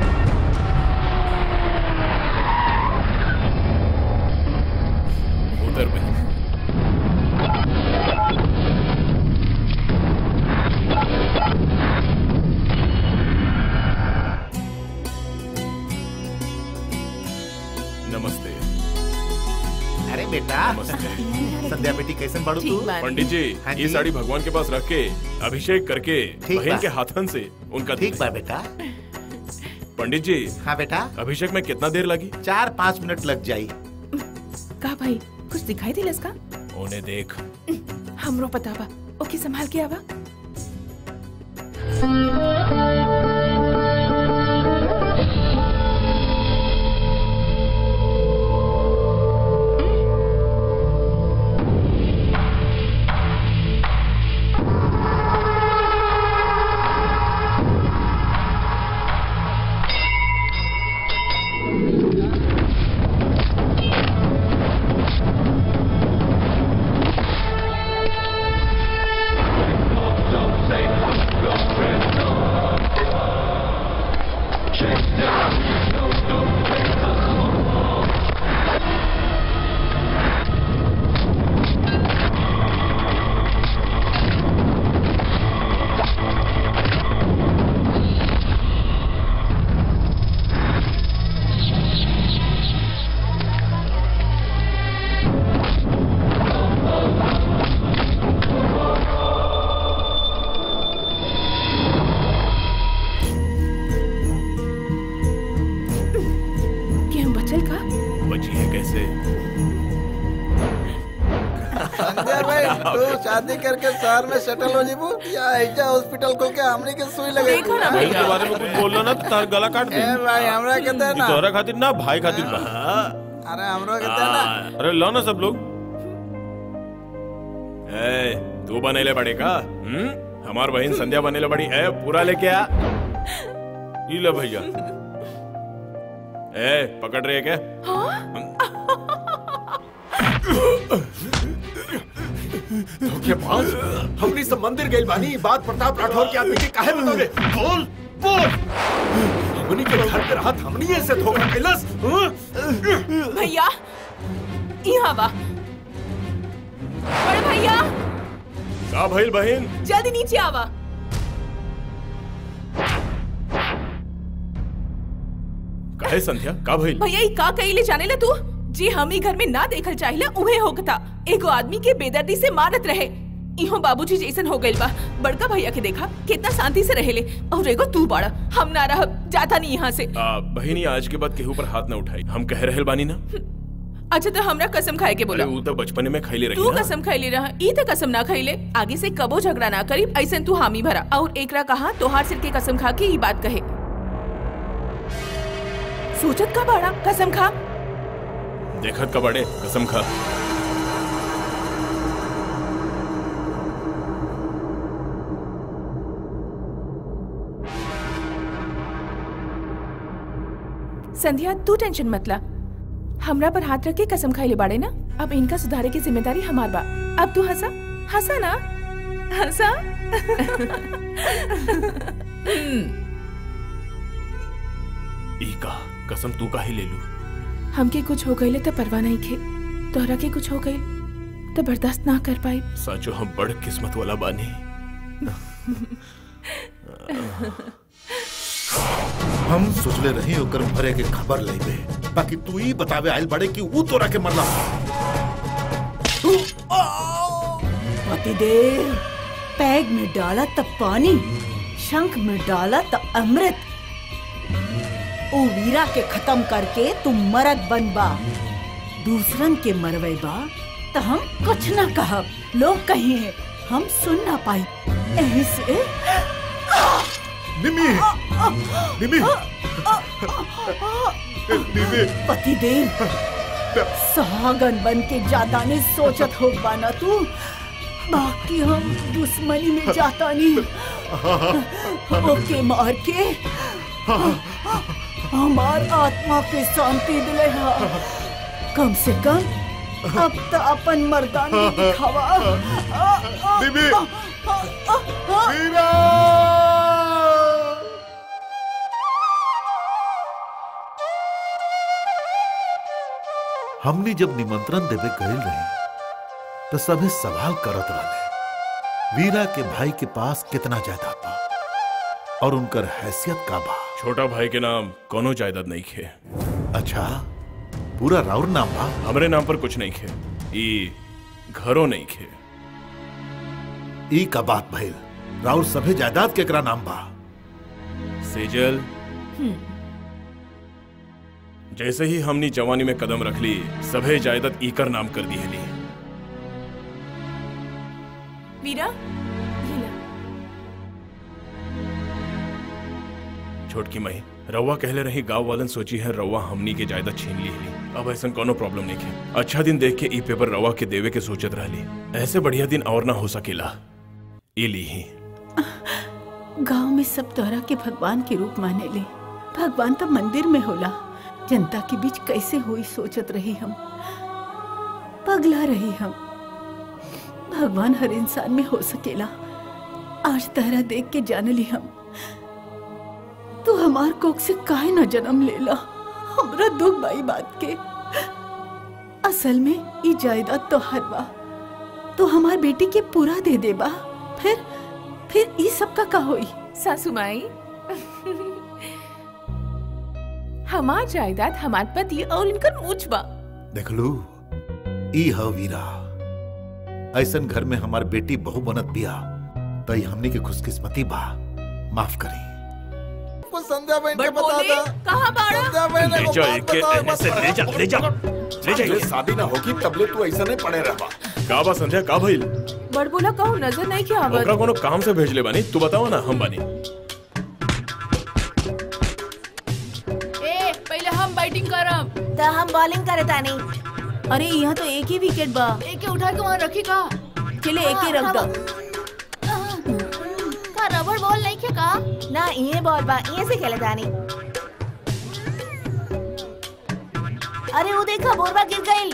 A: उधर में नमस्ते।
G: अरे बेटा, संध्या बेटी कैसन बाड़ू तू?
A: पंडित जी ये साड़ी भगवान के पास रख के अभिषेक करके बहन के हाथन से उनका
G: ठीक बा बेटा।
A: पंडित जी।
G: हाँ बेटा।
A: अभिषेक में कितना देर लगी?
G: 4-5 मिनट लग जाई।
F: का भाई कुछ दिखाई दिला इसका?
A: उन्हें देख।
F: हमरो पता बा, ओके संभाल के आवा।
D: संजय भाई तू शादी करके शहर में सेटल हो जीबू या ऐजा हॉस्पिटल खोल के हमनी के सुई लगे
F: देखो ना
E: भाई के बारे में कुछ बोलना ना तो तार गला काट दे।
D: ए भाई हमरा के दे ना।
E: तोरा खातिर ना भाई खातिर बा।
D: अरे हमरो के दे ना।
E: अरे लो ना सब लोग। ए तू बनेले बड़े का? हमार बहन संध्या बनेले बड़ी है, पूरा लेके आ। ई ले भैया। ए पकड़ रहे क्या?
H: धोखेबाज, हमनी सब मंदिर गइल बानी, बात प्रताप राठौर के आदमी के काहे बताओगे? बोल बोल। हमनी के घर पे राहत हमनी ऐसे धोखा कैलस?
F: भैया यहाँ बा। बड़े भैया
E: का भइल बहन?
F: जल्दी नीचे आवा।
E: काहे संध्या का भइल?
F: भैया ई का कइले जाने ला तू? जी हम ई घर में ना देखल चाहिए उहे होकता। एगो आदमी के बेदर्दी से मारत रहे। इहो बाबूजी जैसन हो गइल बा। बड़का भैया के देखा कितना शांति से रहेले और एगो तू बड़ा। हम ना रह जाता नहीं यहाँ से।
E: बहिनी आज के बाद केहू पर हाथ ना उठाई। हम कह रहल बानी ना।
F: अच्छा तो हमरा कसम खाए के बोला।
E: ऊ तो बचपन में खैले रही
F: तू
E: ना।
F: कसम खैले रहा, ई तो कसम ना खैले। आगे से कबो झगड़ा ना करी ऐसन तू हामी भरा। और एकरा कहा तोहार सिर के कसम खा के ई बात कहे। सोचत का बड़ा कसम खा।
E: देखत का बड़े कसम खा।
F: संध्या तू टेंशन मत ला। हमरा पर हाथ रख के कसम खाइले बाड़े ना। अब इनका सुधारे की जिम्मेदारी हमार बा। अब तू हंसा हंसा ना हंसा।
E: इका कसम तू काहे ले लू?
F: हमके कुछ हो गइले तो परवाह नहीं खे। तोहरा के कुछ हो गइल तो बर्दाश्त ना कर पाई।
E: सचो हम बड़ किस्मत वाला बानी।
G: हम सोचले रही ओकर भरे के खबर लेबे, बाकी तू ही बतावे आइल बड़े कि ऊ तोरा के मरला।
C: पतिदेव, पैग में डाला तब पानी, शंख में डाला तब अमृत। ओ वीरा के खत्म करके तुम मरद बनबा, दूसरन के मरवे बा तो हम कुछ ना कहब। लोग कहिए हम सुन ना पाई। यहीं से
G: निमी, निमी, निमी।
C: पतिदेव, सहागन बन के जाता ने सोचत हो बाना तू, बाकी हम दुश्मनी में जाता नहीं। ओके मार के हमार आत्मा के शांति दिले हा। कम से कम अब तो अपन मर्दानी दिखावा।
G: निमी, वीरा। हमने जब निमंत्रण देवे गए रही तो सभी सवाल करत रहे वीरा के भाई के पास कितना जायदाद बा और उनकर हैसियत का बा।
E: छोटा भाई के नाम कोनो जायदाद नहीं खे।
G: अच्छा, पूरा राउर नाम बा?
E: हमरे नाम पर कुछ नहीं खे। ई घरों नहीं खे।
G: ई का बात भइल? राउर सभे जायदाद केकरा नाम बा?
E: सेजल, जैसे ही हमनी जवानी में कदम रख ली सभे जायदाद ईकर नाम कर दी है।
F: वीरा,
E: छोटकी मई रउआ कहले रही गांव वालन सोची है रउआ हमनी के जायदाद छीन ली। अब ऐसा कोनो प्रॉब्लम नहीं है। अच्छा दिन देख के ई पेपर रउआ के देवे के सोचत रहली। ऐसे बढ़िया दिन और ना हो सकेला। ई ली ही।
C: गांव में सब तोहरा के भगवान के रूप माने ले। भगवान तो मंदिर में होला। जनता के बीच कैसे हुई सोचत रही हम, पगला रही हम। भगवान हर इंसान में हो सकेला। आज तहरा देख के जाने ली हम। तू हमार कोख से काहे ना जन्म लेला। हमरा दुख बाई बात के। असल में ई जायदाद तो हर बा तो हमार बेटी के पूरा दे देबा। फिर ई सब का होई?
F: सासू माई, हमार जायदाद हमार पति और इनकर मूछ बा।
G: देख लू, ई ह वीरा। ऐसन घर में हमार बेटी बहू बनत बिया तो ई हमनी के खुशकिस्मती बा। माफ करी।
D: संध्या बहन के बता दा।
F: कहाँ बाड़ा?
D: संध्या बहन को बात बताओ।
E: ले जा।
H: शादी ना होगी तबले तू ऐसा नहीं पड़े रहा।
A: का बा संध्या का भइल?
F: बड़ बोला कहूँ नजर नहीं क्या आवत।
A: ओकरा कोनो काम से भेजले बानी, तू बतावा ना हम बानी।
B: ए पहले हम बैटिंग करब
L: तो हम बॉलिंग करे तानी।
C: अरे यहाँ तो एक ही विकेट बा।
B: एक के उठा के वहाँ रखी का।
C: चले एक ही रख दो।
L: का रबड़ बॉल नहीं खे का? ना ये बॉल बा, ये से खेले तानी। अरे वो देखा बोरबा गिर गई।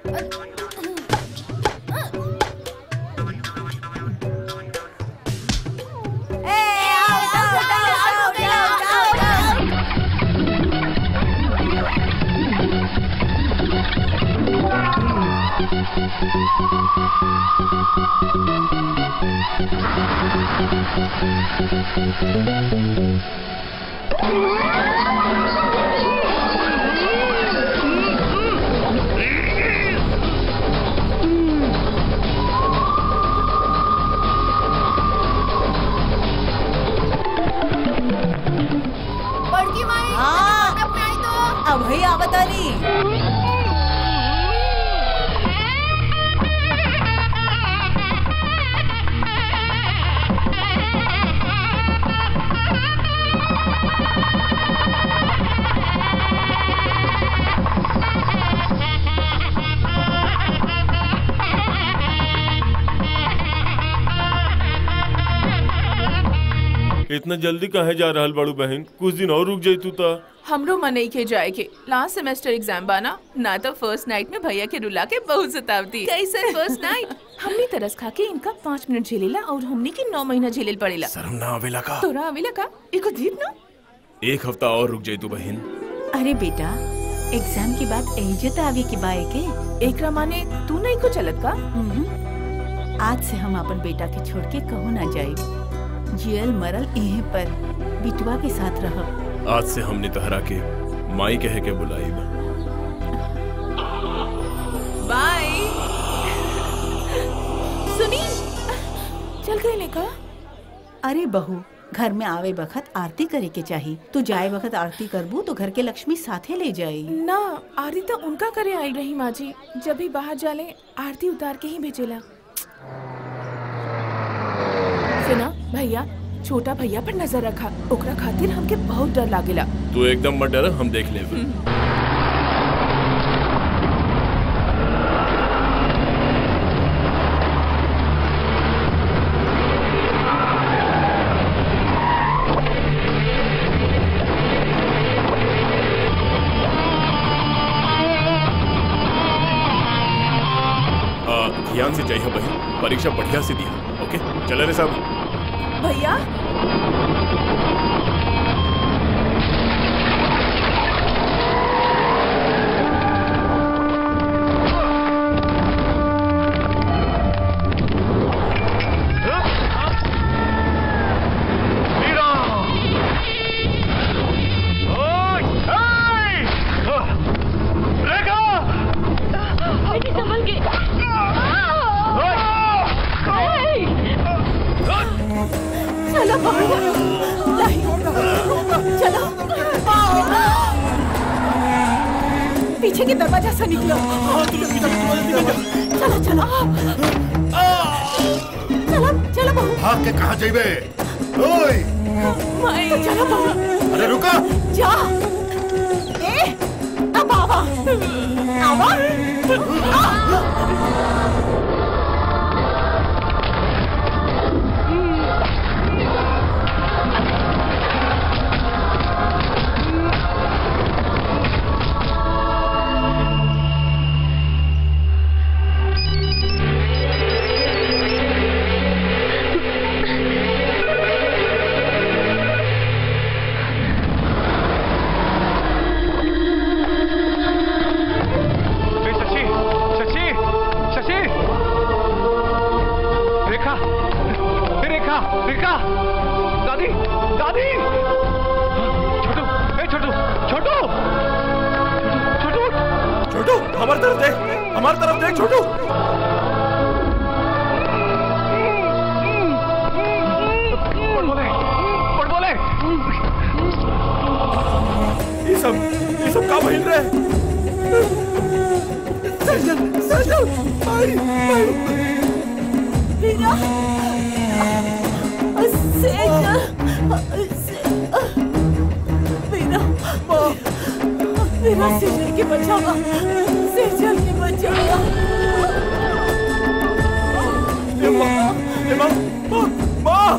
B: बड़की माई मंडप में आई तो
C: अब ही आवतानी।
A: इतना जल्दी कहे जा रहल बड़ू बहन? कुछ दिन और रुक जाइतू ता।
F: हमरो मन नहीं के जाए के। लास्ट सेमेस्टर एग्जाम बाना ना तो फर्स्ट नाइट में भैया के रुला के बहुत सतावती। कैसे फर्स्ट नाइट हमने तरस खा के इनका 5 मिनट झेलेला और हमने की 9 महीना झेलेल पड़ेला।
A: शर्म ना आवेला का?
F: तोरा आवेला का? एको जीत ना।
A: एक हफ्ता और रुक जाइतू बहन।
C: अरे बेटा एग्जाम की बात इज्जत आवे की बाए के।
F: एकरा माने तू नहीं को चलत का?
C: आज से हम अपन बेटा के छोड़ के कहूँ ना जाए। जियल मरल यहीं पर बिटवा के साथ रह।
A: आज से हमने तहरा के माई कह के बुलाई बा।
F: बाय। सुनी चल गए लेका।
C: अरे बहू घर में आवे वक्त आरती करे के चाहिए। तू जाए वक्त आरती करबू तो घर के लक्ष्मी साथे ले जाई।
F: ना आरती तो उनका करे आई रही माँ जी। जब भी बाहर जाले आरती उतार के ही भेजेला। सुना भैया छोटा भैया पर नजर रखा। ओकरा खातिर हमके बहुत डर लागेला।
A: तू एकदम मत डर, हम देख लेबे। ध्यान से चाहिए बहन, परीक्षा बढ़िया से दिया। ओके चले रे साहब।
F: भैया
C: पीछे के दरवाजा से निकलो। चलो चलो चलो चलो बहू।
G: भाग के कहाँ जाइबे? ओए
C: तो चलो बहू।
G: अरे रुका
C: जा। ए अब आवा आवा।
E: हमारी तरफ देख छोटू। पड़ बोले ये सब का भइल रहे?
M: सजल भाई
C: वीरा सेजल के बचावा, सेजल के बचावा।
I: माँ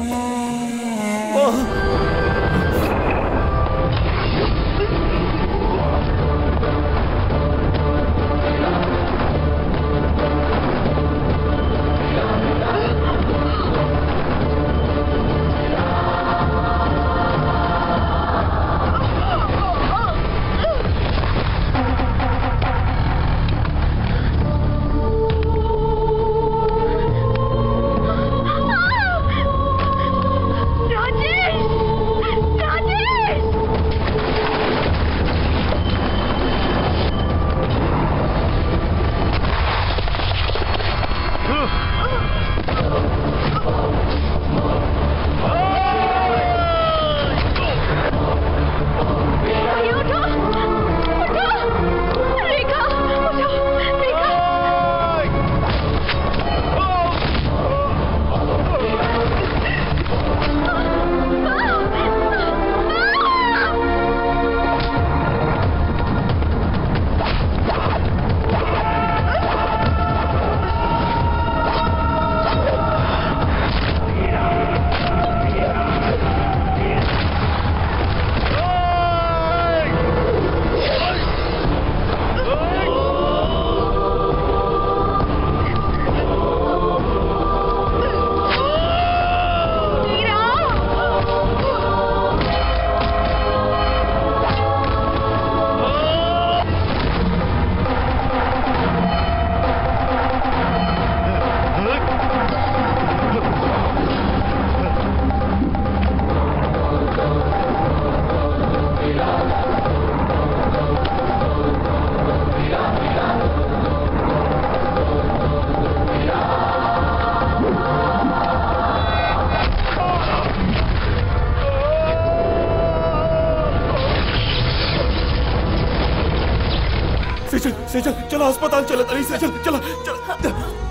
I: सेजल चलो अस्पताल चलो, सेजल चलो चलो।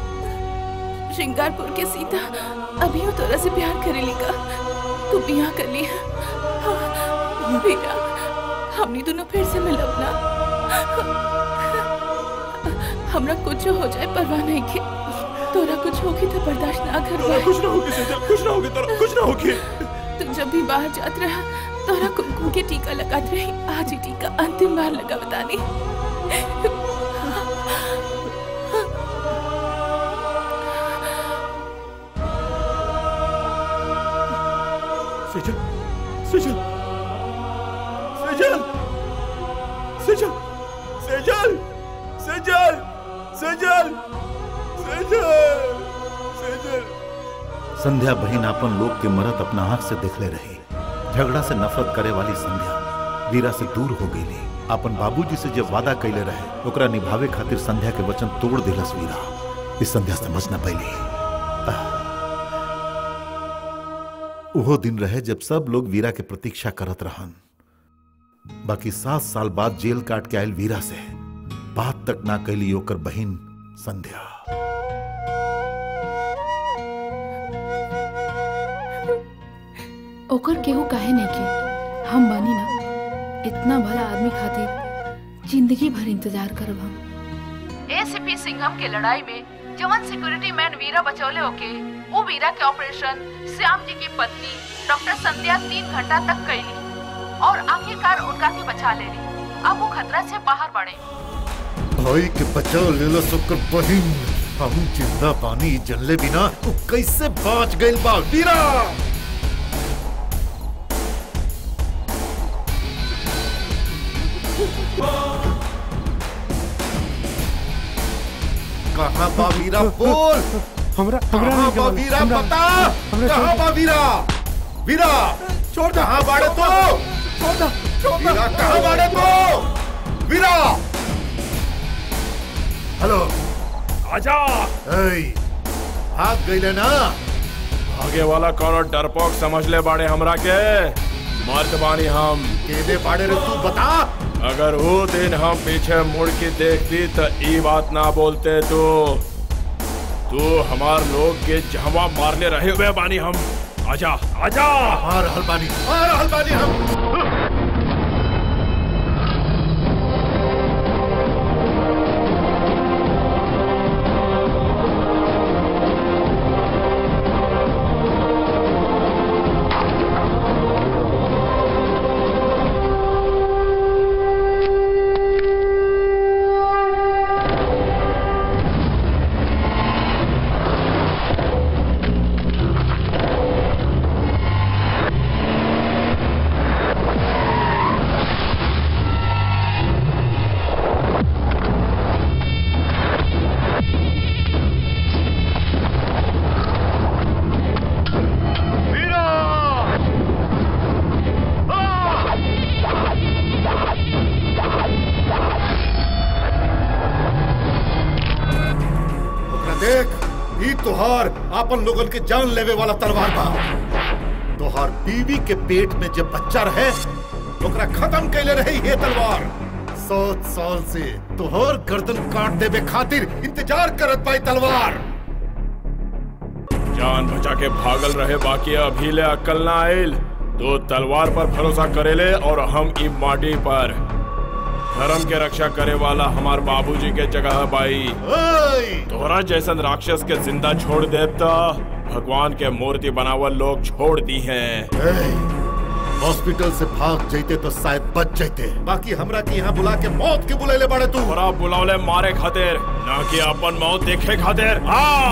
F: श्रृंगारपुर के सीता अभी तोरा से प्यार करेली का, तू बियाह कर लिया। वीरा हमनी दोनों फिर से मिलब ना, हमरा कुछ हो जाए परवाह नहीं के, तोरा कुछ होगी तो बर्दाश्त ना कर पाए।
I: कुछ ना होगी सेजल, कुछ ना होगी तोरा, कुछ ना होगी।
F: तू जब भी बाहर जात रहा तोरा कुमकुम के टीका लगात रही, आज ही टीका अंतिम बार लगा बतानी।
I: सेजल सेजल सेजल सेजल सेजल सेजल सेजल सेजल सेजल।
G: संध्या बहन अपन लोग के मरत अपना आंख से देखले रही। झगड़ा से नफरत करे वाली संध्या वीरा से दूर हो गई। अपन बाबूजी से जब वादा कैले रहे ओकरा निभावे खातिर संध्या के वचन तोड़ दिलस वीरा। इस संध्या समझ न पैली। वो दिन रहे जब सब लोग वीरा के प्रतीक्षा करत रहन। बाकी 7 साल बाद जेल काट के आयल वीरा से बात तक ना कैली ओकर बहन संध्या।
B: ओकर केहू काहे नहीं के, हम बानी ना, इतना भला आदमी खातिर जिंदगी भर इंतजार करब हम। एसीपी सिंघम के लड़ाई में जवान सिक्योरिटी मैन वीरा बचौले होके वो वीरा के ऑपरेशन श्याम जी की पत्नी डॉक्टर संध्या 3 घंटा तक कैली और आखिरकार उनका के बचा ले ली। अब वो खतरा से बाहर बढ़े।
G: भाई के बचा ले लो सुकर बहिन, हम जिंदा पानी जलले बिना वो कैसे बच गइल बा वीरा। कहाँ बा वीरा बोल, कहाँ बा वीरा बता, कहाँ बा वीरा, वीरा छोड़, कहाँ बाड़े तो, वीरा कहाँ बाड़े तो, वीरा। हेलो
E: आजा।
G: भाग गई ना।
A: आगे वाला कौन डरपोक समझ ले बाड़े हमरा के, मर्द बानी हम।
G: केदे बाड़े रे तू बता।
A: अगर वो दिन हम पीछे मुड़ के देखती तो ये बात ना बोलते। तो हमार लोग के जहवा मारने रहे हुए बानी हम। आजा आजा।
G: मार हल बानी हम। ई तुहार आपन लोगन के जान लेवे वाला तलवार बा। तुहार बीवी के पेट में जब बच्चा रहे ओकरा खत्म कैले रही ये तलवार। 100 साल से तुहार गर्दन काट देवे खातिर इंतजार करत पाई तलवार।
A: जान बचा के भागल रहे, बाकी अभी ले अक्ल ना आयल। तो तलवार पर भरोसा करेले और हम ई माटी पर। धर्म के रक्षा करे वाला हमार बाबूजी के जगह बाई। तोहरा जैसन राक्षस के जिंदा छोड़ देता भगवान के मूर्ति बनावल लोग छोड़ दी हैं।
G: हॉस्पिटल से भाग जाते तो शायद बच जाते, बाकी हमरा के यहाँ बुला के मौत के बुलेले बड़े तू।
A: तोहरा बुलावले मारे खातिर ना कि अपन मौत देखे खातिर।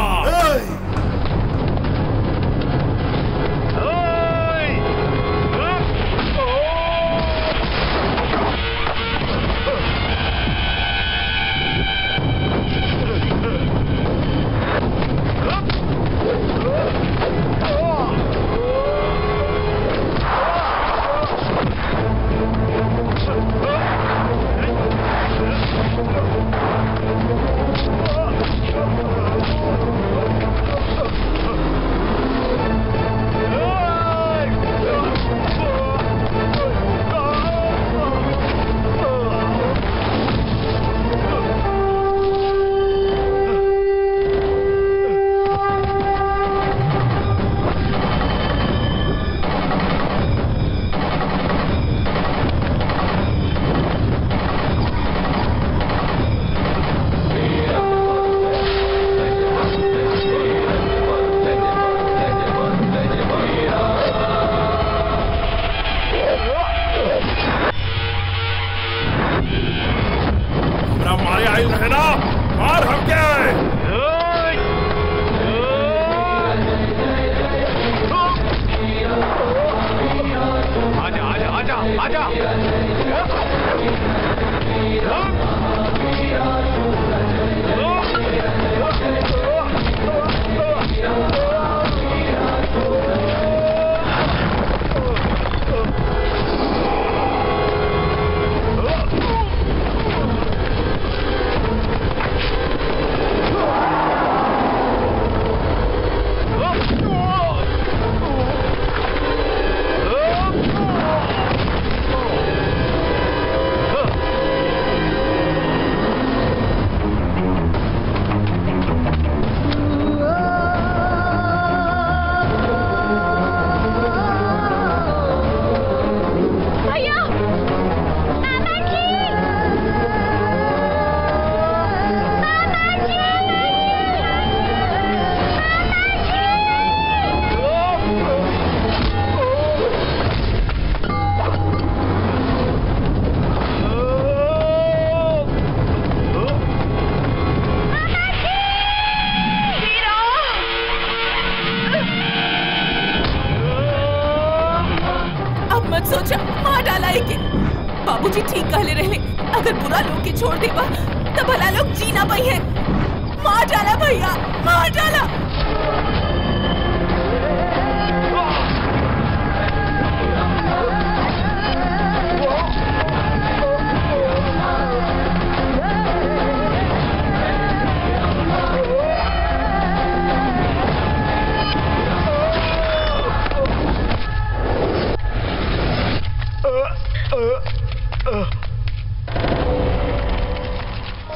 F: बाबूजी ठीक कहले रहे, अगर बुरा लोग के छोड़ देबा तो भला लोग जीना पाई है। मार डाला भैया, मार डाला।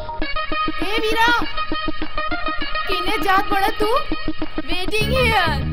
B: वीरा किने जात बड़ा तू? वेटिंग हियर।